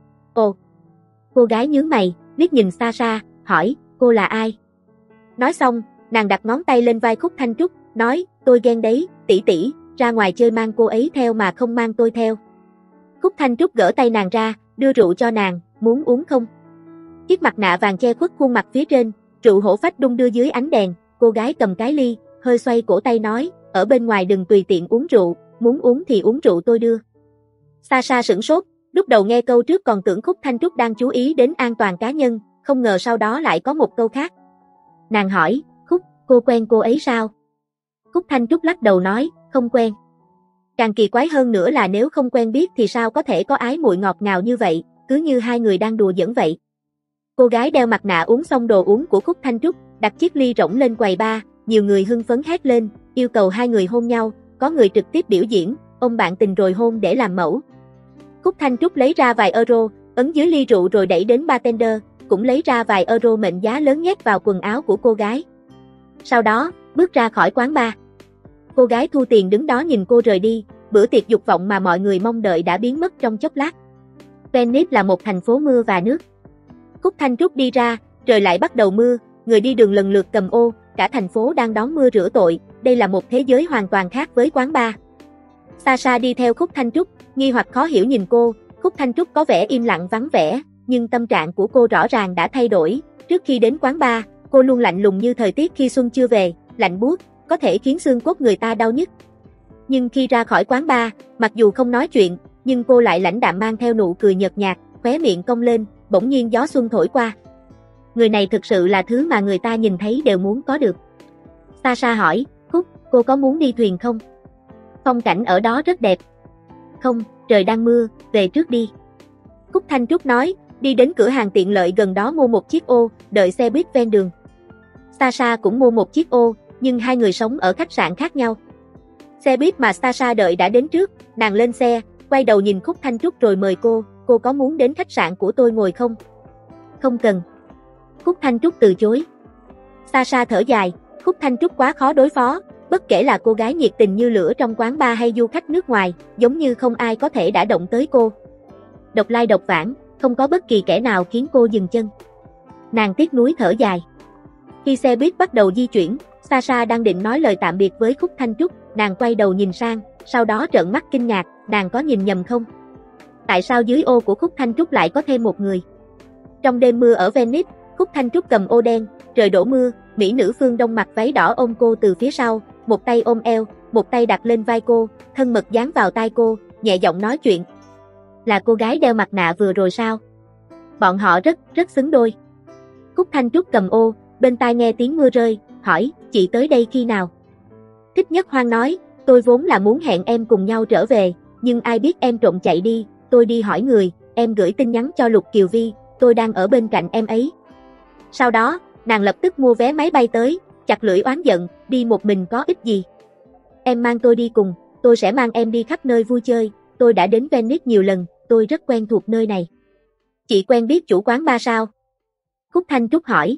Ồ! Cô gái nhướng mày, liếc nhìn Sasha, hỏi, cô là ai? Nói xong, nàng đặt ngón tay lên vai Khúc Thanh Trúc, nói, tôi ghen đấy, tỷ tỷ, ra ngoài chơi mang cô ấy theo mà không mang tôi theo. Khúc Thanh Trúc gỡ tay nàng ra, đưa rượu cho nàng, muốn uống không? Chiếc mặt nạ vàng che khuất khuôn mặt phía trên, rượu hổ phách đung đưa dưới ánh đèn, cô gái cầm cái ly, hơi xoay cổ tay nói, ở bên ngoài đừng tùy tiện uống rượu, muốn uống thì uống rượu tôi đưa. Sasha sửng sốt, lúc đầu nghe câu trước còn tưởng Khúc Thanh Trúc đang chú ý đến an toàn cá nhân, không ngờ sau đó lại có một câu khác. Nàng hỏi, Khúc, cô quen cô ấy sao? Khúc Thanh Trúc lắc đầu nói, không quen. Càng kỳ quái hơn nữa là nếu không quen biết thì sao có thể có ái muội ngọt ngào như vậy, cứ như hai người đang đùa giỡn vậy. Cô gái đeo mặt nạ uống xong đồ uống của Khúc Thanh Trúc, đặt chiếc ly rỗng lên quầy bar, nhiều người hưng phấn hét lên, yêu cầu hai người hôn nhau, có người trực tiếp biểu diễn, ôm bạn tình rồi hôn để làm mẫu. Khúc Thanh Trúc lấy ra vài euro, ấn dưới ly rượu rồi đẩy đến bartender, cũng lấy ra vài euro mệnh giá lớn nhét vào quần áo của cô gái. Sau đó, bước ra khỏi quán bar. Cô gái thu tiền đứng đó nhìn cô rời đi, bữa tiệc dục vọng mà mọi người mong đợi đã biến mất trong chốc lát. Venice là một thành phố mưa và nước. Khúc Thanh Trúc đi ra, trời lại bắt đầu mưa, người đi đường lần lượt cầm ô, cả thành phố đang đón mưa rửa tội, đây là một thế giới hoàn toàn khác với quán bar. Sasha đi theo Khúc Thanh Trúc, nghi hoặc khó hiểu nhìn cô, Khúc Thanh Trúc có vẻ im lặng vắng vẻ, nhưng tâm trạng của cô rõ ràng đã thay đổi, trước khi đến quán bar, cô luôn lạnh lùng như thời tiết khi xuân chưa về, lạnh buốt, có thể khiến xương cốt người ta đau nhức. Nhưng khi ra khỏi quán bar, mặc dù không nói chuyện, nhưng cô lại lãnh đạm mang theo nụ cười nhợt nhạt, khóe miệng cong lên, bỗng nhiên gió xuân thổi qua. Người này thực sự là thứ mà người ta nhìn thấy đều muốn có được. Sasha hỏi, Khúc, cô có muốn đi thuyền không? Phong cảnh ở đó rất đẹp. Không, trời đang mưa, về trước đi. Khúc Thanh Trúc nói, đi đến cửa hàng tiện lợi gần đó mua một chiếc ô, đợi xe buýt ven đường. Sasha cũng mua một chiếc ô, nhưng hai người sống ở khách sạn khác nhau. Xe buýt mà Sasha đợi đã đến trước, nàng lên xe, quay đầu nhìn Khúc Thanh Trúc rồi mời cô, cô có muốn đến khách sạn của tôi ngồi không? Không cần. Khúc Thanh Trúc từ chối. Sasha thở dài, Khúc Thanh Trúc quá khó đối phó, bất kể là cô gái nhiệt tình như lửa trong quán bar hay du khách nước ngoài, giống như không ai có thể đả động tới cô. Độc lai độc vãng, không có bất kỳ kẻ nào khiến cô dừng chân. Nàng tiếc nuối thở dài. Khi xe buýt bắt đầu di chuyển, Sasha đang định nói lời tạm biệt với Khúc Thanh Trúc, nàng quay đầu nhìn sang, sau đó trợn mắt kinh ngạc, nàng có nhìn nhầm không? Tại sao dưới ô của Khúc Thanh Trúc lại có thêm một người? Trong đêm mưa ở Venice, Khúc Thanh Trúc cầm ô đen, trời đổ mưa, mỹ nữ phương Đông mặc váy đỏ ôm cô từ phía sau, một tay ôm eo, một tay đặt lên vai cô, thân mật dán vào tai cô, nhẹ giọng nói chuyện. Là cô gái đeo mặt nạ vừa rồi sao? Bọn họ rất, rất xứng đôi. Khúc Thanh Trúc cầm ô, bên tai nghe tiếng mưa rơi, hỏi, chị tới đây khi nào? Thích Nhất Hoang nói, tôi vốn là muốn hẹn em cùng nhau trở về, nhưng ai biết em trộm chạy đi, tôi đi hỏi người, em gửi tin nhắn cho Lục Kiều Vi, tôi đang ở bên cạnh em ấy. Sau đó, nàng lập tức mua vé máy bay tới, chặt lưỡi oán giận, đi một mình có ích gì. Em mang tôi đi cùng, tôi sẽ mang em đi khắp nơi vui chơi, tôi đã đến Venice nhiều lần, tôi rất quen thuộc nơi này. Chị quen biết chủ quán bar sao? Khúc Thanh Trúc hỏi.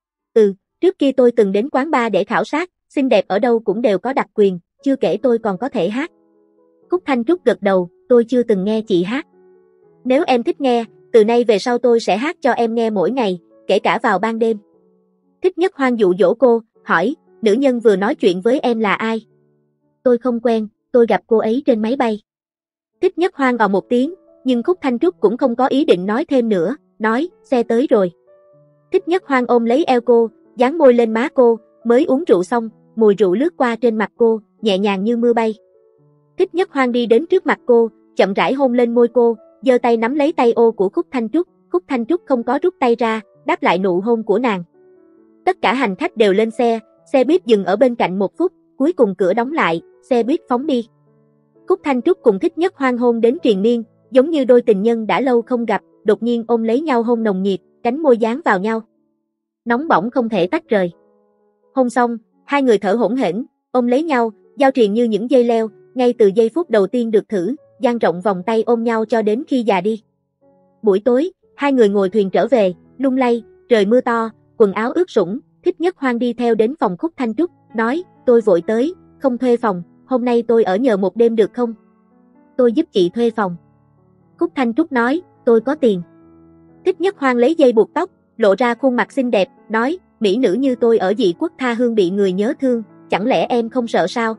Ừ, trước kia tôi từng đến quán bar để khảo sát, xinh đẹp ở đâu cũng đều có đặc quyền, chưa kể tôi còn có thể hát. Khúc Thanh Trúc gật đầu, tôi chưa từng nghe chị hát. Nếu em thích nghe, từ nay về sau tôi sẽ hát cho em nghe mỗi ngày, kể cả vào ban đêm. Thích Nhất Hoang dụ dỗ cô, hỏi, nữ nhân vừa nói chuyện với em là ai? Tôi không quen, tôi gặp cô ấy trên máy bay. Thích Nhất Hoang ò một tiếng, nhưng Khúc Thanh Trúc cũng không có ý định nói thêm nữa, nói, xe tới rồi. Thích Nhất Hoang ôm lấy eo cô, dán môi lên má cô, mới uống rượu xong, mùi rượu lướt qua trên mặt cô, nhẹ nhàng như mưa bay. Thích Nhất Hoang đi đến trước mặt cô, chậm rãi hôn lên môi cô, giơ tay nắm lấy tay ô của Khúc Thanh Trúc, Khúc Thanh Trúc không có rút tay ra, đáp lại nụ hôn của nàng. Tất cả hành khách đều lên xe, xe buýt dừng ở bên cạnh một phút, cuối cùng cửa đóng lại, xe buýt phóng đi. Khúc Thanh Trúc cùng Thích Nhất Hoang hôn đến triền miên, giống như đôi tình nhân đã lâu không gặp, đột nhiên ôm lấy nhau hôn nồng nhiệt, cánh môi dán vào nhau. Nóng bỏng không thể tách rời. Hôn xong, hai người thở hổn hển, ôm lấy nhau, giao triền như những dây leo, ngay từ giây phút đầu tiên được thử, dang rộng vòng tay ôm nhau cho đến khi già đi. Buổi tối, hai người ngồi thuyền trở về, lung lay, trời mưa to, quần áo ướt sũng, Thích Nhất Hoang đi theo đến phòng Khúc Thanh Trúc, nói, tôi vội tới, không thuê phòng, hôm nay tôi ở nhờ một đêm được không? Tôi giúp chị thuê phòng. Khúc Thanh Trúc nói, tôi có tiền. Thích Nhất Hoang lấy dây buộc tóc, lộ ra khuôn mặt xinh đẹp, nói, mỹ nữ như tôi ở dị quốc tha hương bị người nhớ thương, chẳng lẽ em không sợ sao?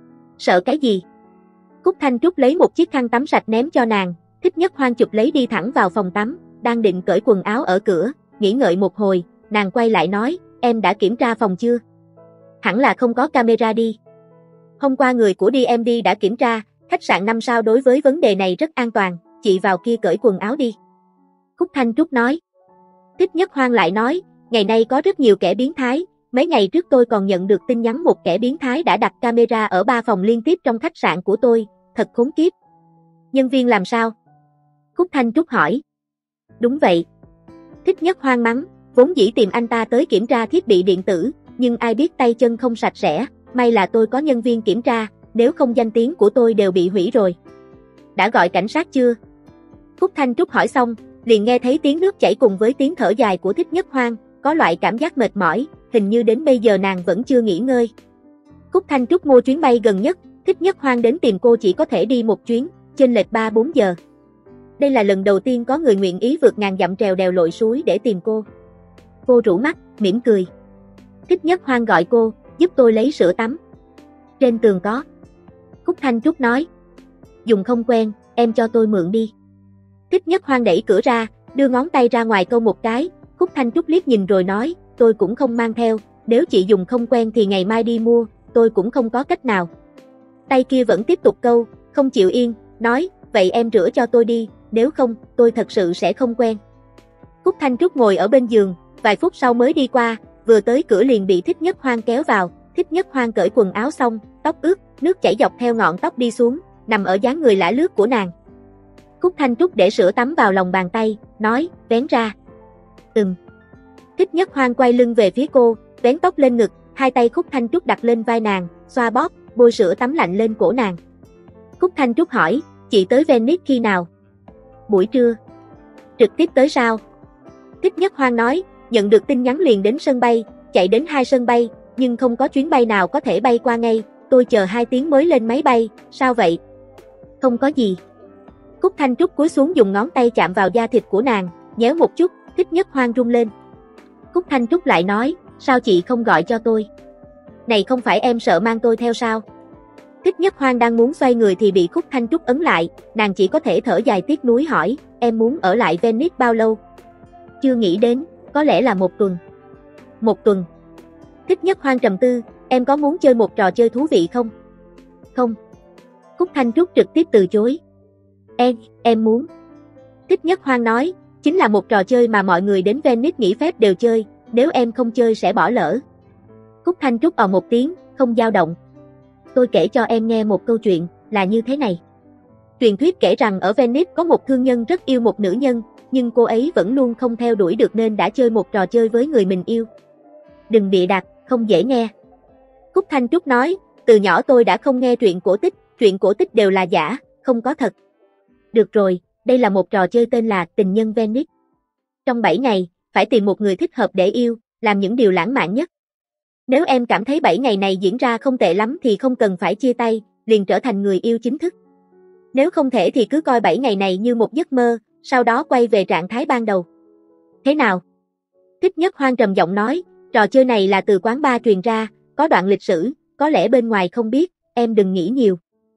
Sợ cái gì? Khúc Thanh Trúc lấy một chiếc khăn tắm sạch ném cho nàng, Thích Nhất Hoang chụp lấy đi thẳng vào phòng tắm, đang định cởi quần áo ở cửa, nghĩ ngợi một hồi, nàng quay lại nói, em đã kiểm tra phòng chưa? Hẳn là không có camera đi. Hôm qua người của đê em đê đã kiểm tra, khách sạn năm sao đối với vấn đề này rất an toàn, chị vào kia cởi quần áo đi. Khúc Thanh Trúc nói. Thích Nhất Hoang lại nói, ngày nay có rất nhiều kẻ biến thái, mấy ngày trước tôi còn nhận được tin nhắn một kẻ biến thái đã đặt camera ở ba phòng liên tiếp trong khách sạn của tôi, thật khốn kiếp. Nhân viên làm sao? Khúc Thanh Trúc hỏi. Đúng vậy. Thích Nhất Hoang mắng, vốn dĩ tìm anh ta tới kiểm tra thiết bị điện tử, nhưng ai biết tay chân không sạch sẽ, may là tôi có nhân viên kiểm tra, nếu không danh tiếng của tôi đều bị hủy rồi. Đã gọi cảnh sát chưa? Khúc Thanh Trúc hỏi xong, liền nghe thấy tiếng nước chảy cùng với tiếng thở dài của Thích Nhất Hoang, có loại cảm giác mệt mỏi, hình như đến bây giờ nàng vẫn chưa nghỉ ngơi. Khúc Thanh Trúc mua chuyến bay gần nhất, Thích Nhất Hoang đến tìm cô chỉ có thể đi một chuyến, chênh lệch ba bốn giờ. Đây là lần đầu tiên có người nguyện ý vượt ngàn dặm trèo đèo lội suối để tìm cô. Cô rũ mắt, mỉm cười. Thích Nhất Hoang gọi cô, giúp tôi lấy sữa tắm. Trên tường có. Khúc Thanh Trúc nói. Dùng không quen, em cho tôi mượn đi. Thích Nhất Hoang đẩy cửa ra, đưa ngón tay ra ngoài câu một cái, Khúc Thanh Trúc liếc nhìn rồi nói, tôi cũng không mang theo, nếu chị dùng không quen thì ngày mai đi mua, tôi cũng không có cách nào. Tay kia vẫn tiếp tục câu, không chịu yên, nói, vậy em rửa cho tôi đi, nếu không, tôi thật sự sẽ không quen. Khúc Thanh Trúc ngồi ở bên giường, vài phút sau mới đi qua, vừa tới cửa liền bị Thích Nhất Hoang kéo vào, Thích Nhất Hoang cởi quần áo xong, tóc ướt, nước chảy dọc theo ngọn tóc đi xuống, nằm ở dáng người lả lướt của nàng. Khúc Thanh Trúc để sữa tắm vào lòng bàn tay, nói, vén ra. Ừm. Thích Nhất Hoang quay lưng về phía cô, vén tóc lên ngực, hai tay Khúc Thanh Trúc đặt lên vai nàng, xoa bóp, bôi sữa tắm lạnh lên cổ nàng. Khúc Thanh Trúc hỏi, chị tới Venice khi nào? Buổi trưa. Trực tiếp tới sao? Thích Nhất Hoang nói, nhận được tin nhắn liền đến sân bay, chạy đến hai sân bay, nhưng không có chuyến bay nào có thể bay qua ngay, tôi chờ hai tiếng mới lên máy bay, sao vậy? Không có gì. Khúc Thanh Trúc cúi xuống dùng ngón tay chạm vào da thịt của nàng, nhéo một chút, Thích Nhất Hoang rung lên. Khúc Thanh Trúc lại nói, sao chị không gọi cho tôi? Này không phải em sợ mang tôi theo sao? Thích Nhất Hoang đang muốn xoay người thì bị Khúc Thanh Trúc ấn lại, nàng chỉ có thể thở dài tiếc nuối hỏi, em muốn ở lại Venice bao lâu? Chưa nghĩ đến, có lẽ là một tuần. Một tuần. Thích Nhất Hoang trầm tư, em có muốn chơi một trò chơi thú vị không? Không. Khúc Thanh Trúc trực tiếp từ chối. Em, em muốn. Thích Nhất Hoang nói, chính là một trò chơi mà mọi người đến Venice nghỉ phép đều chơi, nếu em không chơi sẽ bỏ lỡ. Khúc Thanh Trúc ò một tiếng, không dao động. Tôi kể cho em nghe một câu chuyện, là như thế này. Truyền thuyết kể rằng ở Venice có một thương nhân rất yêu một nữ nhân, nhưng cô ấy vẫn luôn không theo đuổi được nên đã chơi một trò chơi với người mình yêu. Đừng bịa đặt, không dễ nghe. Khúc Thanh Trúc nói, từ nhỏ tôi đã không nghe truyện cổ tích, truyện cổ tích đều là giả, không có thật. Được rồi, đây là một trò chơi tên là Tình nhân Venice. Trong bảy ngày, phải tìm một người thích hợp để yêu, làm những điều lãng mạn nhất. Nếu em cảm thấy bảy ngày này diễn ra không tệ lắm thì không cần phải chia tay, liền trở thành người yêu chính thức. Nếu không thể thì cứ coi bảy ngày này như một giấc mơ, sau đó quay về trạng thái ban đầu. Thế nào? Thích Nhất Hoang trầm giọng nói, trò chơi này là từ quán bar truyền ra, có đoạn lịch sử, có lẽ bên ngoài không biết, em đừng nghĩ nhiều.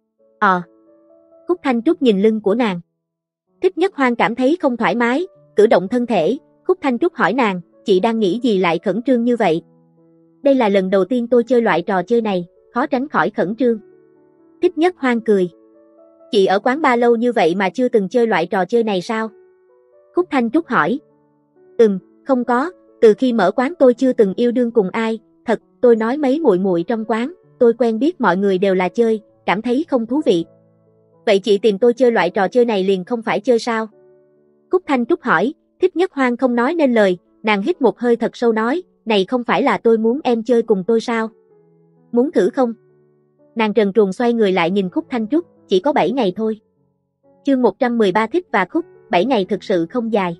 Ờ. Khúc Thanh Trúc nhìn lưng của nàng. Thích Nhất Hoang cảm thấy không thoải mái, cử động thân thể, Khúc Thanh Trúc hỏi nàng, chị đang nghĩ gì lại khẩn trương như vậy? Đây là lần đầu tiên tôi chơi loại trò chơi này, khó tránh khỏi khẩn trương. Thích Nhất Hoang cười. Chị ở quán bar lâu như vậy mà chưa từng chơi loại trò chơi này sao? Khúc Thanh Trúc hỏi. Ừm, không có, từ khi mở quán tôi chưa từng yêu đương cùng ai, thật, tôi nói mấy muội muội trong quán, tôi quen biết mọi người đều là chơi, cảm thấy không thú vị. Vậy chị tìm tôi chơi loại trò chơi này liền không phải chơi sao? Khúc Thanh Trúc hỏi. Thích Nhất Hoang không nói nên lời, nàng hít một hơi thật sâu nói, này không phải là tôi muốn em chơi cùng tôi sao? Muốn thử không? Nàng trần truồng xoay người lại nhìn Khúc Thanh Trúc, chỉ có bảy ngày thôi. Chương một trăm mười ba Thích và Khúc, bảy ngày thực sự không dài.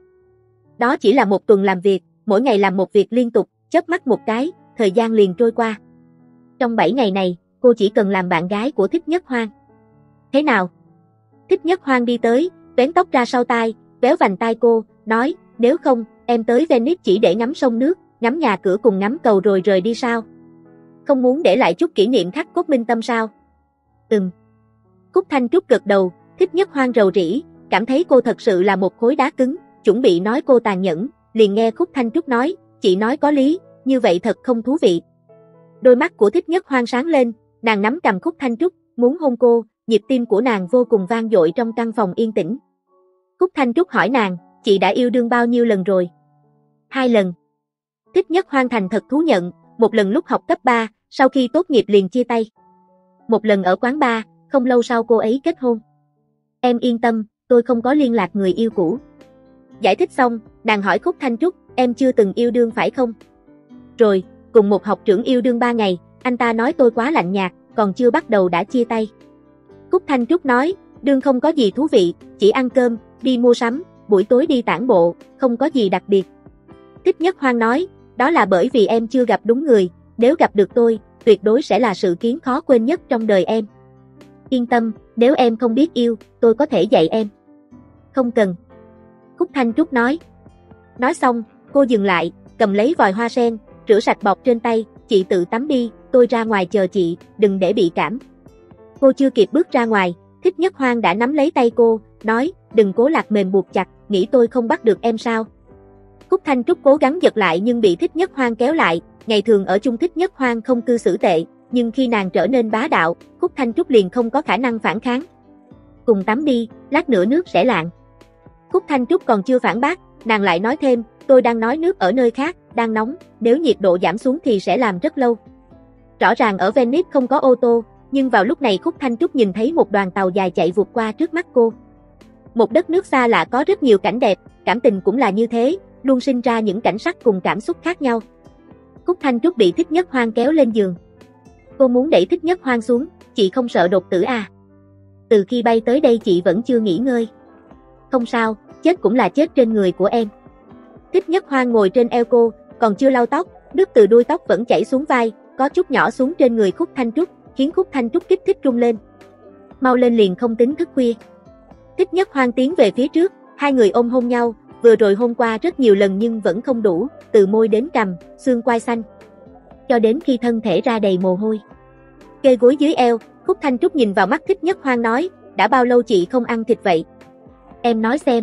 Đó chỉ là một tuần làm việc, mỗi ngày làm một việc liên tục, chớp mắt một cái, thời gian liền trôi qua. Trong bảy ngày này, cô chỉ cần làm bạn gái của Thích Nhất Hoang. Thế nào? Thích Nhất Hoang đi tới, vén tóc ra sau tai, véo vành tai cô, nói, nếu không, em tới Venice chỉ để ngắm sông nước, ngắm nhà cửa cùng ngắm cầu rồi rời đi sao? Không muốn để lại chút kỷ niệm khắc cốt minh tâm sao? Ừm. Khúc Thanh Trúc gật đầu, Thích Nhất Hoang rầu rĩ, cảm thấy cô thật sự là một khối đá cứng, chuẩn bị nói cô tàn nhẫn, liền nghe Khúc Thanh Trúc nói, chị nói có lý, như vậy thật không thú vị. Đôi mắt của Thích Nhất Hoang sáng lên, nàng nắm cầm Khúc Thanh Trúc, muốn hôn cô, nhịp tim của nàng vô cùng vang dội trong căn phòng yên tĩnh. Khúc Thanh Trúc hỏi nàng, chị đã yêu đương bao nhiêu lần rồi? Hai lần. Thích Nhất Hoang thành thật thú nhận, một lần lúc học cấp ba, sau khi tốt nghiệp liền chia tay. Một lần ở quán bar, không lâu sau cô ấy kết hôn. Em yên tâm, tôi không có liên lạc người yêu cũ. Giải thích xong, nàng hỏi Khúc Thanh Trúc, em chưa từng yêu đương phải không? Rồi, cùng một học trưởng yêu đương ba ngày, anh ta nói tôi quá lạnh nhạt, còn chưa bắt đầu đã chia tay. Khúc Thanh Trúc nói, đương không có gì thú vị, chỉ ăn cơm, đi mua sắm, buổi tối đi tản bộ, không có gì đặc biệt. Thích Nhất Hoang nói, đó là bởi vì em chưa gặp đúng người, nếu gặp được tôi, tuyệt đối sẽ là sự kiến khó quên nhất trong đời em. Yên tâm, nếu em không biết yêu, tôi có thể dạy em. Không cần. Khúc Thanh Trúc nói. Nói xong, cô dừng lại, cầm lấy vòi hoa sen, rửa sạch bọt trên tay, chị tự tắm đi, tôi ra ngoài chờ chị, đừng để bị cảm. Cô chưa kịp bước ra ngoài, Thích Nhất Hoang đã nắm lấy tay cô, nói, đừng cố lạc mềm buộc chặt, nghĩ tôi không bắt được em sao? Khúc Thanh Trúc cố gắng giật lại nhưng bị Thích Nhất Hoang kéo lại, ngày thường ở chung Thích Nhất Hoang không cư xử tệ, nhưng khi nàng trở nên bá đạo, Khúc Thanh Trúc liền không có khả năng phản kháng. Cùng tắm đi, lát nữa nước sẽ lạng. Khúc Thanh Trúc còn chưa phản bác, nàng lại nói thêm, tôi đang nói nước ở nơi khác, đang nóng, nếu nhiệt độ giảm xuống thì sẽ làm rất lâu. Rõ ràng ở Venice không có ô tô, nhưng vào lúc này Khúc Thanh Trúc nhìn thấy một đoàn tàu dài chạy vụt qua trước mắt cô. Một đất nước xa lạ có rất nhiều cảnh đẹp, cảm tình cũng là như thế, luôn sinh ra những cảnh sắc cùng cảm xúc khác nhau. Khúc Thanh Trúc bị Thích Nhất Hoang kéo lên giường. Cô muốn đẩy Thích Nhất Hoang xuống, chị không sợ đột tử à? Từ khi bay tới đây chị vẫn chưa nghỉ ngơi. Không sao, chết cũng là chết trên người của em. Thích Nhất Hoang ngồi trên eo cô, còn chưa lau tóc, nước từ đuôi tóc vẫn chảy xuống vai, có chút nhỏ xuống trên người Khúc Thanh Trúc, khiến Khúc Thanh Trúc kích thích rung lên. Mau lên liền không tính thức khuya. Thích Nhất Hoang tiến về phía trước, hai người ôm hôn nhau, vừa rồi hôn qua rất nhiều lần nhưng vẫn không đủ, từ môi đến cằm, xương quai xanh. Cho đến khi thân thể ra đầy mồ hôi. Kê gối dưới eo, Khúc Thanh Trúc nhìn vào mắt Thích Nhất Hoang nói, đã bao lâu chị không ăn thịt vậy? Em nói xem.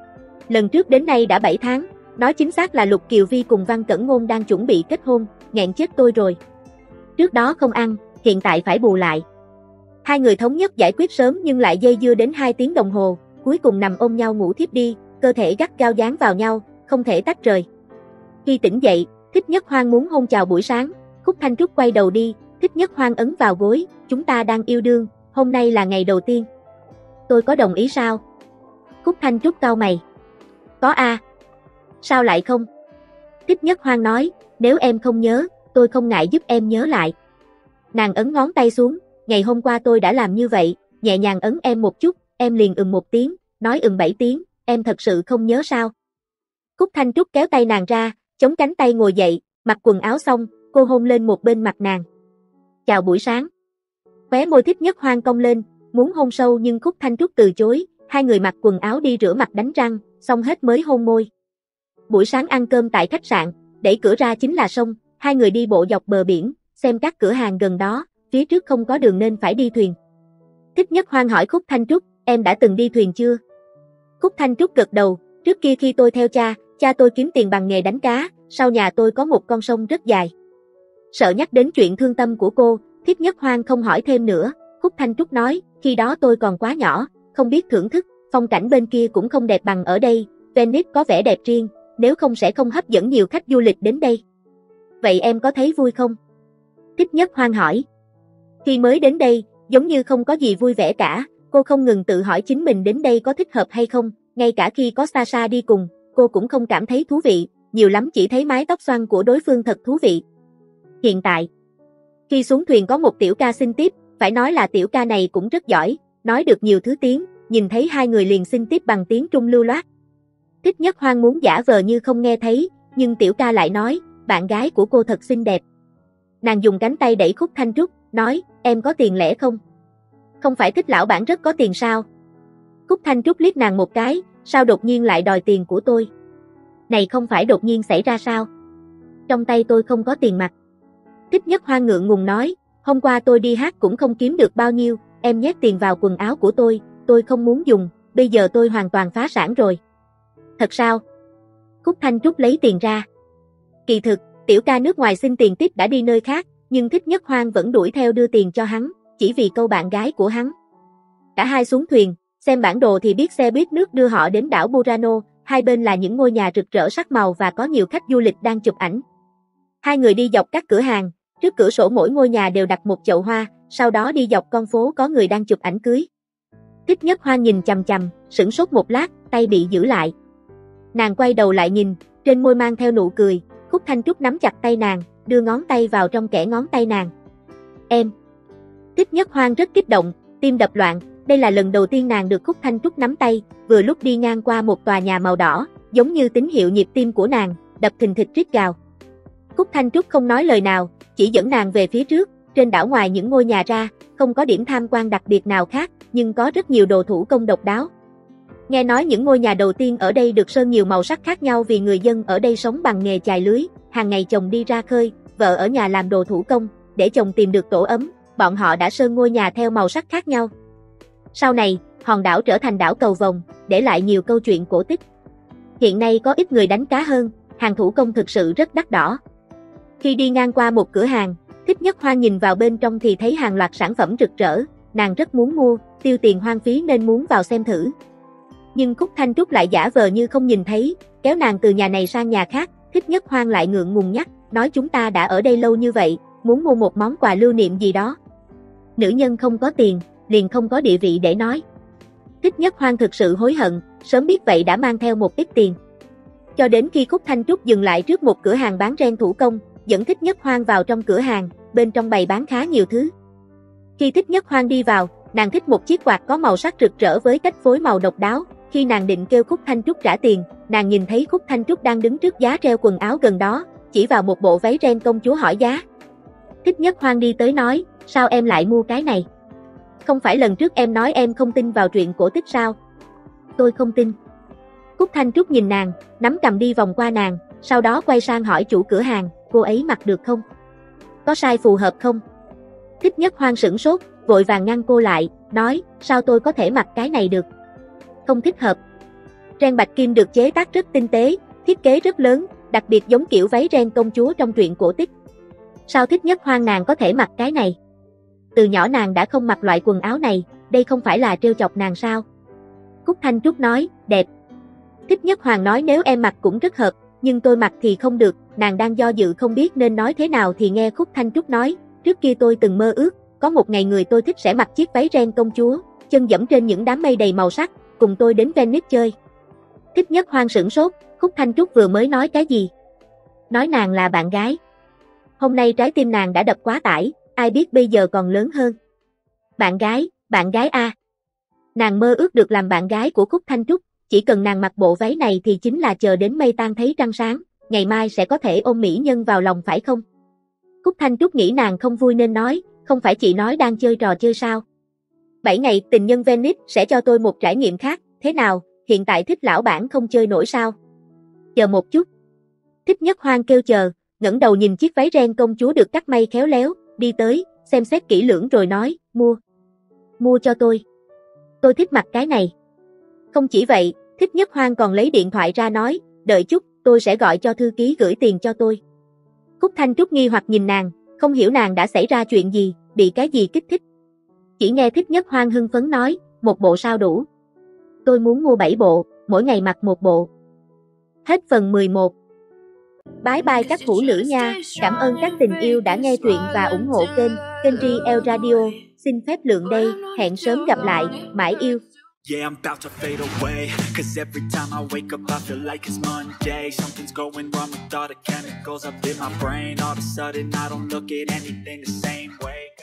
Lần trước đến nay đã bảy tháng, nói chính xác là Lục Kiều Vi cùng Văn Cẩn Ngôn đang chuẩn bị kết hôn, nghẹn chết tôi rồi. Trước đó không ăn, hiện tại phải bù lại. Hai người thống nhất giải quyết sớm nhưng lại dây dưa đến hai tiếng đồng hồ, cuối cùng nằm ôm nhau ngủ thiếp đi, cơ thể gắt gao dán vào nhau, không thể tách rời. Khi tỉnh dậy, Thích Nhất Hoang muốn hôn chào buổi sáng, Khúc Thanh Trúc quay đầu đi, Thích Nhất Hoang ấn vào gối, chúng ta đang yêu đương, hôm nay là ngày đầu tiên. Tôi có đồng ý sao? Khúc Thanh Trúc cau mày. Có a. À. Sao lại không? Thích Nhất Hoang nói, nếu em không nhớ, tôi không ngại giúp em nhớ lại. Nàng ấn ngón tay xuống, ngày hôm qua tôi đã làm như vậy, nhẹ nhàng ấn em một chút, em liền ừm một tiếng, nói ừm bảy tiếng, em thật sự không nhớ sao? Khúc Thanh Trúc kéo tay nàng ra, chống cánh tay ngồi dậy, mặc quần áo xong, cô hôn lên một bên mặt nàng. Chào buổi sáng. Khóe môi Thích Nhất Hoang cong lên, muốn hôn sâu nhưng Khúc Thanh Trúc từ chối, hai người mặc quần áo đi rửa mặt đánh răng, xong hết mới hôn môi. Buổi sáng ăn cơm tại khách sạn, đẩy cửa ra chính là sông, hai người đi bộ dọc bờ biển, xem các cửa hàng gần đó, phía trước không có đường nên phải đi thuyền. Thích Nhất Hoang hỏi Khúc Thanh Trúc, em đã từng đi thuyền chưa? Khúc Thanh Trúc gật đầu, trước kia khi tôi theo cha, cha tôi kiếm tiền bằng nghề đánh cá, sau nhà tôi có một con sông rất dài. Sợ nhắc đến chuyện thương tâm của cô, Thiết Nhất Hoang không hỏi thêm nữa. Khúc Thanh Trúc nói, khi đó tôi còn quá nhỏ, không biết thưởng thức, phong cảnh bên kia cũng không đẹp bằng ở đây, Venice có vẻ đẹp riêng, nếu không sẽ không hấp dẫn nhiều khách du lịch đến đây. Vậy em có thấy vui không? Thiết Nhất Hoang hỏi. Khi mới đến đây, giống như không có gì vui vẻ cả, cô không ngừng tự hỏi chính mình đến đây có thích hợp hay không, ngay cả khi có Sasha đi cùng, cô cũng không cảm thấy thú vị, nhiều lắm chỉ thấy mái tóc xoăn của đối phương thật thú vị. Hiện tại, khi xuống thuyền có một tiểu ca xin tiếp, phải nói là tiểu ca này cũng rất giỏi, nói được nhiều thứ tiếng, nhìn thấy hai người liền xin tiếp bằng tiếng Trung lưu loát. Thích Nhất Hoang muốn giả vờ như không nghe thấy, nhưng tiểu ca lại nói, bạn gái của cô thật xinh đẹp. Nàng dùng cánh tay đẩy Khúc Thanh Trúc, nói, em có tiền lẻ không? Không phải Thích lão bản rất có tiền sao? Khúc Thanh Trúc liếc nàng một cái, sao đột nhiên lại đòi tiền của tôi? Này không phải đột nhiên xảy ra sao? Trong tay tôi không có tiền mặt. Thích Nhất Hoang ngượng ngùng nói, hôm qua tôi đi hát cũng không kiếm được bao nhiêu, em nhét tiền vào quần áo của tôi, tôi không muốn dùng, bây giờ tôi hoàn toàn phá sản rồi. Thật sao? Khúc Thanh Trúc lấy tiền ra. Kỳ thực, tiểu ca nước ngoài xin tiền tiếp đã đi nơi khác, nhưng Thích Nhất Hoang vẫn đuổi theo đưa tiền cho hắn, chỉ vì câu bạn gái của hắn. Cả hai xuống thuyền, xem bản đồ thì biết xe buýt nước đưa họ đến đảo Burano, hai bên là những ngôi nhà rực rỡ sắc màu và có nhiều khách du lịch đang chụp ảnh. Hai người đi dọc các cửa hàng, trước cửa sổ mỗi ngôi nhà đều đặt một chậu hoa, sau đó đi dọc con phố có người đang chụp ảnh cưới. Thích Nhất Hoang nhìn chằm chằm, sửng sốt một lát, tay bị giữ lại. Nàng quay đầu lại nhìn, trên môi mang theo nụ cười, Khúc Thanh Trúc nắm chặt tay nàng, đưa ngón tay vào trong kẽ ngón tay nàng. Em. Thích Nhất Hoang rất kích động, tim đập loạn, đây là lần đầu tiên nàng được Khúc Thanh Trúc nắm tay, vừa lúc đi ngang qua một tòa nhà màu đỏ, giống như tín hiệu nhịp tim của nàng, đập thình thịch rít gào. Khúc Thanh Trúc không nói lời nào, chỉ dẫn nàng về phía trước, trên đảo ngoài những ngôi nhà ra, không có điểm tham quan đặc biệt nào khác, nhưng có rất nhiều đồ thủ công độc đáo. Nghe nói những ngôi nhà đầu tiên ở đây được sơn nhiều màu sắc khác nhau vì người dân ở đây sống bằng nghề chài lưới, hàng ngày chồng đi ra khơi, vợ ở nhà làm đồ thủ công, để chồng tìm được tổ ấm, bọn họ đã sơn ngôi nhà theo màu sắc khác nhau. Sau này, hòn đảo trở thành đảo cầu vồng, để lại nhiều câu chuyện cổ tích. Hiện nay có ít người đánh cá hơn, hàng thủ công thực sự rất đắt đỏ. Khi đi ngang qua một cửa hàng, Thích Nhất Hoang nhìn vào bên trong thì thấy hàng loạt sản phẩm rực rỡ, nàng rất muốn mua, tiêu tiền hoang phí nên muốn vào xem thử. Nhưng Khúc Thanh Trúc lại giả vờ như không nhìn thấy, kéo nàng từ nhà này sang nhà khác, Thích Nhất Hoang lại ngượng ngùng nhắc, nói chúng ta đã ở đây lâu như vậy, muốn mua một món quà lưu niệm gì đó. Nữ nhân không có tiền, liền không có địa vị để nói. Thích Nhất Hoang thực sự hối hận, sớm biết vậy đã mang theo một ít tiền. Cho đến khi Khúc Thanh Trúc dừng lại trước một cửa hàng bán ren thủ công, dẫn Thích Nhất Hoang vào trong cửa hàng, bên trong bày bán khá nhiều thứ. Khi Thích Nhất Hoang đi vào, nàng thích một chiếc quạt có màu sắc rực rỡ với cách phối màu độc đáo. Khi nàng định kêu Khúc Thanh Trúc trả tiền, nàng nhìn thấy Khúc Thanh Trúc đang đứng trước giá treo quần áo gần đó, chỉ vào một bộ váy ren công chúa hỏi giá. Thích Nhất Hoang đi tới nói, sao em lại mua cái này? Không phải lần trước em nói em không tin vào chuyện cổ tích sao? Tôi không tin. Khúc Thanh Trúc nhìn nàng, nắm cầm đi vòng qua nàng, sau đó quay sang hỏi chủ cửa hàng, cô ấy mặc được không? Có size phù hợp không? Thích Nhất Hoang sửng sốt, vội vàng ngăn cô lại, nói, sao tôi có thể mặc cái này được? Không thích hợp. Ren bạch kim được chế tác rất tinh tế, thiết kế rất lớn, đặc biệt giống kiểu váy ren công chúa trong truyện cổ tích. Sao Thích Nhất Hoang nàng có thể mặc cái này? Từ nhỏ nàng đã không mặc loại quần áo này, đây không phải là trêu chọc nàng sao? Khúc Thanh Trúc nói, đẹp. Thích Nhất Hoang nói nếu em mặc cũng rất hợp, nhưng tôi mặc thì không được, nàng đang do dự không biết nên nói thế nào thì nghe Khúc Thanh Trúc nói, trước kia tôi từng mơ ước, có một ngày người tôi thích sẽ mặc chiếc váy ren công chúa, chân dẫm trên những đám mây đầy màu sắc, cùng tôi đến Venice chơi. Thích Nhất Hoang sửng sốt, Khúc Thanh Trúc vừa mới nói cái gì? Nói nàng là bạn gái. Hôm nay trái tim nàng đã đập quá tải, ai biết bây giờ còn lớn hơn. Bạn gái, bạn gái a. Nàng mơ ước được làm bạn gái của Khúc Thanh Trúc, chỉ cần nàng mặc bộ váy này thì chính là chờ đến mây tan thấy trăng sáng, ngày mai sẽ có thể ôm mỹ nhân vào lòng phải không? Khúc Thanh Trúc nghĩ nàng không vui nên nói, không phải chị nói đang chơi trò chơi sao? Bảy ngày tình nhân Venice sẽ cho tôi một trải nghiệm khác, thế nào, hiện tại Thích lão bản không chơi nổi sao? Chờ một chút. Thích Nhất Hoang kêu chờ, ngẩng đầu nhìn chiếc váy ren công chúa được cắt may khéo léo, đi tới, xem xét kỹ lưỡng rồi nói, mua. Mua cho tôi. Tôi thích mặc cái này. Không chỉ vậy, Thích Nhất Hoang còn lấy điện thoại ra nói, đợi chút, tôi sẽ gọi cho thư ký gửi tiền cho tôi. Khúc Thanh Trúc nghi hoặc nhìn nàng, không hiểu nàng đã xảy ra chuyện gì, bị cái gì kích thích. Chỉ nghe Thích Nhất Hoan hưng phấn nói, một bộ sao đủ. Tôi muốn mua bảy bộ, mỗi ngày mặc một bộ. Hết phần mười một. Bye bye các phụ nữ nha, cảm ơn các tình yêu đã nghe truyện và ủng hộ kênh, kênh rờ lờ Radio. Xin phép lượng đây, hẹn sớm gặp lại, mãi yêu. Yeah, I'm about to fade away, cause every time I wake up I feel like it's Monday. Something's going wrong with all the chemicals up in my brain. All of a sudden I don't look at anything the same way.